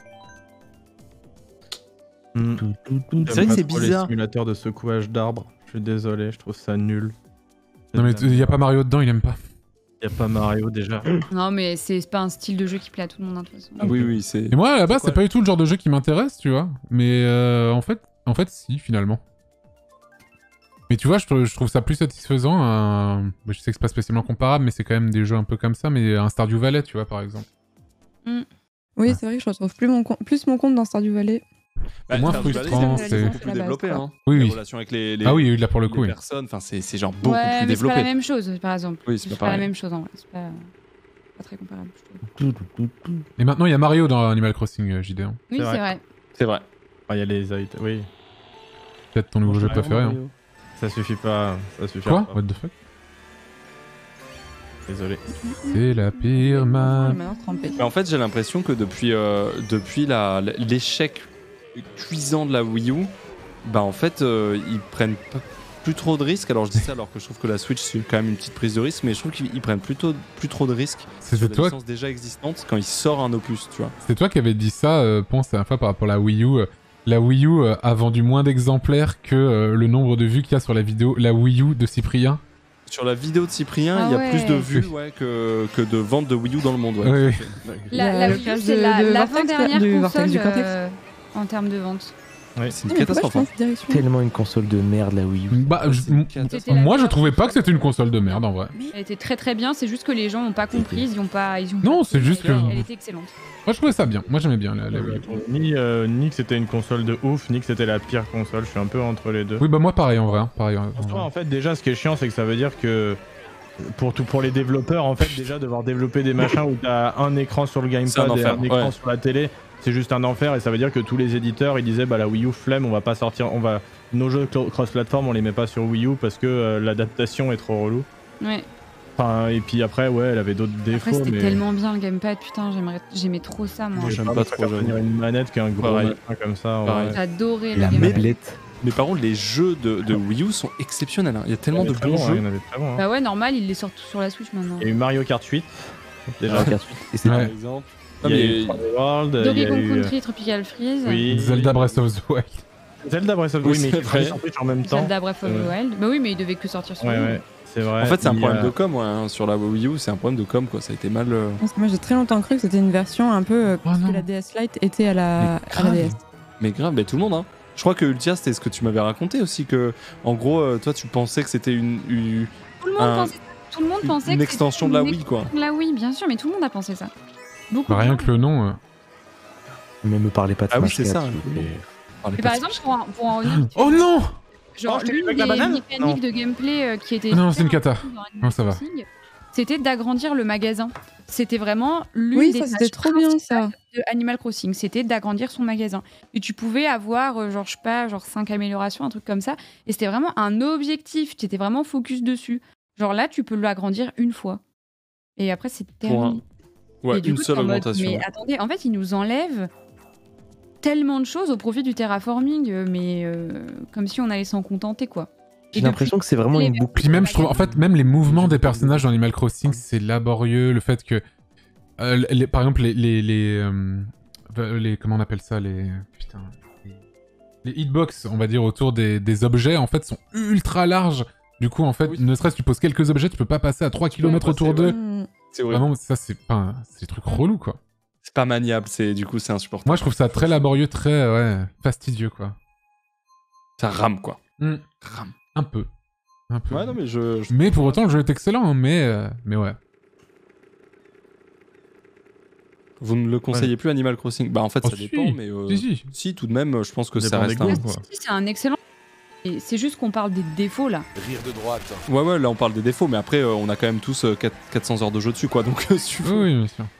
Hmm. C'est vrai que c'est J'aime pas trop bizarre. Les simulateurs de secouage d'arbres. Je suis désolé, je trouve ça nul. Non, mais il y a pas Mario dedans, il aime pas. Y a pas Mario déjà. Non, mais c'est c'est pas un style de jeu qui plaît à tout le monde, hein, de toute façon. Oui, oui, c'est. Et moi, à la base, quoi c'est pas du tout le genre de jeu qui m'intéresse, tu vois. Mais euh, en fait, en fait, si, finalement. Mais tu vois, je, trou- je trouve ça plus satisfaisant. Un... bah, je sais que c'est pas spécialement comparable, mais c'est quand même des jeux un peu comme ça. Mais un Stardew Valley, tu vois, par exemple. Oui, c'est vrai que je retrouve plus mon, com- plus mon compte dans Stardew Valley. Bah, moins Stardew frustrant, Valley, c'est- c'est beaucoup plus la base, développé, quoi. hein. Oui, Les oui. relations avec les, les, Ah oui, là pour le coup, les oui. personnes, enfin c'est c'est genre beaucoup Ouais, plus mais c'est pas développé. la même chose, par exemple. Oui, c'est pas C'est pas la pareil. même chose, en vrai. C'est pas, pas très comparable, je trouve. Et maintenant, il y a Mario dans Animal Crossing, euh, J D. hein. Oui, C'est c'est vrai. vrai. C'est vrai. Il y a les items. Oui, Peut-être ton nouveau jeu préféré. hein. ça suffit pas. Ça suffit Quoi pas. What the fuck Désolé. C'est la pire Il main. est maintenant trempé. Mais en fait, j'ai l'impression que depuis, euh, depuis la- l'échec cuisant de la Wii U, bah en fait, euh, ils prennent pas- plus trop de risques. Alors je dis ça alors que je trouve que la Switch c'est quand même une petite prise de risque, mais je trouve qu'ils prennent plutôt plus trop de risques sur C'était des toi, licences déjà existantes quand ils sortent un opus, tu vois. c'est toi qui avais dit ça, euh, pense, la dernière fois par rapport à la Wii U. euh, La Wii U euh, a vendu moins d'exemplaires que euh, le nombre de vues qu'il y a sur la vidéo, la Wii U de Cyprien. Sur la vidéo de Cyprien, Ah il y a ouais. plus de vues ouais, que, que de ventes de Wii U dans le monde. Ouais, Oui, tout à oui. fait. La, Le la Wii U, crash c'est de- la- de l'avant-dernière Vortex, du Vortex, console du Cortex. euh, en termes de vente. Oui. C'est une Ah, mais pourquoi catastrophe. je hein. pense cette direction Tellement une console de merde, la Wii U. Bah, je- C'est une m- catastrophe. C'était la moi, je meilleure trouvais pas que console c'était une console de merde en vrai. Elle était très très bien, c'est juste que les gens n'ont pas compris, ils ont pas. Ils ont Non, pas c'est compris, juste elle- que- Elle était excellente. Moi, je trouvais ça bien. Moi, j'aimais bien la, la Wii U. Ni, euh, ni que c'était une console de ouf, ni que c'était la pire console. Je suis un peu entre les deux. Oui, bah moi, pareil en vrai. hein, Pareil, en En soi, vrai. en fait, déjà, ce qui est chiant, c'est que ça veut dire que pour tout pour les développeurs, en fait, déjà devoir développer des machins où t'as un écran sur le C'est un gamepad et enfer, un écran ouais. sur la télé, c'est juste un enfer. Et ça veut dire que tous les éditeurs, ils disaient, bah la Wii U flemme, on va pas sortir, on va nos jeux clo- cross-platform, on les met pas sur Wii U parce que euh, l'adaptation est trop relou. Ouais. Enfin, et puis après, ouais, elle avait d'autres défauts, Après, c'était mais tellement bien le gamepad, putain, j'aimerais- j'aimais trop ça, moi. Moi, j'aime je pas préfère trop, tenir j'avoue. une manette qu'un gros Pareil. machin comme ça. en Pareil. vrai. J'adorais le La gamepad. mablette. Mais par contre, les jeux de, de Wii U sont exceptionnels. hein. Il y a tellement Il y en de avait bons très bons, hein, jeux. il y en avait très bons, hein. Bah ouais, normal, ils les sortent tous sur la Switch maintenant. Il y a eu Mario Kart huit, déjà. Mario Kart huit, et c'est Ouais. Par exemple. Il y a Non, eu mais- trois D World, il y Donkey a Kong eu... Country, Tropical Freeze, Oui. Zelda Breath of the Wild. Zelda Breath of the Oui, Wild, mais c'est qui vrai. est sorti en même temps. Zelda Breath of the Ouais. Wild. Bah oui, mais ils devaient que sortir sur Ouais, Wii U. ouais, c'est vrai. En fait, c'est un Il y problème a- de com, ouais, hein. Sur la Wii U, c'est un problème de com, quoi. Ça a été mal. euh, Parce que moi j'ai très longtemps cru que c'était une version un peu euh, Oh ce non. que la D S Lite était à la, Mais à la grave. D S. Mais grave, mais tout le monde, hein. Je crois que Ultia, c'était ce que tu m'avais raconté aussi, que en gros, euh, toi, tu pensais que c'était une, une, Tout le monde Un- pensait, tout le monde une- pensait une que extension de c'était la une Wii, quoi. extension de la Wii, bien sûr, mais tout le monde a pensé ça. Beaucoup. Bah, de rien gens. que le nom. euh. Mais me parlez pas de Ah oui, Smash c'est ça. quatre, s'il vous plaît. Parlez Mais pas par de exemple, Smash. pour, un- pour en revenir, Oh non genre Oh, je t'ai l'une vu avec des la banane mécaniques de gameplay euh, qui était Non, c'est une super cata. importante dans Animal Non, ça va. Crossing, c'était d'agrandir le magasin. C'était vraiment l'une Oui, des ça c'était tâches trop bien ça. de Animal Crossing, c'était d'agrandir son magasin. Et tu pouvais avoir, euh, genre, je sais pas, genre cinq améliorations, un truc comme ça. Et c'était vraiment un objectif, tu étais vraiment focus dessus. Genre là, tu peux l'agrandir une fois. Et après, c'est terminé. Ouais, Et du une coup, seule t'es en mode, augmentation. mais attendez, en fait, ils nous enlèvent tellement de choses au profit du terraforming, euh, mais euh, comme si on allait s'en contenter, quoi. J'ai Et l'impression que c'est vraiment les une mêmes- boucle. Puis même, je trouve, en fait, même les mouvements des personnages dans Animal Crossing, c'est laborieux. Le fait que, euh, les- par exemple, les, les, les, euh, les- comment on appelle ça, les, putain, les, les hitbox, on va dire, autour des, des objets, en fait, sont ultra larges. Du coup, en fait, Oui. ne serait-ce que tu poses quelques objets, tu peux pas passer à trois kilomètres passer, autour ouais. d'eux. Hmm. C'est horrible. Vraiment, ça, c'est pas, c'est des trucs relous, quoi. C'est pas maniable, c'est du coup, c'est insupportable. Moi, je trouve ça très laborieux, très, ouais, fastidieux, quoi. Ça rame, quoi. Hmm. Rame. Un peu. Un peu. Ouais, non, mais je. je- Mais pour autant, le jeu est excellent, hein, mais, euh, mais ouais. Vous ne le conseillez plus Animal Crossing? Bah en fait Oh, ça si. dépend, mais euh, Si, si. si, tout de même, je pense que Ça ça dépend reste des un... goûts. Ouais. Si, c'est un excellent. Et c'est juste qu'on parle des défauts là. Rire de droite. Ouais ouais, là on parle des défauts, mais après euh, on a quand même tous euh, quatre- 400 heures de jeu dessus quoi, donc euh, si tu Oui, veux. oui, bien sûr.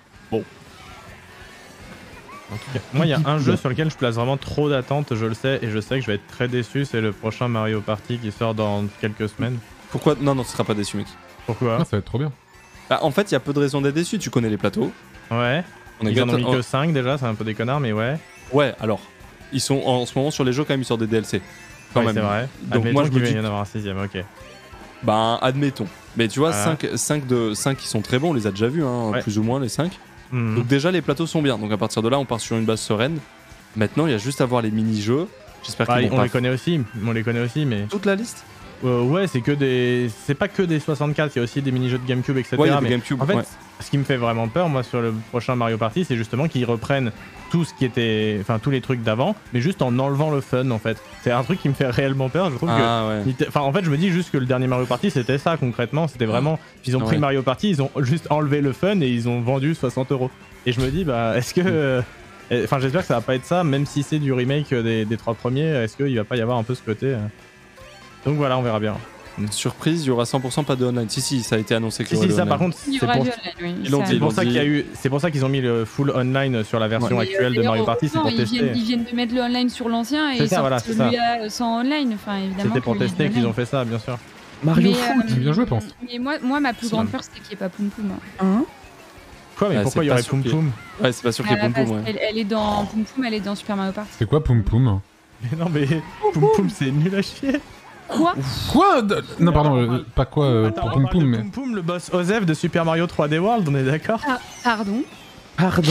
En tout cas, moi, il y a un jeu sur lequel je place vraiment trop d'attentes, je le sais, et je sais que je vais être très déçu, c'est le prochain Mario Party qui sort dans quelques semaines. Pourquoi? Non, non, tu seras pas déçu mec. Pourquoi? Ah, ça va être trop bien. Bah, en fait, il y a peu de raisons d'être déçu, tu connais les plateaux. Ouais. On est Ils en ont gâtés- mis que cinq déjà, c'est un peu des connards, mais ouais. Ouais, alors, ils sont en ce moment sur les jeux quand même, ils sortent des D L C. Quand Ouais, même. c'est vrai. Donc Admettons moi je qu'il me va dis, y en avoir un sixième, ok. bah admettons. Mais tu vois, Voilà. cinq de cinq qui sont très bons, on les a déjà vus, hein, Ouais. plus ou moins les cinq. Mhm. Donc déjà les plateaux sont bien, donc à partir de là on part sur une base sereine. Maintenant il y a juste à voir les mini-jeux. J'espère Bah, qu'ils vont on pas les connaît aussi, on les connaît aussi, mais toute la liste. Euh, ouais, c'est que des, c'est pas que des soixante-quatre, il y a aussi des mini-jeux de GameCube, et cetera. Ouais, il y a des mais GameCube. en fait, ouais. ce qui me fait vraiment peur, moi, sur le prochain Mario Party, c'est justement qu'ils reprennent tout ce qui était, enfin tous les trucs d'avant, mais juste en enlevant le fun, en fait. C'est un truc qui me fait réellement peur. Je trouve que Ah ouais. Nite- Enfin, en fait, je me dis juste que le dernier Mario Party, c'était ça concrètement. C'était vraiment. Ils ont pris Ouais. Mario Party, ils ont juste enlevé le fun et ils ont vendu soixante euros. Et je me dis, bah, est-ce que. euh, euh, Enfin, j'espère que ça va pas être ça, même si c'est du remake des, des trois premiers. Est-ce qu'il va pas y avoir un peu ce côté. euh. Donc voilà, on verra bien. Surprise, il y aura cent pour cent pas de online. Si, si, ça a été annoncé que Si, il y aurait si, du ça online. par contre, Il y c'est aura pour, du online, oui. Ils l'ont Ça- dit, c'est ils pour l'ont ça dit. qu'il y a eu. C'est pour ça qu'ils ont mis le full online sur la version Mais, actuelle euh, de Mario et Party, c'est pour heureusement, ils tester. viennent, ils viennent de mettre le online sur l'ancien et C'est ils ça, sortent voilà, c'est ça. celui-là sans online. Enfin, évidemment. C'était pour qu'il y ait tester du qu'ils ont online. fait ça, bien sûr. Mario Mais, Foot. euh, Bien joué, pense. Mais moi, moi, ma plus C'est grande vrai. peur, c'est qu'il n'y ait pas Poum Poum. Hein Quoi, mais Ouais, pourquoi c'est il y pas aurait sûr Poum qu'il y ait- Poum? Ouais, c'est pas sûr qu'il y ait À la Boum Boum, base, ouais. elle, elle est dans Poum Poum, elle est dans Super Mario Party. C'est quoi Poum Poum? Mais non, mais Poum Poum, c'est nul à chier. Quoi? Quoi de- Non, pardon, euh, pas quoi euh, Attends, pour on Poum parle Poum, de mais. Poum Poum, le boss Osef de Super Mario trois D World, on est d'accord? Ah, pardon. Pardon.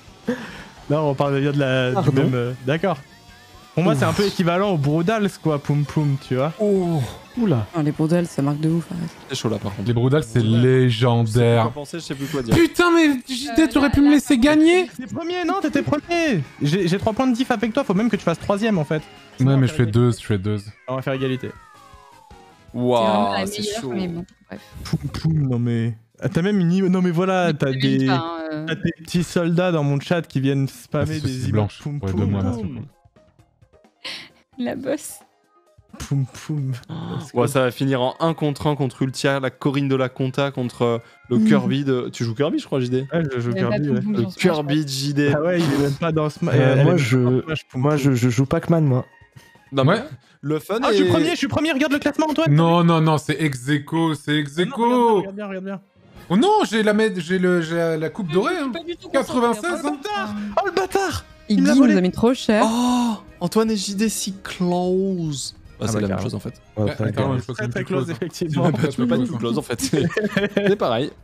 Non, on parle bien de la, du Pardon. même. euh, D'accord. Pour moi, c'est un peu équivalent au Broodals, quoi, Poum Poum, tu vois. Oh. Oula. Ah, les bourdelles, ça marque de ouf, arrête. C'est chaud là par contre. Les Broodals, c'est Je sais plus quoi légendaire. penser, je sais plus quoi dire. Putain, mais J D, t'aurais pu me laisser gagner? T'es premier, non, t'étais premier. J'ai j'ai trois points de diff avec toi, faut même que tu fasses troisième en fait. Sinon, Ouais, on mais va je faire fais deux, je fais deux. On va faire égalité. C'est vraiment la Waouh, c'est meilleure, chaud. mais bon, bref. Poum Poum, non mais. Ah, T'as même une. im- Non mais voilà, t'as Mais des. enfin, euh, T'as des petits soldats dans mon chat qui viennent Ah, spammer c'est des saucisse images. blanche. Poum Ouais, Poum. donne-moi un instant. La bosse. Poum Poum. Ouais, ça va finir en un contre un contre Ultia, la Corinne de la Conta contre euh, le Kirby de. Tu joues Kirby, je crois, J D? Ouais, je joue Il y avait Kirby, pas ouais. Poum Poum Le sur Smash, Kirby de J D. Ah ouais, il est même pas dans ce. Euh, moi, je- Moi, je, je joue Pac-Man, moi. Non, Ouais. mais le fun Ah, est... je suis premier, je suis premier, regarde le classement, Antoine. Non, non, non, c'est ex aequo, c'est ex Ah non, aequo. Regarde bien, regarde bien. Oh non, j'ai la, med- j'ai le, j'ai la- la coupe dorée. Hein. Pas du tout quatre-vingt-seize, concentré, hein. enfin. Oh le bâtard. Iggy me l'a nous volé. a mis trop cher. Oh, Antoine et J D si close. Bah, Ah c'est bah, la même carrément. chose en fait. Ouais, Ouais, Pac-Man. attends, je crois que Très c'est très plus close, close. effectivement. Ouais, Tu peux pas être tout close en fait. C'est c'est pareil.